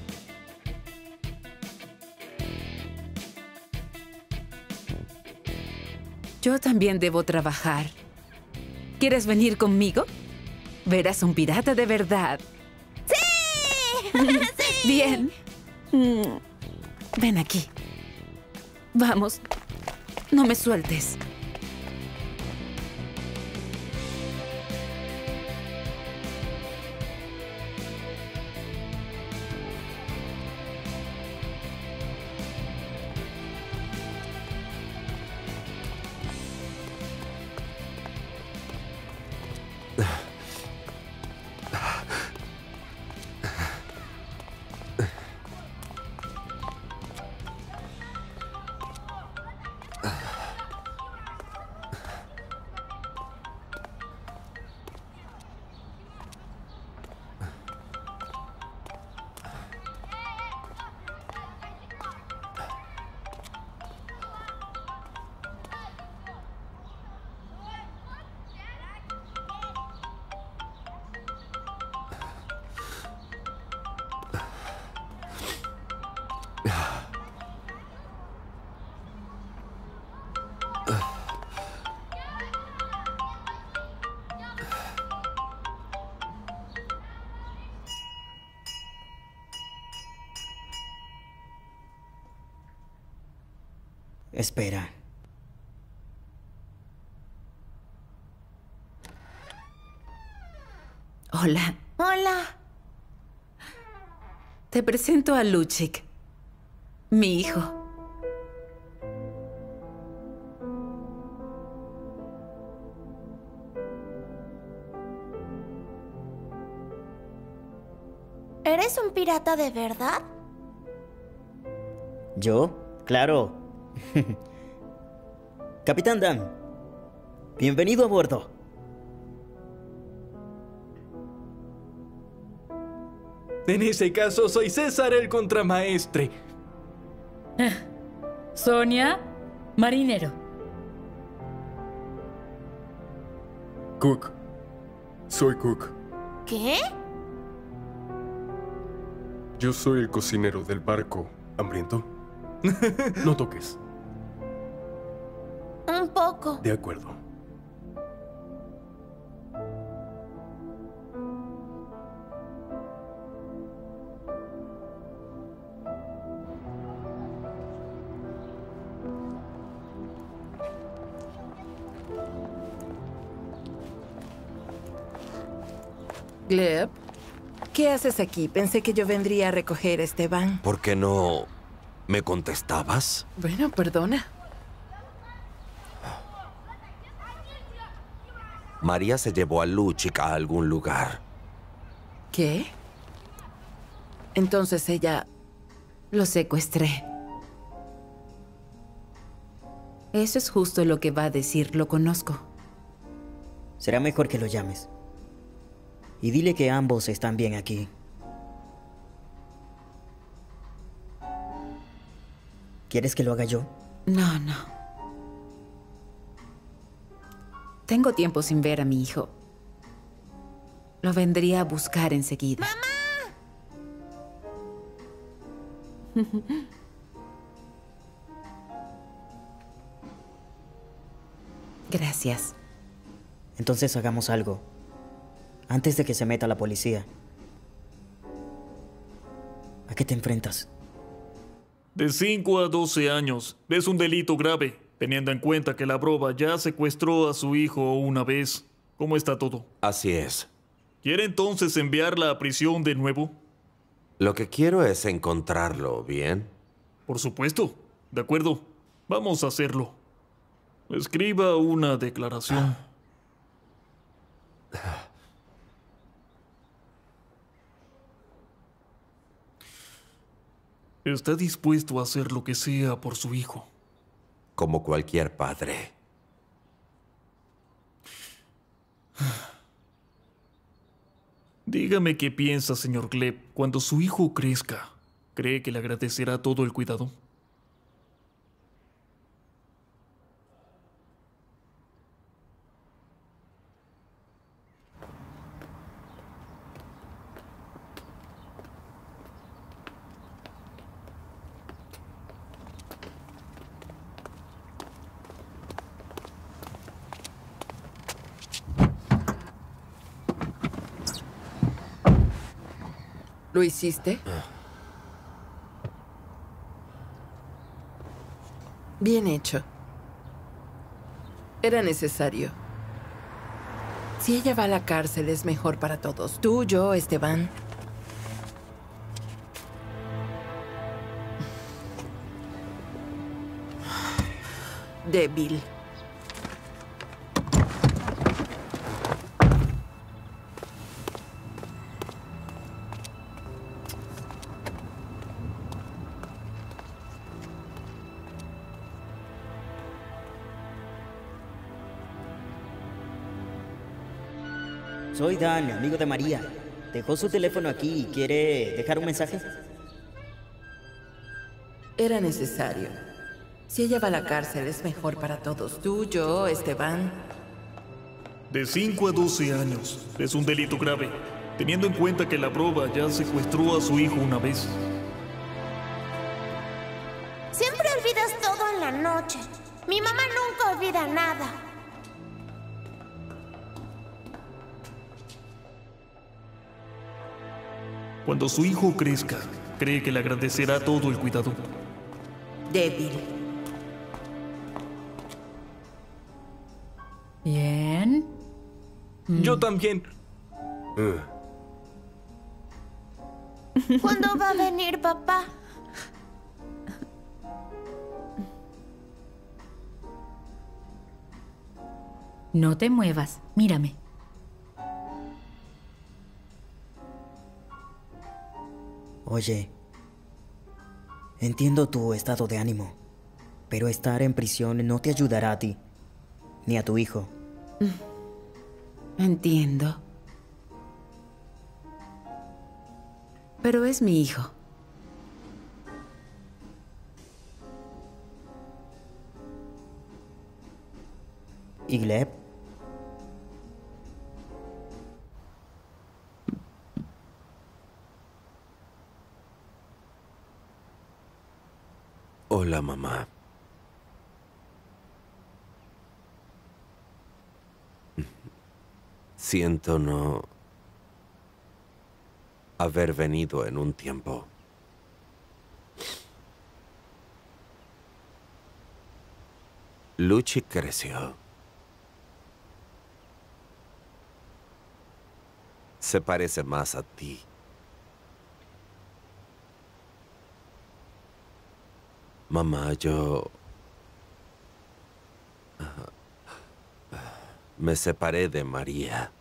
Yo también debo trabajar. ¿Quieres venir conmigo? Verás un pirata de verdad. ¡Sí! ¡Sí! Bien. Mm. Ven aquí. Vamos. No me sueltes. Espera. Hola. Hola. Te presento a Luchik, mi hijo. ¿Eres un pirata de verdad? ¿Yo? Claro. Capitán Dan, bienvenido a bordo. En ese caso, soy César el contramaestre. Sonia, marinero. Cook. Soy Cook. ¿Qué? Yo soy el cocinero del barco. ¿Hambriento? No toques. Un poco. De acuerdo. Gleb, ¿qué haces aquí? Pensé que yo vendría a recoger a Esteban. ¿Por qué no me contestabas? Bueno, perdona. María se llevó a Luchik a algún lugar. ¿Qué? Entonces ella... Lo secuestré. Eso es justo lo que va a decir, lo conozco. Será mejor que lo llames. Y dile que ambos están bien aquí. ¿Quieres que lo haga yo? No, no. Tengo tiempo sin ver a mi hijo. Lo vendría a buscar enseguida. ¡Mamá! Gracias. Entonces hagamos algo. Antes de que se meta la policía. ¿A qué te enfrentas? De cinco a doce años. Es un delito grave, teniendo en cuenta que la broba ya secuestró a su hijo una vez. ¿Cómo está todo? Así es. ¿Quiere entonces enviarla a prisión de nuevo? Lo que quiero es encontrarlo, ¿bien? Por supuesto. De acuerdo. Vamos a hacerlo. Escriba una declaración. Está dispuesto a hacer lo que sea por su hijo. Como cualquier padre. Dígame qué piensa, señor Gleb, cuando su hijo crezca. ¿Cree que le agradecerá todo el cuidado? ¿Lo hiciste? Bien hecho. Era necesario. Si ella va a la cárcel es mejor para todos. Tú, yo, Esteban. Débil. Soy Dan, amigo de María. Dejó su teléfono aquí. ¿Quiere dejar un mensaje? Era necesario. Si ella va a la cárcel es mejor para todos. Tú, yo, Esteban. De cinco a doce años. Es un delito grave, teniendo en cuenta que la broba ya secuestró a su hijo una vez. Siempre olvidas todo en la noche. Mi mamá nunca olvida nada. Cuando su hijo crezca, cree que le agradecerá todo el cuidado. Débil. Bien. Yo también. ¿Cuándo va a venir papá? No te muevas. Mírame. Oye, entiendo tu estado de ánimo, pero estar en prisión no te ayudará a ti, ni a tu hijo. Entiendo. Pero es mi hijo. ¿Y Gleb? Hola, mamá. Siento no haber venido en un tiempo. Luchi creció. Se parece más a ti. Mamá, yo... me separé de María.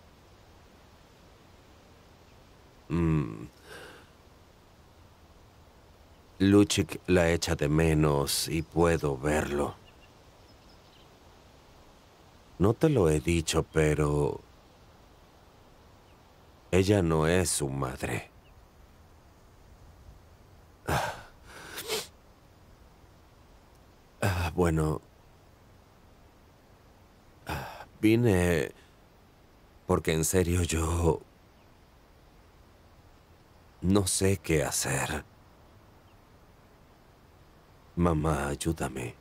Mm. Luchik la echa de menos y puedo verlo. No te lo he dicho, pero... ella no es su madre. Ah. Ah, bueno... Ah, vine... porque en serio yo... no sé qué hacer. Mamá, ayúdame.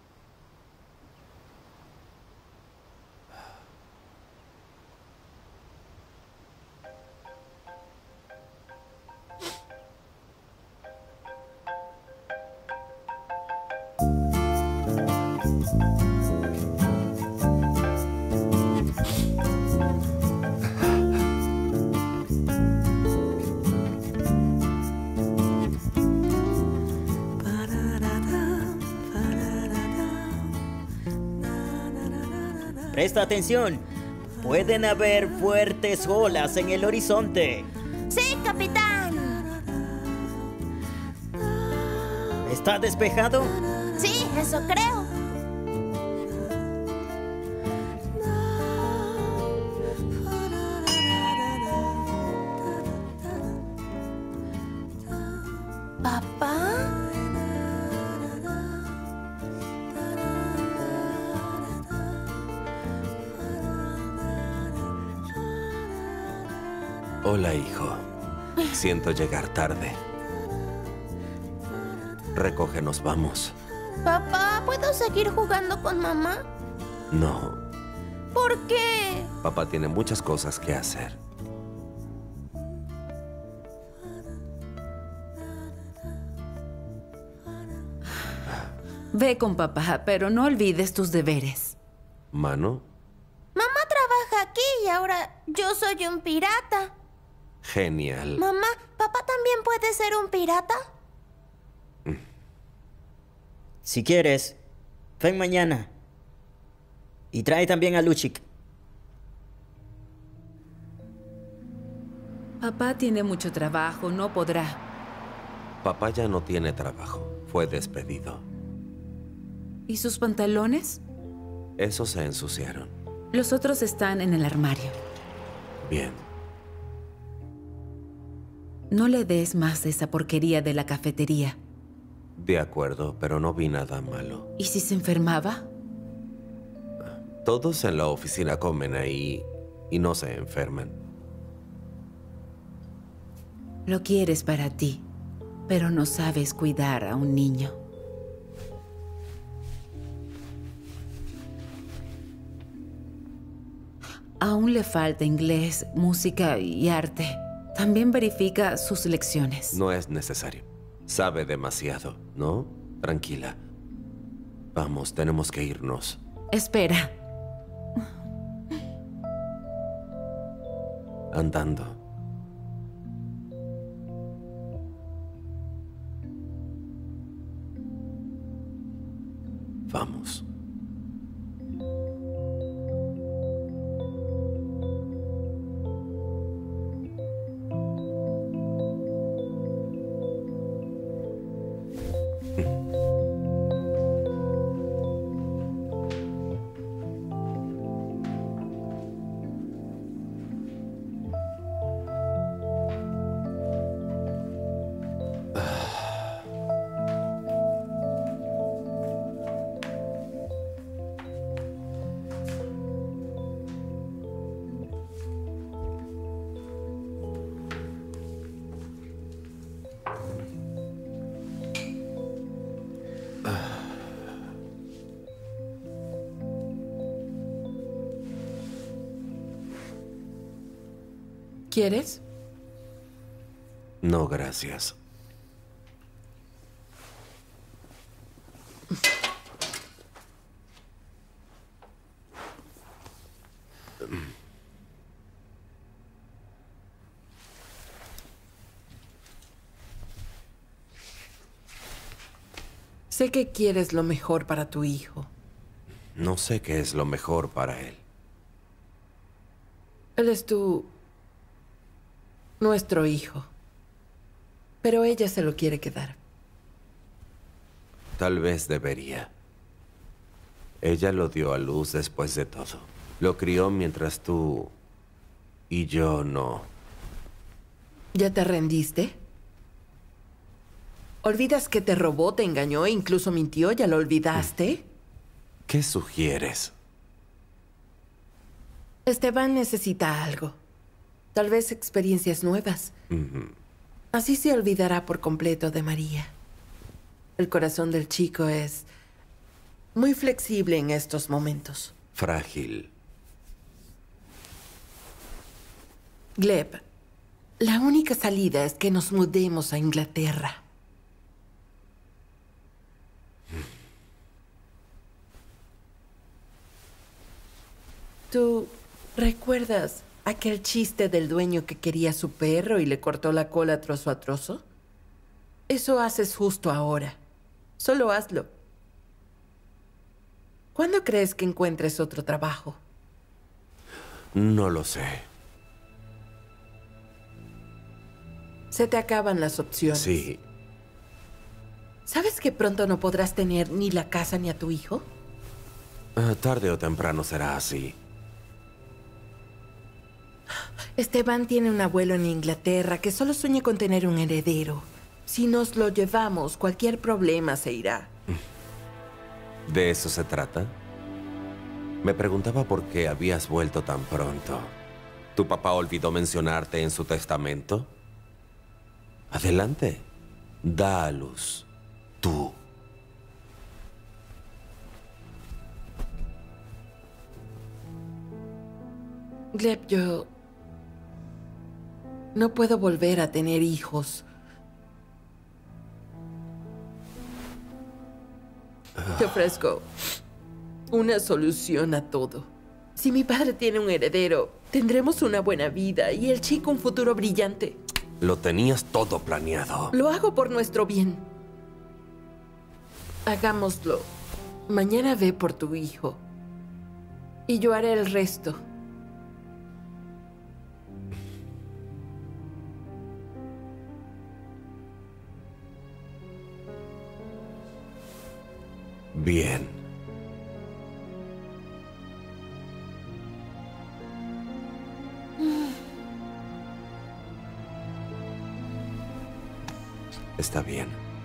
Presta atención. Pueden haber fuertes olas en el horizonte. ¡Sí, capitán! ¿Está despejado? Sí, eso creo. ¿Papá? Hola, hijo. Siento llegar tarde. Recógenos, vamos. Papá, ¿puedo seguir jugando con mamá? No, ¿Por qué? papá tiene muchas cosas que hacer. Ve con papá, pero no olvides tus deberes. ¿Mano? Mamá trabaja aquí y ahora yo soy un pirata. Genial. Mamá, ¿papá también puede ser un pirata? Si quieres, ven mañana. Y trae también a Luchik. Papá tiene mucho trabajo, no podrá. Papá ya no tiene trabajo. Fue despedido. ¿Y sus pantalones? Esos se ensuciaron. Los otros están en el armario. Bien. No le des más de esa porquería de la cafetería. De acuerdo, pero no vi nada malo. ¿Y si se enfermaba? Todos en la oficina comen ahí y no se enferman. Lo quieres para ti, pero no sabes cuidar a un niño. Aún le falta inglés, música y arte. También verifica sus lecciones. No es necesario. Sabe demasiado, ¿no? Tranquila. Vamos, tenemos que irnos. Espera. Andando. Vamos. ¿Quieres? No, gracias. Sé que quieres lo mejor para tu hijo. No sé qué es lo mejor para él. Él es tu... nuestro hijo. Pero ella se lo quiere quedar. Tal vez debería. Ella lo dio a luz después de todo. Lo crió mientras tú y yo no. ¿Ya te rendiste? ¿Olvidas que te robó, te engañó e incluso mintió? ¿Ya lo olvidaste? ¿Qué sugieres? Esteban necesita algo. Tal vez experiencias nuevas. Ujú. Así se olvidará por completo de María. El corazón del chico es muy flexible en estos momentos. Frágil. Gleb, la única salida es que nos mudemos a Inglaterra. ¿Tú recuerdas aquel chiste del dueño que quería a su perro y le cortó la cola trozo a trozo? Eso haces justo ahora. Solo hazlo. ¿Cuándo crees que encuentres otro trabajo? No lo sé. Se te acaban las opciones. Sí. ¿Sabes que pronto no podrás tener ni la casa ni a tu hijo? Ah, tarde o temprano será así. Esteban tiene un abuelo en Inglaterra que solo sueña con tener un heredero. Si nos lo llevamos, cualquier problema se irá. ¿De eso se trata? Me preguntaba por qué habías vuelto tan pronto. ¿Tu papá olvidó mencionarte en su testamento? Adelante. Da a luz. Tú. Gleb, yo... no puedo volver a tener hijos. Te ofrezco una solución a todo. Si mi padre tiene un heredero, tendremos una buena vida y el chico un futuro brillante. Lo tenías todo planeado. Lo hago por nuestro bien. Hagámoslo. Mañana ve por tu hijo. Y yo haré el resto. Bien. Está bien.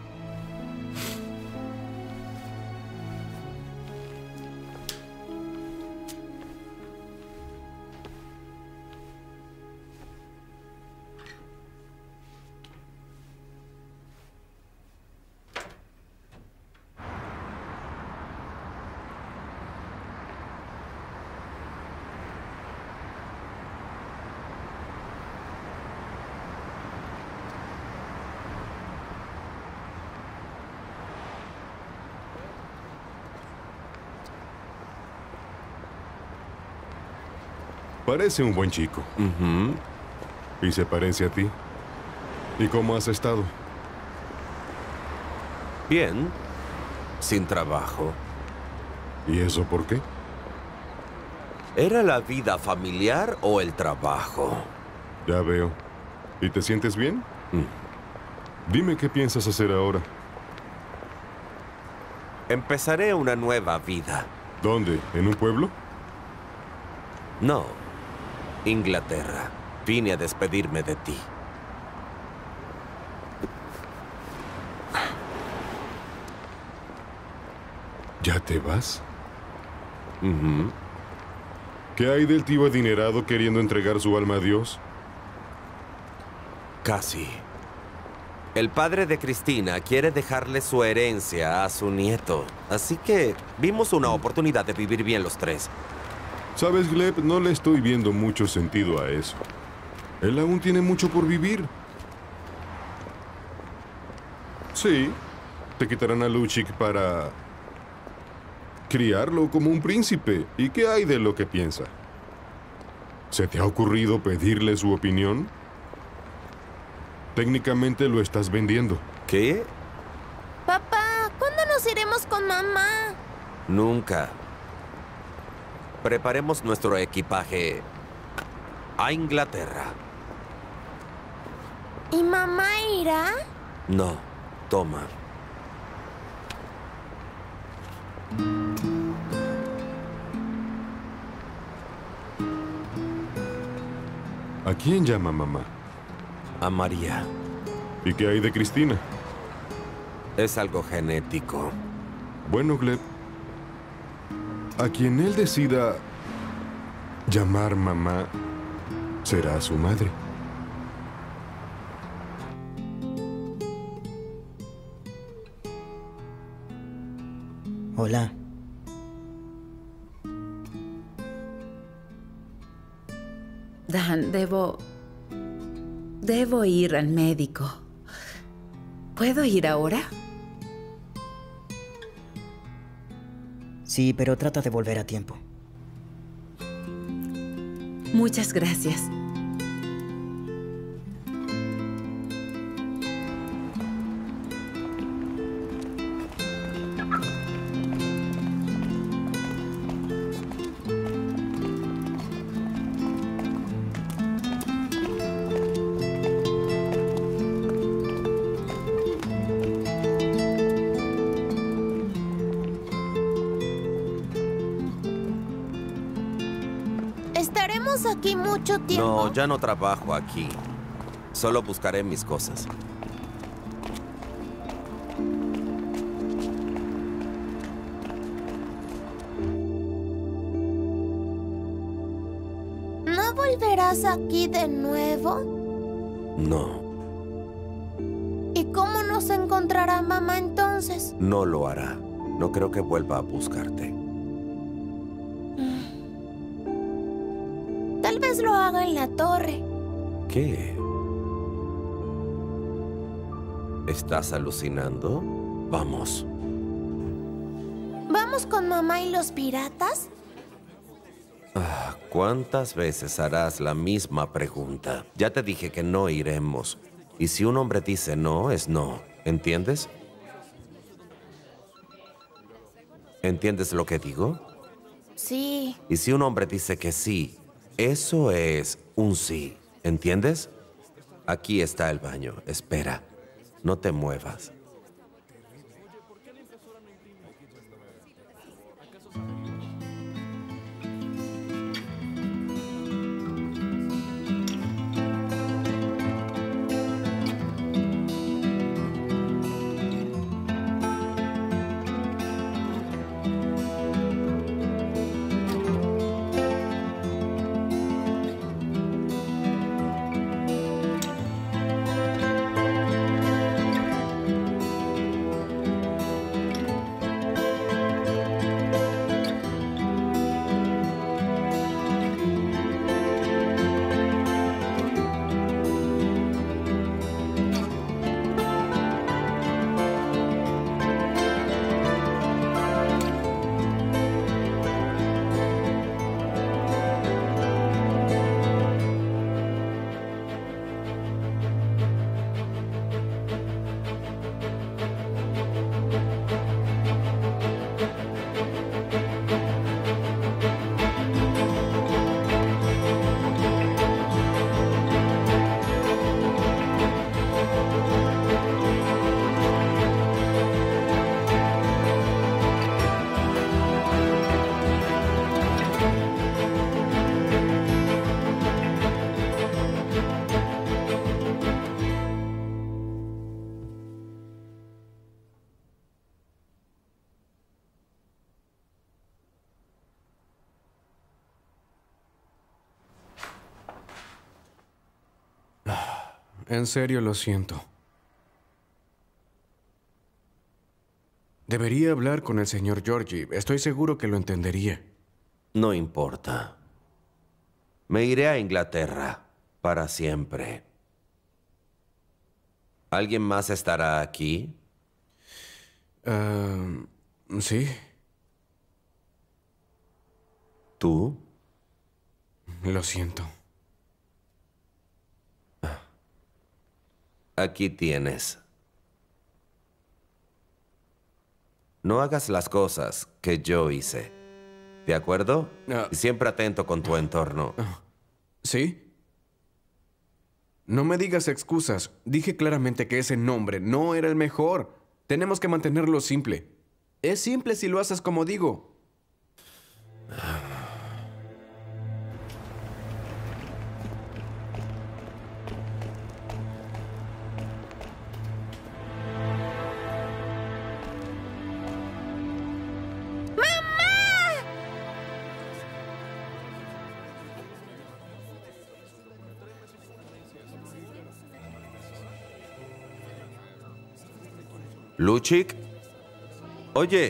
Parece un buen chico. Ujú. Y se parece a ti. ¿Y cómo has estado? Bien. Sin trabajo. ¿Y eso por qué? ¿Era la vida familiar o el trabajo? Ya veo. ¿Y te sientes bien? Mm. Dime qué piensas hacer ahora. Empezaré una nueva vida. ¿Dónde? ¿En un pueblo? No. Inglaterra. Vine a despedirme de ti. ¿Ya te vas? Ujú. ¿Qué hay del tío adinerado queriendo entregar su alma a Dios? Casi. El padre de Cristina quiere dejarle su herencia a su nieto. Así que vimos una oportunidad de vivir bien los tres. Sabes, Gleb, no le estoy viendo mucho sentido a eso. Él aún tiene mucho por vivir. Sí, te quitarán a Luchik para criarlo como un príncipe. ¿Y qué hay de lo que piensa? ¿Se te ha ocurrido pedirle su opinión? Técnicamente lo estás vendiendo. ¿Qué? Papá, ¿cuándo nos iremos con mamá? Nunca. Preparemos nuestro equipaje a Inglaterra. ¿Y mamá irá? No, toma. ¿A quién llama mamá? A María. ¿Y qué hay de Cristina? Es algo genético. Bueno, Gleb, a quien él decida llamar mamá será su madre. Hola. Dan, debo... Debo ir al médico. ¿Puedo ir ahora? Sí, pero trata de volver a tiempo. Muchas gracias. ¿Estaremos aquí mucho tiempo? No, ya no trabajo aquí. Solo buscaré mis cosas. ¿No volverás aquí de nuevo? No, ¿Y cómo nos encontrará mamá entonces? no lo hará. No creo que vuelva a buscarte. Tal vez lo haga en la torre. ¿Qué? ¿Estás alucinando? Vamos. ¿Vamos con mamá y los piratas? Ah, ¿cuántas veces harás la misma pregunta? Ya te dije que no iremos. Y si un hombre dice no, es no. ¿Entiendes? ¿Entiendes lo que digo? Sí. Y si un hombre dice que sí, eso es un sí. ¿Entiendes? Aquí está el baño. Espera. No te muevas. En serio lo siento. Debería hablar con el señor Georgie. Estoy seguro que lo entendería. No importa. Me iré a Inglaterra. Para siempre. ¿Alguien más estará aquí? Uh, sí. ¿Tú? Lo siento. Aquí tienes. No hagas las cosas que yo hice. ¿De acuerdo? Uh, y siempre atento con tu entorno. Uh, ¿Sí? No me digas excusas. Dije claramente que ese nombre no era el mejor. Tenemos que mantenerlo simple. Es simple si lo haces como digo. ¿Luchik? Oye.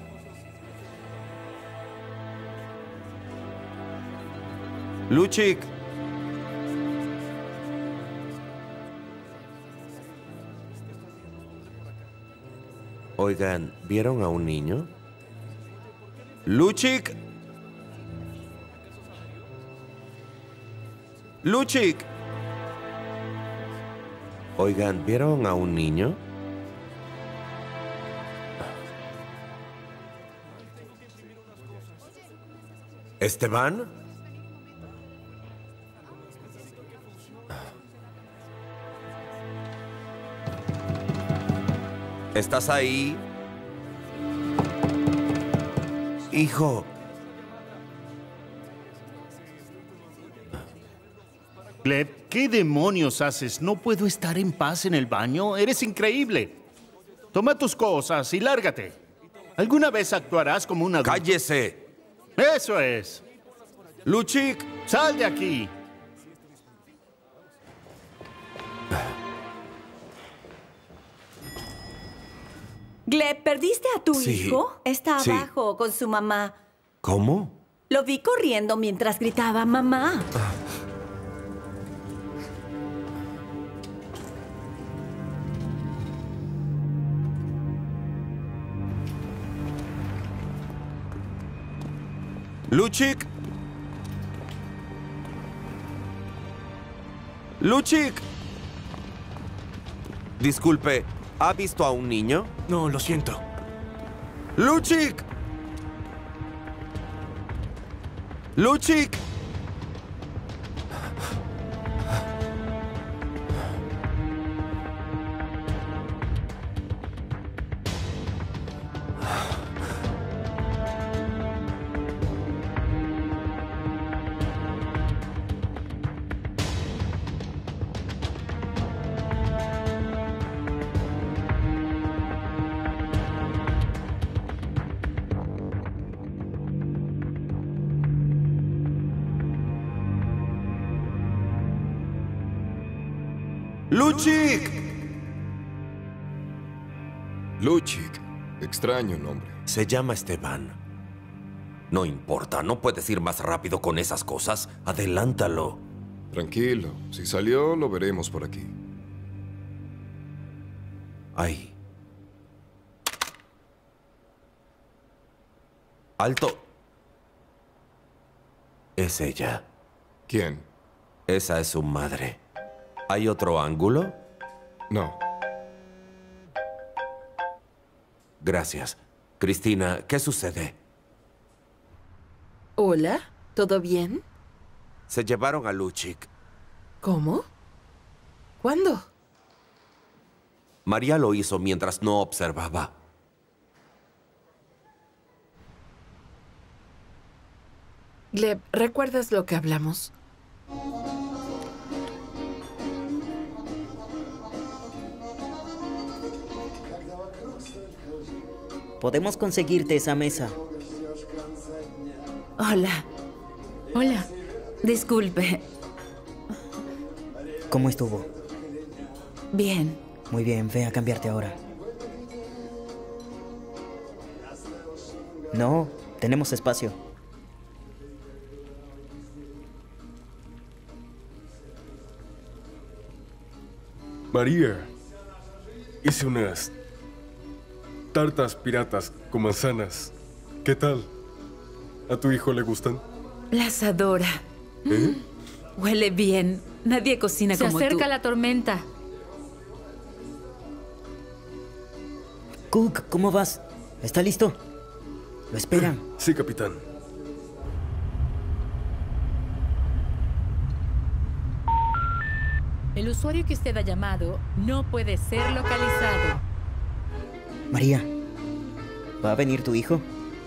Luchik. Oigan, ¿vieron a un niño? ¡Luchik! ¡Luchik! Oigan, ¿vieron a un niño? ¿Esteban? ¿Estás ahí? Hijo. Gleb, ¿qué demonios haces? No puedo estar en paz en el baño. Eres increíble. Toma tus cosas y lárgate. ¿Alguna vez actuarás como un adulto? ¡Cállese! Eso es. Luchik, sal de aquí. Gleb, ¿perdiste a tu Sí. hijo? Está Sí. abajo con su mamá. ¿Cómo? Lo vi corriendo mientras gritaba mamá. Luchik. Luchik. Disculpe, ¿ha visto a un niño? No, lo siento. Luchik. Luchik. ¡Luchik! Luchik. Extraño nombre. Se llama Esteban. No importa, no puedes ir más rápido con esas cosas. Adelántalo. Tranquilo. Si salió, lo veremos por aquí. Ay. ¡Alto! Es ella. ¿Quién? Esa es su madre. ¿Hay otro ángulo? No. Gracias. Cristina, ¿qué sucede? Hola, ¿todo bien? Se llevaron a Luchik. ¿Cómo? ¿Cuándo? María lo hizo mientras no observaba. Gleb, ¿recuerdas lo que hablamos? Podemos conseguirte esa mesa. Hola. Hola. Disculpe. ¿Cómo estuvo? Bien. Muy bien, ve a cambiarte ahora. No, tenemos espacio. María, hice unas tartas piratas con manzanas. ¿Qué tal? ¿A tu hijo le gustan? Las adora. ¿Eh? Huele bien. Nadie cocina Se como tú. acerca la tormenta. Cook, ¿cómo vas? ¿Está listo? Lo esperan. Sí, capitán. El usuario que usted ha llamado no puede ser localizado. María, ¿va a venir tu hijo?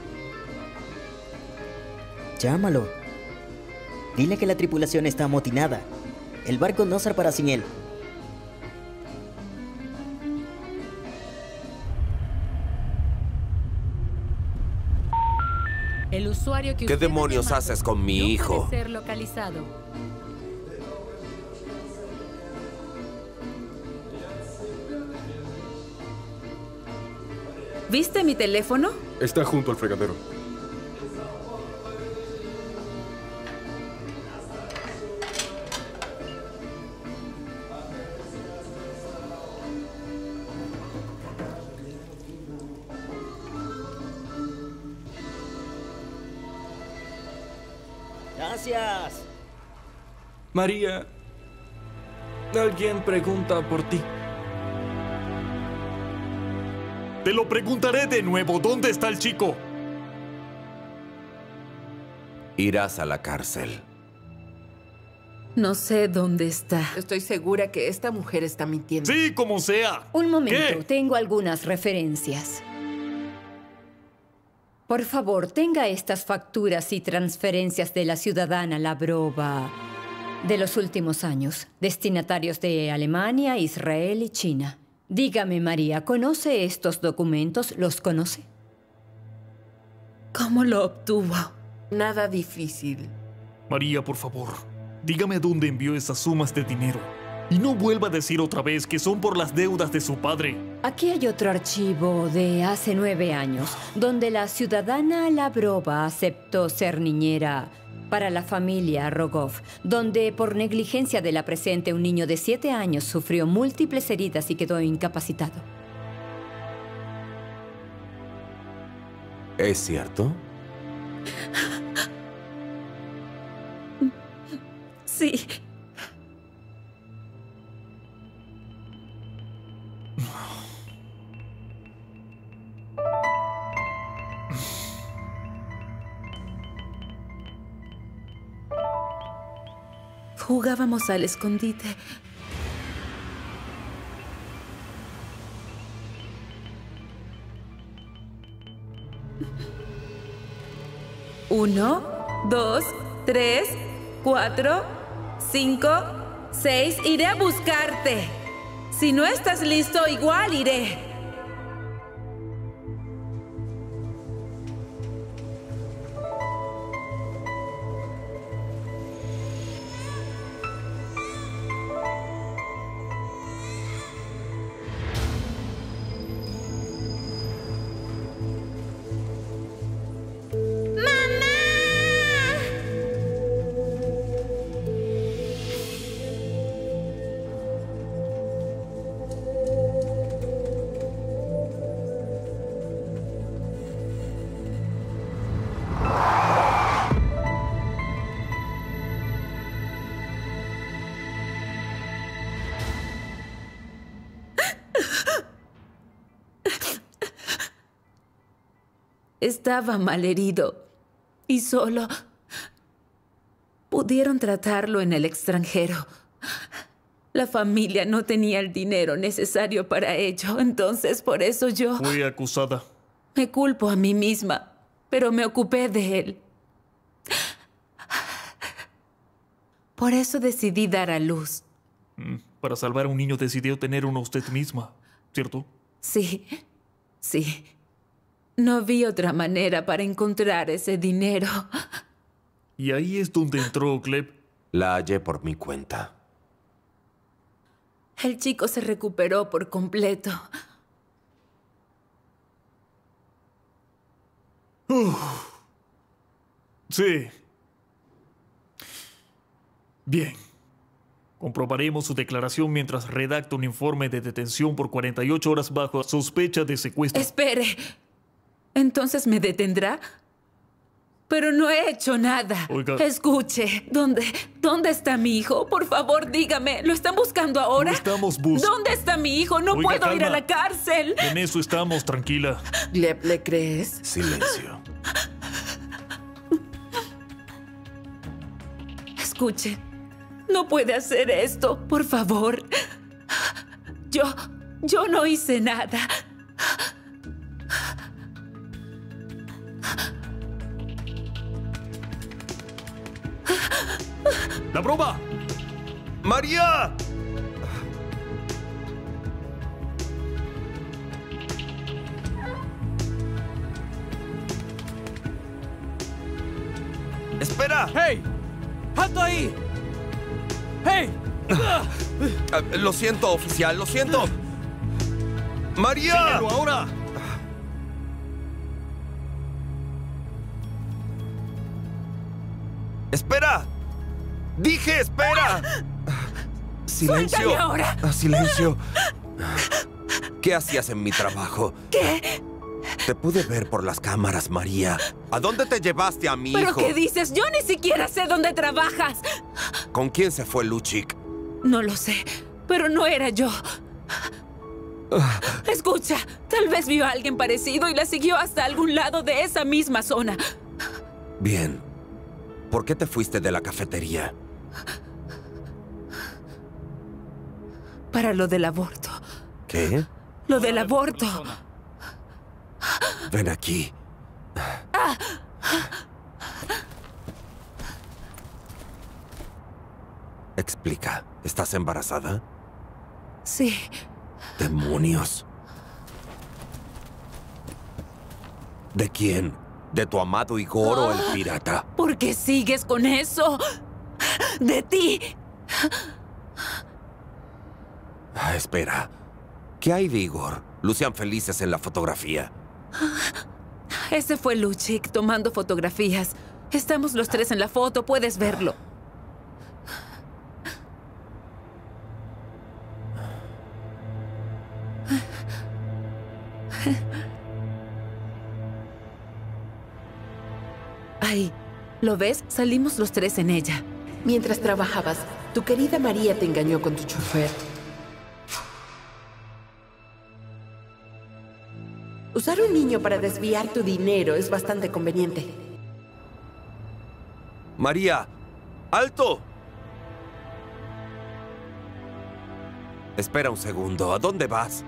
Llámalo. Dile que la tripulación está amotinada. El barco no zarpará sin él. El usuario que ¿Qué usted ha demonios llamado haces con mi no hijo? puede ser localizado. ¿Viste mi teléfono? Está junto al fregadero. Gracias. María, alguien pregunta por ti. Te lo preguntaré de nuevo. ¿Dónde está el chico? Irás a la cárcel. No sé dónde está. Estoy segura que esta mujer está mintiendo. Sí, como sea. Un momento, ¿Qué? tengo algunas referencias. Por favor, tenga estas facturas y transferencias de la ciudadana Lavrova de los últimos años, destinatarios de Alemania, Israel y China. Dígame, María, ¿conoce estos documentos? ¿Los conoce? ¿Cómo lo obtuvo? Nada difícil. María, por favor, dígame dónde envió esas sumas de dinero. Y no vuelva a decir otra vez que son por las deudas de su padre. Aquí hay otro archivo de hace nueve años, donde la ciudadana Lavrova aceptó ser niñera para la familia Rogov, donde por negligencia de la presente un niño de siete años sufrió múltiples heridas y quedó incapacitado. ¿Es cierto? Sí. Jugábamos al escondite. Uno, dos, tres, cuatro, cinco, seis. Iré a buscarte. Si no estás listo, igual iré. Estaba malherido y solo pudieron tratarlo en el extranjero. La familia no tenía el dinero necesario para ello, entonces por eso yo Fue acusada. me culpo a mí misma, pero me ocupé de él. Por eso decidí dar a luz. Mm, Para salvar a un niño decidió tener uno usted misma, ¿cierto? Sí, sí. No vi otra manera para encontrar ese dinero. Y ahí es donde entró Gleb. La hallé por mi cuenta. El chico se recuperó por completo. Uf. Sí. Bien. Comprobaremos su declaración mientras redacta un informe de detención por cuarenta y ocho horas bajo sospecha de secuestro. Espere. ¿Entonces me detendrá? Pero no he hecho nada. Oiga. Escuche, ¿dónde, ¿dónde está mi hijo? Por favor, dígame. ¿Lo están buscando ahora? Lo estamos buscando. ¿Dónde está mi hijo? No Oiga, puedo ir a calma. la cárcel. En eso estamos, tranquila. ¿Le, ¿le crees? Silencio. Escuche, no puede hacer esto, por favor. Yo, yo no hice nada. ¡La broma! ¡María! ¡Espera! ¡Hey! ¡Alto ahí! ¡Hey! Ah, lo siento, oficial, lo siento. ¡María! ¡Síguelo ahora! ¡Espera! ¡Dije, espera! Silencio. ¡Suéltame ahora! Ah, silencio. ¿Qué hacías en mi trabajo? ¿Qué? Te pude ver por las cámaras, María. ¿A dónde te llevaste a mi ¿Pero hijo? qué dices? Yo ni siquiera sé dónde trabajas. ¿Con quién se fue Luchik? No lo sé, pero no era yo. Escucha, tal vez vio a alguien parecido y la siguió hasta algún lado de esa misma zona. Bien. ¿Por qué te fuiste de la cafetería? Para lo del aborto. ¿Qué? Lo del aborto. Ven aquí. Explica. ¿Estás embarazada? Sí. ¡Demonios! ¿De quién? ¿De tu amado Igor o el pirata? ¿Por qué sigues con eso? ¡De ti! Ah, espera. ¿Qué hay de Igor? Lucían felices en la fotografía. Ese fue Luchik tomando fotografías. Estamos los tres en la foto, puedes verlo. Ahí, ¿lo ves? Salimos los tres en ella. Mientras trabajabas, tu querida María te engañó con tu chofer. Usar un niño para desviar tu dinero es bastante conveniente. María, ¡alto! Espera un segundo. ¿A dónde vas?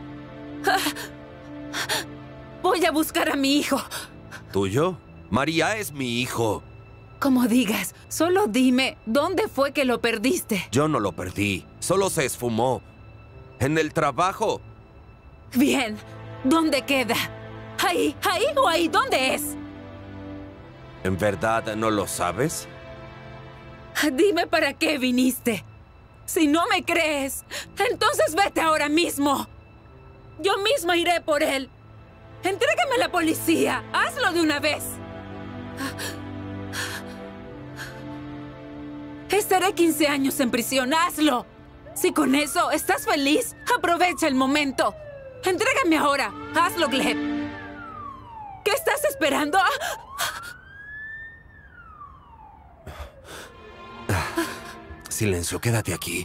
Voy a buscar a mi hijo. ¿Tuyo? María es mi hijo. Como digas, solo dime, ¿dónde fue que lo perdiste? Yo no lo perdí. Solo se esfumó. En el trabajo. Bien. ¿Dónde queda? ¿Ahí? ¿Ahí o ahí? ¿Dónde es? ¿En verdad no lo sabes? Dime para qué viniste. Si no me crees, entonces vete ahora mismo. Yo misma iré por él. Entrégame a la policía. Hazlo de una vez. Estaré quince años en prisión. Hazlo. Si con eso estás feliz, aprovecha el momento. Entrégame ahora. Hazlo, Gleb. ¿Qué estás esperando? Silencio, quédate aquí.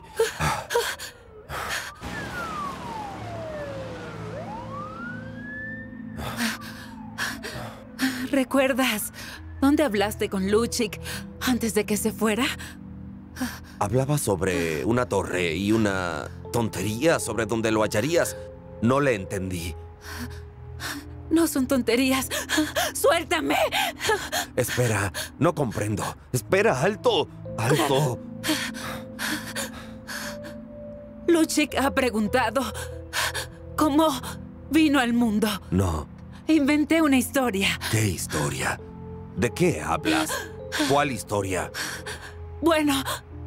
¿Recuerdas dónde hablaste con Luchik antes de que se fuera? Hablaba sobre una torre y una tontería sobre dónde lo hallarías. No le entendí. No son tonterías. ¡Suéltame! Espera, no comprendo. Espera, alto, alto. Luchik ha preguntado cómo vino al mundo. No. Inventé una historia. ¿Qué historia? ¿De qué hablas? ¿Cuál historia? Bueno,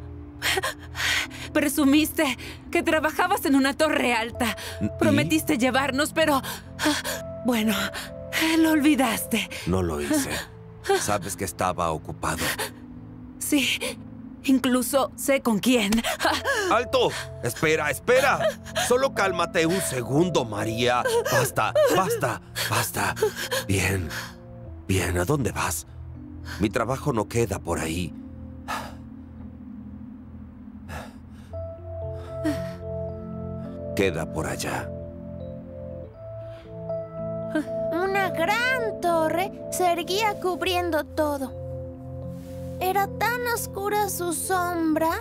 presumiste que trabajabas en una torre alta. Prometiste llevarnos, pero... Bueno, lo olvidaste. No lo hice. Sabes que estaba ocupado. Sí, Incluso sé con quién. ¡Alto! Espera, espera. Solo cálmate un segundo, María. Basta, basta, basta. Bien, bien, ¿a dónde vas? Mi trabajo no queda por ahí. Queda por allá. Una gran torre se erguía cubriendo todo. Era tan oscura su sombra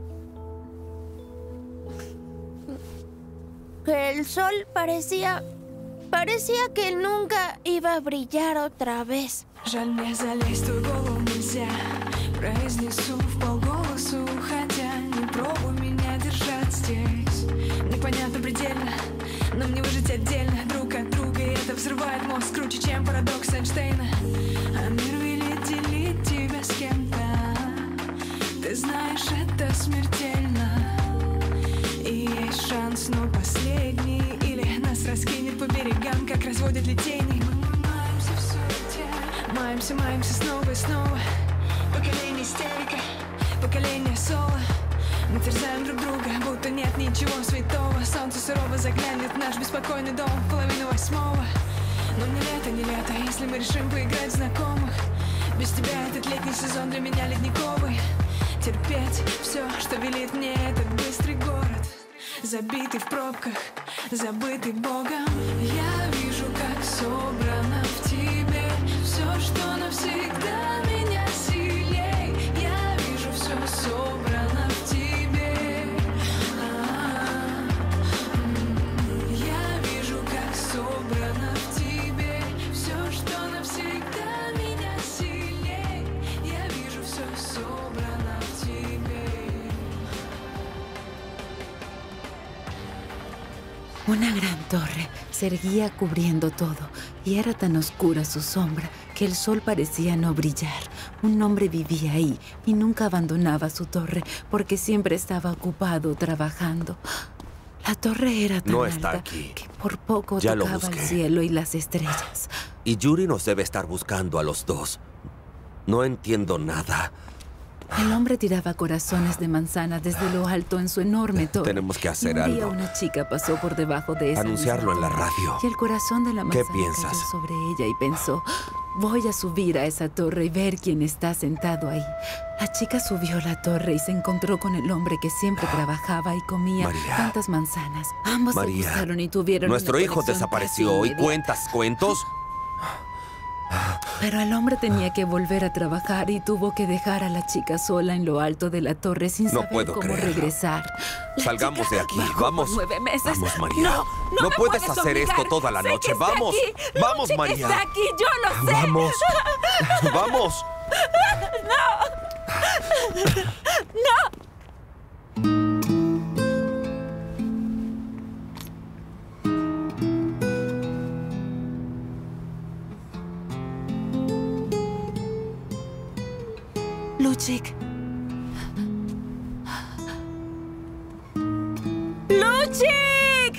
que el sol parecía... parecía que nunca iba a brillar otra vez. Жаль, мне залезть в твою голову нельзя. Произнесу вполголосу, хотя не пробуй меня держать здесь. Непонятно предельно, но мне выжить отдельно друг от друга, и это взрывает мозг круче, чем парадокс Эйнштейна. А мир велит делить тебя с кем-то. Ты знаешь, это смертельно. И есть шанс, но последний. Или нас раскинет по берегам, как разводят литейный. Мы маемся в суете, маемся, маемся снова и снова. Поколение истерика, поколение соло. Мы терзаем друг друга, будто нет ничего святого. Солнце сурово заглянет в наш беспокойный дом в половину восьмого. Но не лето, не лето, если мы решим поиграть в знакомых. Без тебя этот летний сезон для меня ледниковый. Терпеть все, что велит мне этот быстрый город, забитый в пробках, забытый Богом. Я вижу, как собрано в тебе все, что навсегда меня сильней. Я вижу, все собрано в тебе. А-а-а. Я вижу, как собрано в тебе все, что навсегда меня сильней. Я вижу, все собрано в тебе. Una gran torre se erguía cubriendo todo, y era tan oscura su sombra que el sol parecía no brillar. Un hombre vivía ahí y nunca abandonaba su torre porque siempre estaba ocupado trabajando. La torre era tan No está alta aquí. que por poco Ya lo tocaba el busqué. cielo y las estrellas. Y Yuri nos debe estar buscando a los dos. No entiendo nada. El hombre tiraba corazones de manzana desde lo alto en su enorme torre. Tenemos que hacer Y un día algo. una chica pasó por debajo de esa Anunciarlo misma en la torre, radio. Y el corazón de la ¿Qué manzana piensas? cayó sobre ella y pensó, voy a subir a esa torre y ver quién está sentado ahí. La chica subió la torre y se encontró con el hombre que siempre trabajaba y comía María. tantas manzanas. Ambos se María, gustaron y tuvieron nuestro una hijo conexión desapareció casi y inmediata. cuentas cuentos. Pero el hombre tenía que volver a trabajar y tuvo que dejar a la chica sola en lo alto de la torre sin No saber puedo cómo creerlo. regresar. La Salgamos chica de aquí, bajó por vamos. nueve meses. Vamos, María. No, no, No me puedes puedes hacer obligar. esto toda la Sé noche. que está Vamos, aquí. vamos, Sé que María. está aquí, yo lo sé. Vamos. Vamos. No. No. Luchik. ¡Luchik!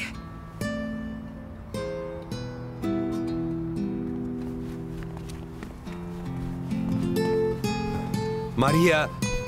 María.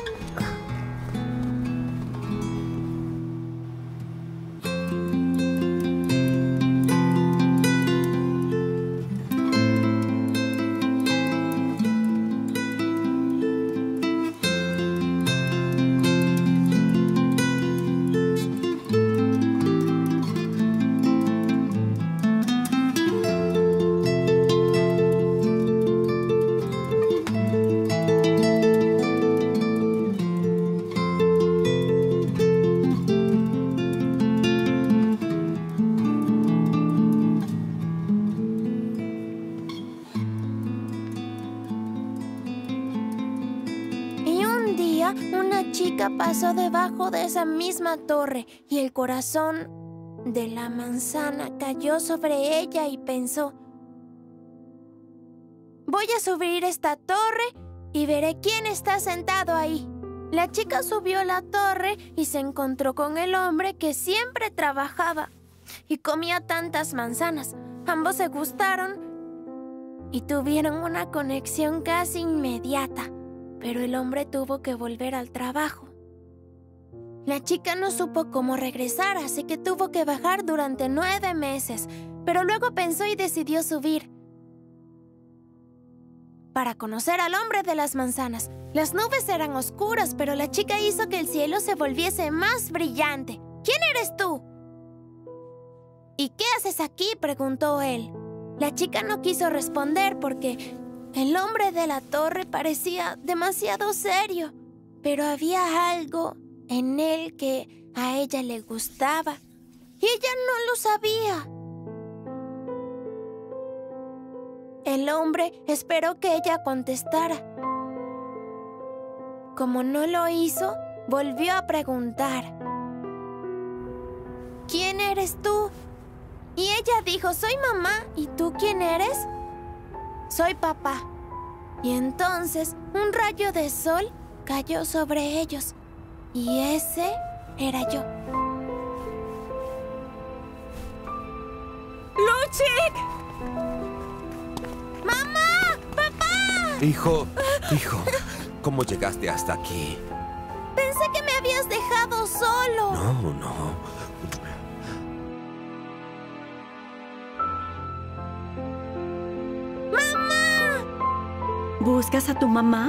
Y un día, una chica pasó debajo de esa misma torre y el corazón de la manzana cayó sobre ella y pensó, voy a subir esta torre y veré quién está sentado ahí. La chica subió la torre y se encontró con el hombre que siempre trabajaba y comía tantas manzanas. Ambos se gustaron y tuvieron una conexión casi inmediata. pero el hombre tuvo que volver al trabajo. La chica no supo cómo regresar, así que tuvo que bajar durante nueve meses, pero luego pensó y decidió subir para conocer al hombre de las manzanas. Las nubes eran oscuras, pero la chica hizo que el cielo se volviese más brillante. ¿Quién eres tú? ¿Y qué haces aquí?, preguntó él. La chica no quiso responder porque el hombre de la torre parecía demasiado serio, pero había algo en él que a ella le gustaba y ella no lo sabía. El hombre esperó que ella contestara. Como no lo hizo, volvió a preguntar: ¿quién eres tú? Y ella dijo: soy mamá. ¿Y tú quién eres? Soy papá. Y entonces un rayo de sol cayó sobre ellos. Y ese era yo. ¡Luchik! ¡Mamá! ¡Papá! Hijo, hijo, ¿cómo llegaste hasta aquí? Pensé que me habías dejado solo. No, no. ¿Buscas a tu mamá?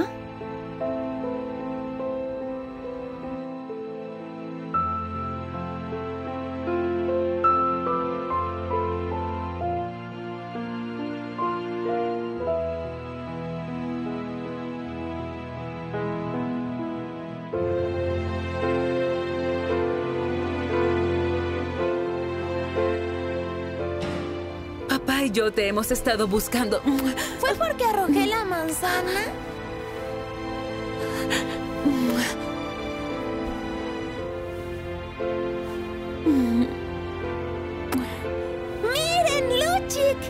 Papá y yo te hemos estado buscando. ¿Fue porque arrojé la manzana? ¡Miren, Luchik!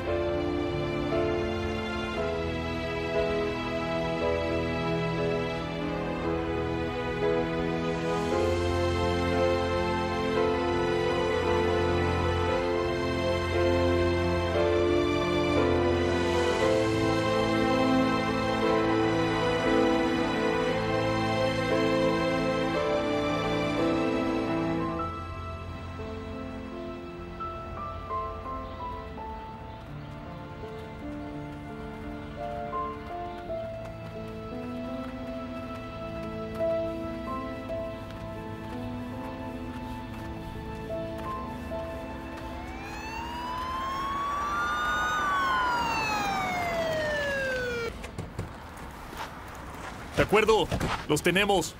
De acuerdo, los tenemos.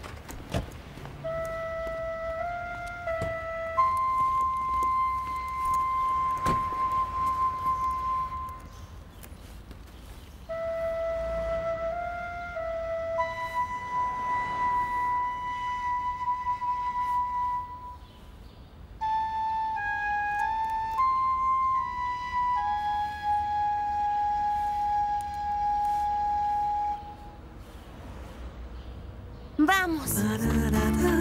Vamos.